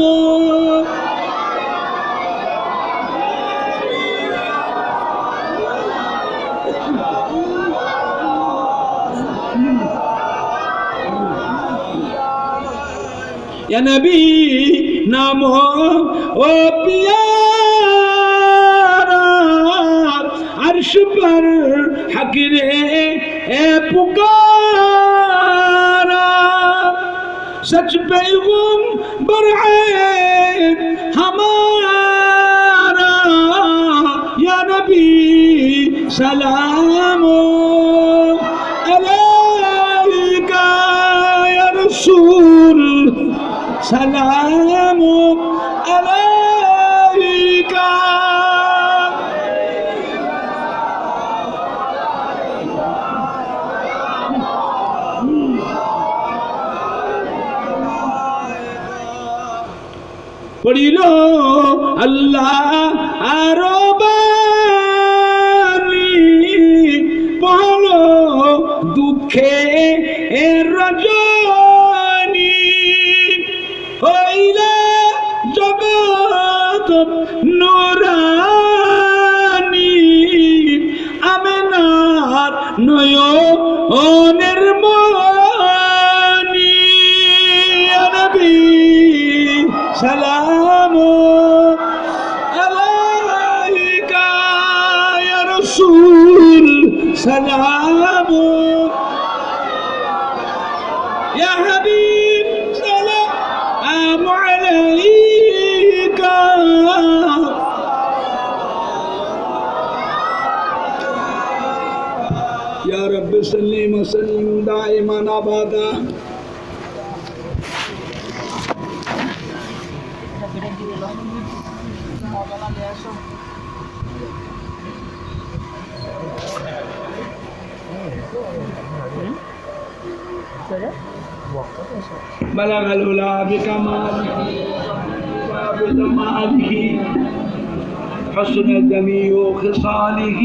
या नबी नामो ओ प्यारा अर्श पर हकरे ए पुकारा सच पैगंबर है हमारा या नबी सलाम अलैका या रसूल सलाम अलैका पढ़िल अल्लाह आरबानी पढ़ो दुखे रजनी হইলে জগৎ নুরানি আমেনার নয়নের মনি ইয়া নবী সালাম আলাইকা ইয়া রাসূল সালাম ইয়া হাবিব সালাম আলাইকা ইয়া রাব্বি সাল্লি ওয়া সাল্লিম দাইমান আবাদা بلغ العلا بكماله وبجماله حسن جميع خصاله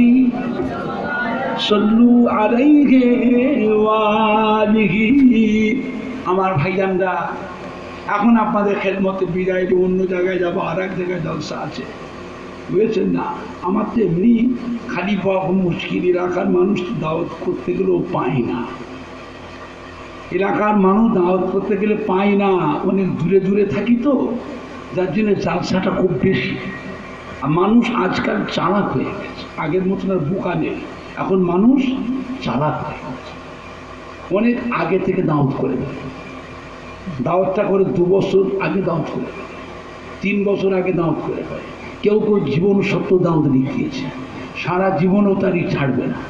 صلوا عليه وآله আমার ভাইজানরা এখন আপনাদের খেদমতে বিদায় দিয়ে অন্য জায়গায় যাবো আর এক জায়গায় জলসা আছে বুঝেছেন না আমার তো এমনি খালি পাওয়া মুশকিল এলাকার মানুষ দাওয়াত করতে গেলেও পায় না এলাকার মানুষ দাওয়াত করতে গেলে পায় না অনেক দূরে দূরে থাকি তো যার জন্য জালসাটা খুব বেশি আর মানুষ আজকাল চালাক হয়ে গেছে আগের মতন আর বোকা নেই এখন মানুষ চালাক হয়ে গেছে অনেক আগে থেকে দাওয়াত করে দেয় দাওয়াতটা করে 2 বছর আগে দাওয়াত করে দেয় 3 বছর আগে দাওয়াত করে দেয় কেউ কেউ জীবন সত্য দাওয়াত লিখিয়েছে সারা জীবনও তারই ছাড়বে না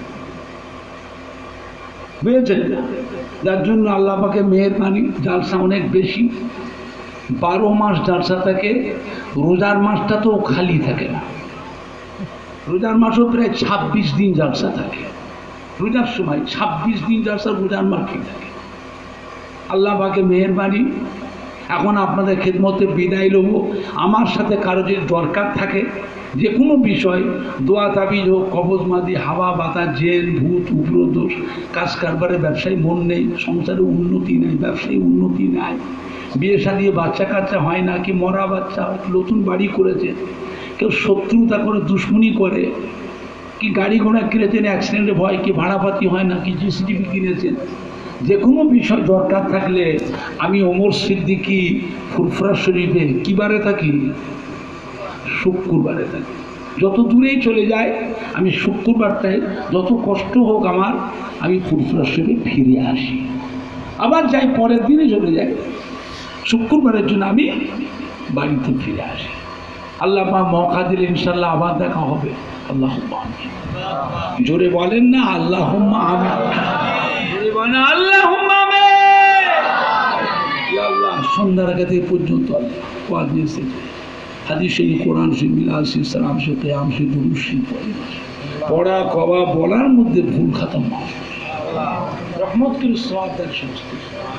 বুঝেছেন যার জন্য আল্লাহ পাকে মেহেরবানি জালসা অনেক বেশি 12 মাস জালসা থাকে রোজার মাসটা তো খালি থাকে না রোজার মাসও প্রায় 26 দিন জালসা থাকে রোজার সময় 26 দিন জালসা রোজার মাস ঠিক থাকে আল্লাহ পাকে মেহেরবানি এখন আপনাদের খেদমতে বিদায় নেব আমার সাথে কারো যদি দরকার থাকে যে কোনো বিষয় দোয়া তাবিজ হোক কবজ মাদি হাওয়া বাতাস জেন ভূত উপরদোষ কাজ কারবারে ব্যবসায় মন নেই সংসারে উন্নতি নেই ব্যবসায় উন্নতি নাই বিয়ে শাদিয়ে বাচ্চা কাচ্চা হয় না কি মরা বাচ্চা নতুন বাড়ি করেছে কেউ শত্রুতা করে দুশ্মনী করে কি গাড়ি ঘোড়া কিনেছেন অ্যাক্সিডেন্টে ভয় কি ভাড়াপাতি হয় না কি জিসিটিভি কিনেছেন যে কোনো বিষয় দরকার থাকলে আমি ওমর সিদ্দিকী ফুরফুরা শরীফে কী বারে থাকি শুক্রবারে থাকি যত দূরেই চলে যায় আমি শুক্রবারটায় যত কষ্ট হোক আমার আমি ফুরফুরা শরীফে ফিরে আসি আবার যাই পরের দিনে চলে যাই শুক্রবারের জন্য আমি বাড়িতে ফিরে আসি আল্লাহ পা মৌকা দিলে ইনশাল্লাহ আবার দেখা হবে আল্লাহুম্মা আমিন জোরে বলেন না আল্লাহুম্মা আমিন জোরে বলেন আল্লাহুম্মা আমিন ইয়া আল্লাহ সন্ধ্যার আগে থেকে পর্যন্ত আল্লাহ ওয়াজ দিয়েছে হাদিস এই কোরআন শরীফ মিলাদ শরীফ সালাম শরীফ কিয়াম শরীফ দুরূদ শরীফ পড়া কওয়া বলার মধ্যে ভুল খতম মাফ রহমত করে সওয়াব দেন সমস্ত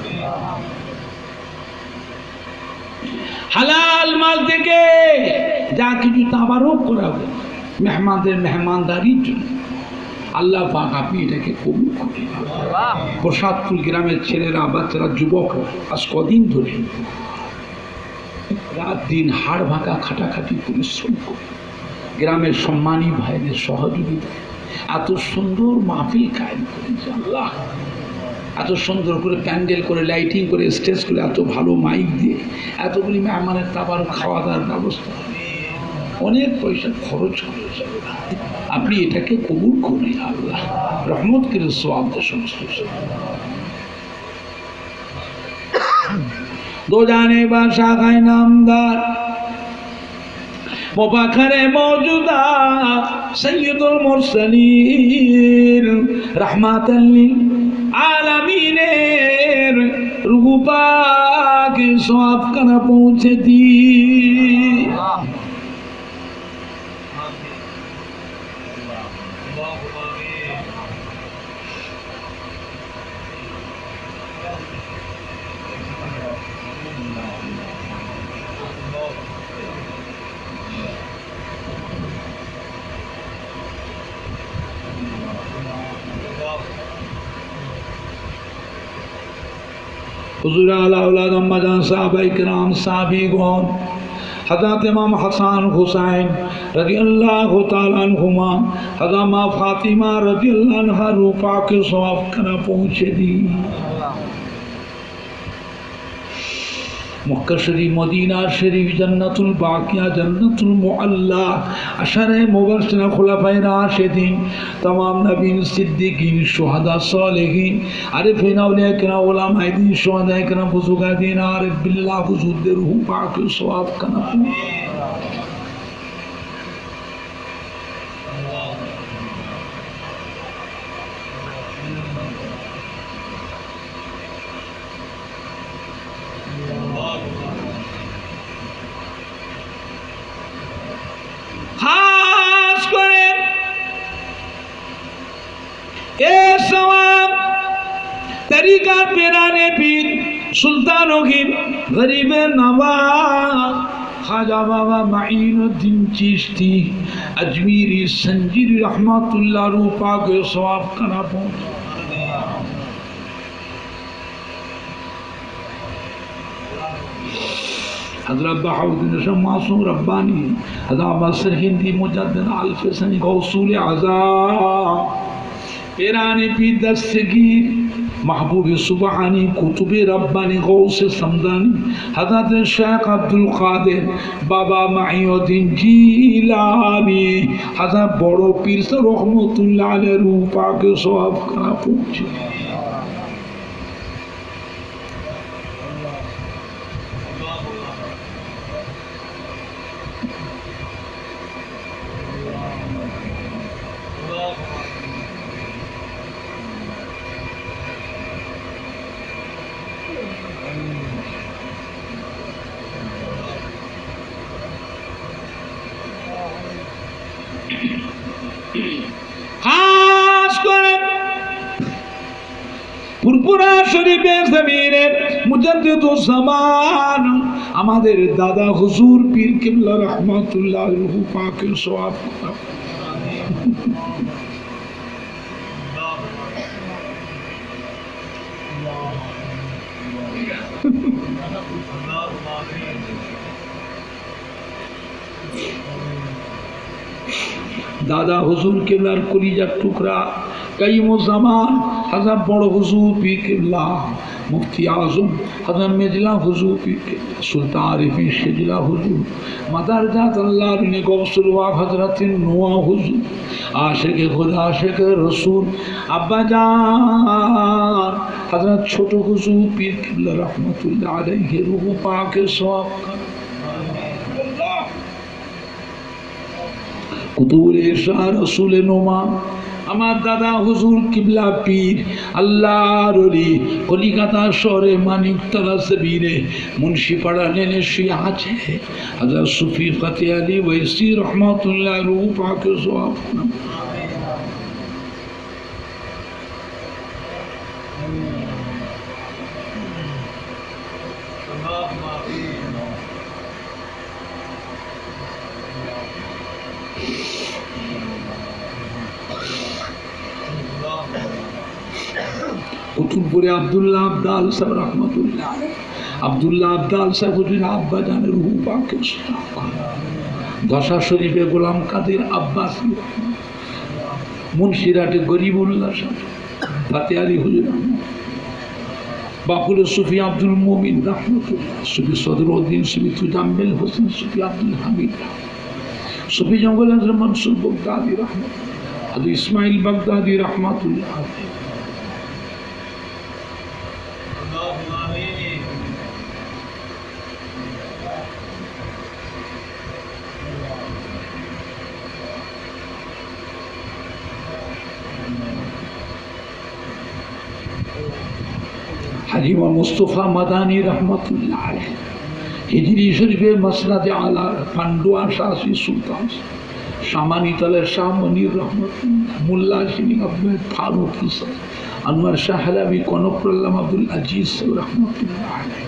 হালাল মাল থেকে যা কিছু তাবারক করাবো মেহমানদের মেহমানদারির জন্য আল্লাহ পাক আপনি এটাকে কবুল করেন। প্রসাদপুর গ্রামের ছেলেরা বাচ্চারা যুবকরা আজ কদিন ধরে রাত দিন হাড় ভাঙা খাটাখাটি পরিশ্রম করে গ্রামের সম্মানী ভাইদের সহযোগিতা এত সুন্দর মাহফিল কায়েম করেছে। আল্লাহ এত সুন্দর করে প্যান্ডেল করে লাইটিং করে স্টেজ করে এত ভালো মাইক দিয়ে এতগুলি মেহমানের তাবার খাওয়া দাওয়ার ব্যবস্থা অনেক পয়সা খরচ করেছে। আপনি এটাকে কবুল করেন আল্লাহ, রহমত করে সওয়াব দে সমস্ত। দো জানে বাসা খায় নামদার মুবাখারে মওজুদা সৈয়দুল মুরসালিন রাহমাতাল লিল আলামিনের রূহ পাক সওয়াব খানা পৌঁছে দি। हुजूर आला औलाद अम्मा जान साहबा इकराम साहबीगण हज़रत इमाम हसन हुसैन रज़ी अल्लाह तआला अन्हुमा हज़रत माँ फातिमा रज़ी अल्लाह अन्हा रूपा के सवाब कना पहुँचे दी। मक्का शरीफ मदीना शरीफ जन्नतुल बाकिया जन्नतुल मुअल्ला अशरे मुबश्शिरा खुलाफाए राशिदीन तमाम नबीन सिद्दीकीन शुहदा सालिहीन आरिफीन औलिया किराम उलमाए दीन शुहदा किराम बुजुर्गाए दीन आरिफ बिल्लाह हुजूर दे रूह पाक सवाब कना खास करे ए सवाब तरीका पेराने पीर सुल्तानों की गरीब नवाब खाजा बाबा माइनुद्दीन चिश्ती अजमीरी संजीरी रहमतुल्लाह रूपा के सवाब कना पहुंच। हज़रत बहाउद्दीन शाह मासूम रब्बानी हज़रत बसर हिंदी मुजद्दिद अल्फ सनी गौसूल आज़म पेराने पी दस्तगीर महबूब सुबहानी कुतुब रब्बानी गौस समदानी हज़रत शेख अब्दुल कादिर बाबा माइनुद्दीन जिलानी हज़रत बड़ो पीर से रहमतुल्लाह अलैह रूह पाक सवाब कना पहुंचे। खास करे पुरपुरा शरीफेर जमीনের মুজাদ্দিদুজ জামান আমাদের দাদা হুজুর পীর কিবলা রাহমাতুল্লাহ রূহ পাকের সওয়াব दादा हुजूर किबलार कलिजार टुकड़ा कायिमुज़्ज़मान हज़रत बड़ हुजूर पीर किबला मुफ्ती आज़म हज़रत मेजला हुजूर पीर किबला सुल्तान आरिफीन शेजिला हुजूर मदार जात अल्लाह ने गौसुल वाक़ हज़रत नूह हुजूर आशिक खुदा आशिक रसूल अब्बा जान हज़रत छोटो हुजूर पीर किबला रहमतुल्लाह अलैहि रूह पाक सवाब कुतुबुल इरशाद रसूल नुमा আমার দাদা হুজুর কিবলা পীর আল্লাহর ওলি কলিকাতা শহরে মানিকতলা জমিনে মুন্সিপাড়া লেনে শুয়ে আছে হযরত সুফি ফতে আলী ওয়াইসি রহমাতুল্লাহ রূহ পাক সওয়াব কুতুবপুরে আব্দুল্লাহ আবদাল সাহেব রহমতুল্লাহ, আব্দুল্লাহ আবদাল সাহেব হুজুর আব্বা জানের রূহ পাকে দশা শরীফে গোলাম কাদের আব্বাসী, মুন্সিরাটে গরিবুল্লাহ সাহেব, ফাতেহারি হুজুর, বাকুলের সুফি আব্দুল মুমিন রহমতুল্লাহ, সুফি সদরউদ্দিন, সুফি তুজাম্মেল হোসেন, সুফি আব্দুল হামিদ, সুফি জঙ্গল মনসুর বাগদাদি রহমতুল্লাহ, আবু ইসমাইল বাগদাদি রহমতুল্লাহ। হাজিমা মুস্তফা মাদানী রহমতুল্লাহ আলাইহি, হিজরি শরীফে মসনাদে আলা পান্ডুয়া শাসী সুলতান, শামানিতলের শাহ মনির রহমতুল্লাহ, মোল্লা শিরিং আহমেদ ফারুক ইসা, আনোয়ার শাহ হালাবি, কনকরুল্লাহ আব্দুল আজিজ রহমতুল্লাহ আলাইহি,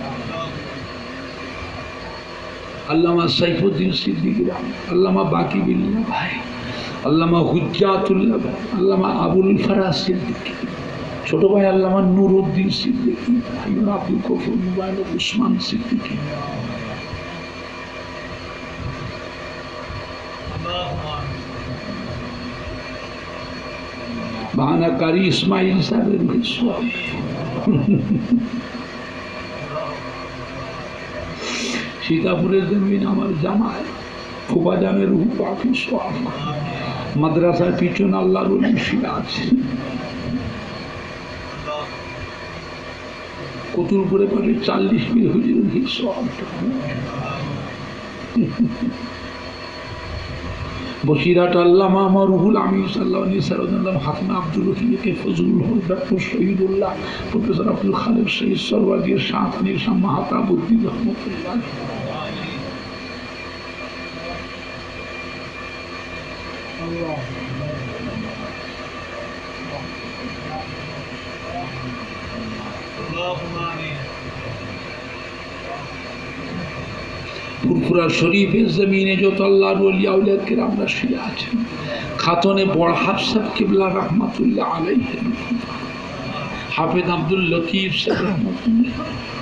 আল্লামা সাইফুদ্দিন সিদ্দিকী, আল্লামা বাকি বিল্লাহ ভাই, আল্লামা হুজ্জাতুল্লাহ ভাই, আল্লামা আবুল ফরাজ সিদ্দিকী, ছোট ভাই আল্লামা নুরুদ্দিন সিদ্দিকী, আব্দুল গফুর মুবারক উসমান সিদ্দিকী, বাহানাকারী ইসমাইল সাহেবের সওয়াব, সীতাপুরের জমিন আমার জামায় ফুবাজানের রূহ পাকে সওয়াব, মাদ্রাসার পিছনে আল্লাহর ওলি শিলা আছে, কতুলপুরে পাবে 40 মিল হুজুরের সওয়াব, বসিরহাট আল্লামা আমার রুহুল আমিন সাল্লাল্লাহু আলাইহি ওয়াসাল্লাম, হাফিজ আব্দুল রহিমকে ফজলুল হক, ডক্টর শহীদুল্লাহ, প্রফেসর আব্দুল খালেক শহীদ সরওয়াজির শাহনির শাহ মাহতাবুদ্দিন রহমতুল্লাহ, ফুরফুরা শরীফের জমিনে যত আল্লাহর ওলি আউলিয়া কিরামরা শুয়ে আছেন, খাতনে বড় হাফসাব কিবলা রহমাতুল্লাহ আলাইহি, হাফেজ আব্দুল লতিফ সাহেব রহমাতুল্লাহ,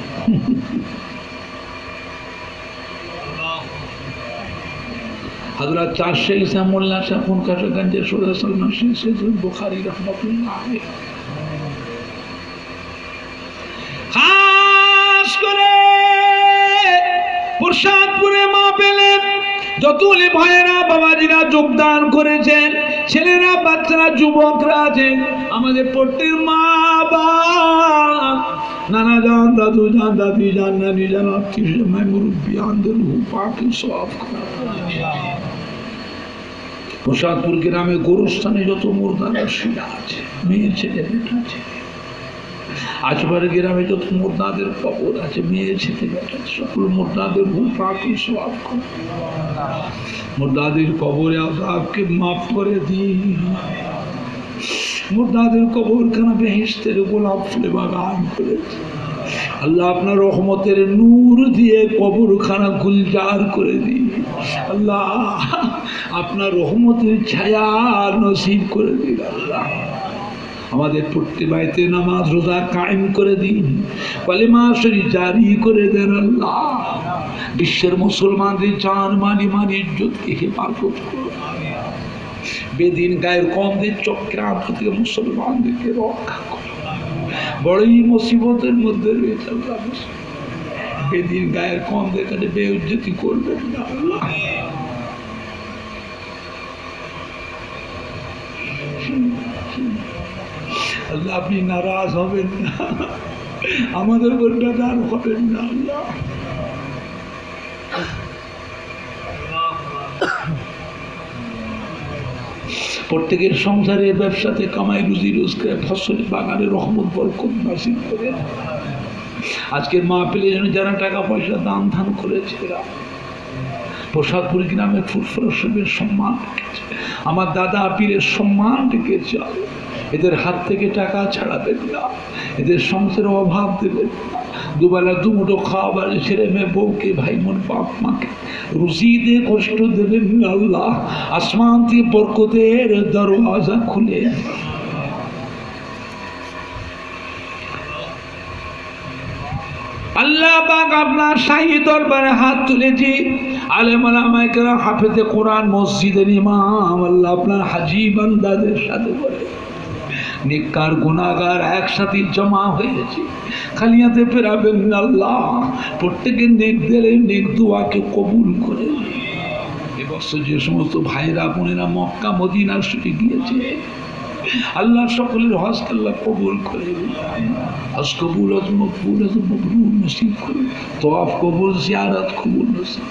হযরত চার শেখ ইসা মোল্লা সাহেব কাশগঞ্জের সদর সালমান শেখ বুখারী রহমাতুল্লাহ আলাইহি, খাস করে প্রসাদপুরে মা পেলেন যত ভাইয়েরা বাবাজিরা যোগদান করেছেন, ছেলেরা বাচ্চারা যুবকরা আছেন, আমাদের প্রত্যেক মা বাবা, নানা জান, দাদু জান, দাদি জান, নানি জান, আত্মীয় মুরব্বী আন্দোলন পাকে সব প্রসাদপুর গ্রামে গোরস্থানে যত মুর্দারা শিলা আছে, মেয়ে ছেলে বেটা আছে, আজবার গ্রামে যত মুর্দাদের কবর আছে, মেয়ে ছেলে বেটা, সকল মুর্দাদের পাকে সব মুর্দাদের কবরে আযাবকে মাফ করে দিন, মুর্দাদের কবরখানা বেহেশতের গোলাপ ফুলে বাগান করে দিন, আল্লাহ আপনার রহমতের নূর দিয়ে কবরখানা গুলজার করে দিন, আল্লাহ আপনার রহমতের ছায়া নসিব করে দিন, আল্লাহ আমাদের প্রত্যেক বাড়িতে নামাজ রোজা কায়েম করে দিন, কালেমা শরীফ জারি করে দেন, আল্লাহ বিশ্বের মুসলমানদের জান মানি ইজ্জতকে হেফাজত করুন, বেদিন গায়ের কমদের চক্রান্ত থেকে মুসলমানদেরকে রক্ষা করুন, বড়ই মুসিবতের মধ্যে রয়েছে আল্লাহ, বেদিন গায়ের কমদের কাছে বেইজ্জতি করবেন না আল্লাহ, আল্লাহ আপনি নারাজ হবেন না, আমাদের উপর বেদার হবেন না আল্লাহ, প্রত্যেকের সংসারে ব্যবসাতে কামাই রুজি রোজগার ফসলের বাগানে রহমত বরকত নাসিব করে, আজকের মাহফিলের জন্য যারা টাকা পয়সা দান ধান করেছে, এরা প্রসাদপুর গ্রামে ফুরফুরা শরীফের সম্মান রেখেছে, আমার দাদা পীরের সম্মান রেখেছে, এদের হাত থেকে টাকা ছাড়াবেন না, এদের সংসারে অভাব দেবেন না, দুবেলা দুমুঠো খাওয়াবার ছেলে মেয়ে বউকে ভাই বোন বাপ মাকে রুজিতে কষ্ট দেবেন না আল্লাহ, আসমান থেকে বরকতের দরওয়াজা খুলে আল্লাহ পাক আপনার শাহী দরবারে হাত তুলেছি, আলেম ওলামায়ে কেরাম, হাফেজে কোরআন, মসজিদের ইমাম, আল্লাহ আপনার হাজী বান্দাদের সাথে করে নেককার গুনাহগার একসাথে জমা হয়েছে, খালিয়াতে ফেরাবেন না আল্লাহ। প্রত্যেকের নেক দিলে নেক দোয়াকে কবুল করে। এবছর যে সমস্ত ভাইরা বোনেরা মক্কা মদিনা শরীফে গিয়েছে, আল্লাহ সকলের হজ আল্লাহ কবুল করে, হজ কবুল, হজ মকবুল, হজ মবরুর নসিব করে, তওয়াফ কবুল, জিয়ারত কবুল নসিব।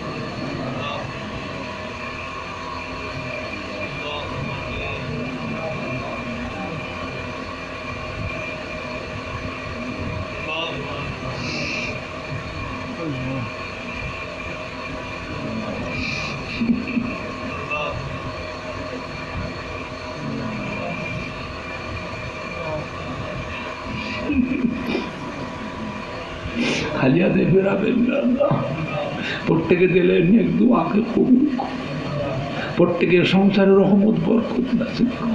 খালিয়াতে ফেরাবেন না আল্লাহ। প্রত্যেকে দিলেন নেক দোয়াকে কবুল করুন, প্রত্যেকের সংসারে রহমত বরকত নাযিল করুন।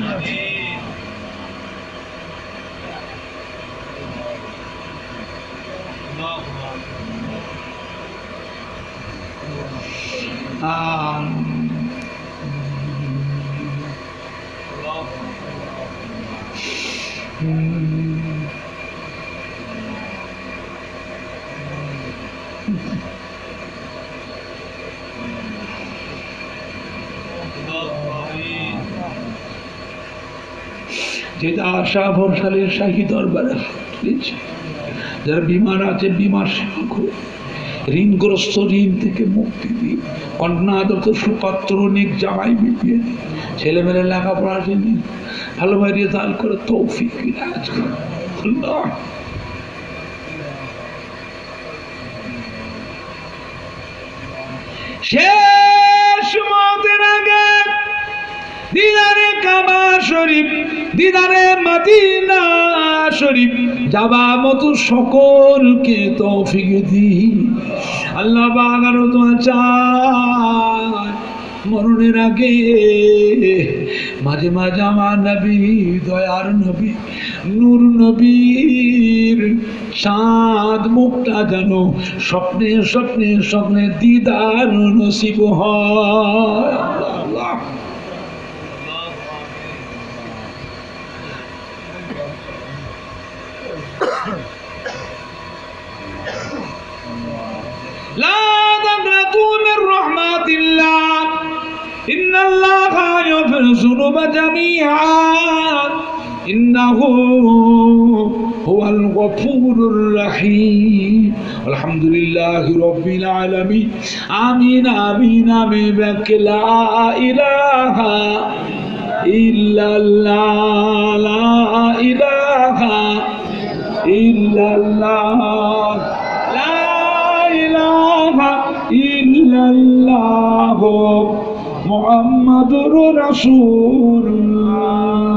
যেটা আশা ভরসালের শাহী দরবারে যারা বিমার আছে, বিমার সেবা করে, ঋণগ্রস্ত ঋণ থেকে মুক্তি দিই, কন্যাদত্ত সুপাত্র নেক জামাই বিপিয়ে দিই, ছেলেমেয়েরা লেখাপড়ার জন্য ভালোভাবে রেজাল্ট করে তৌফিক রাজ করে। আল্লাহ শেষ মতের আগে দিদারে কাবা শরীফ, দিদারে মদিনা শরীফ যাবা মতো সকলকে তৌফিক দি। আল্লাহ বাগানো দোয়া চায় মরণের আগে মাঝে মাঝে আমার নবী, দয়ার নবী, নূর নবীর চাঁদ মুখটা যেন স্বপ্নে স্বপ্নে স্বপ্নে দিদার নসিব হয়। আল্লাহ لا تقنطوا من رحمة الله إن الله يغفر الذنوب جميعا إنه هو الغفور الرحيم الحمد لله رب العالمين آمين آمين آمين بك لا إله إلا الله لا إله إلا الله ইল্লাল্লাহ মুহাম্মাদুর রাসূলুল্লাহ।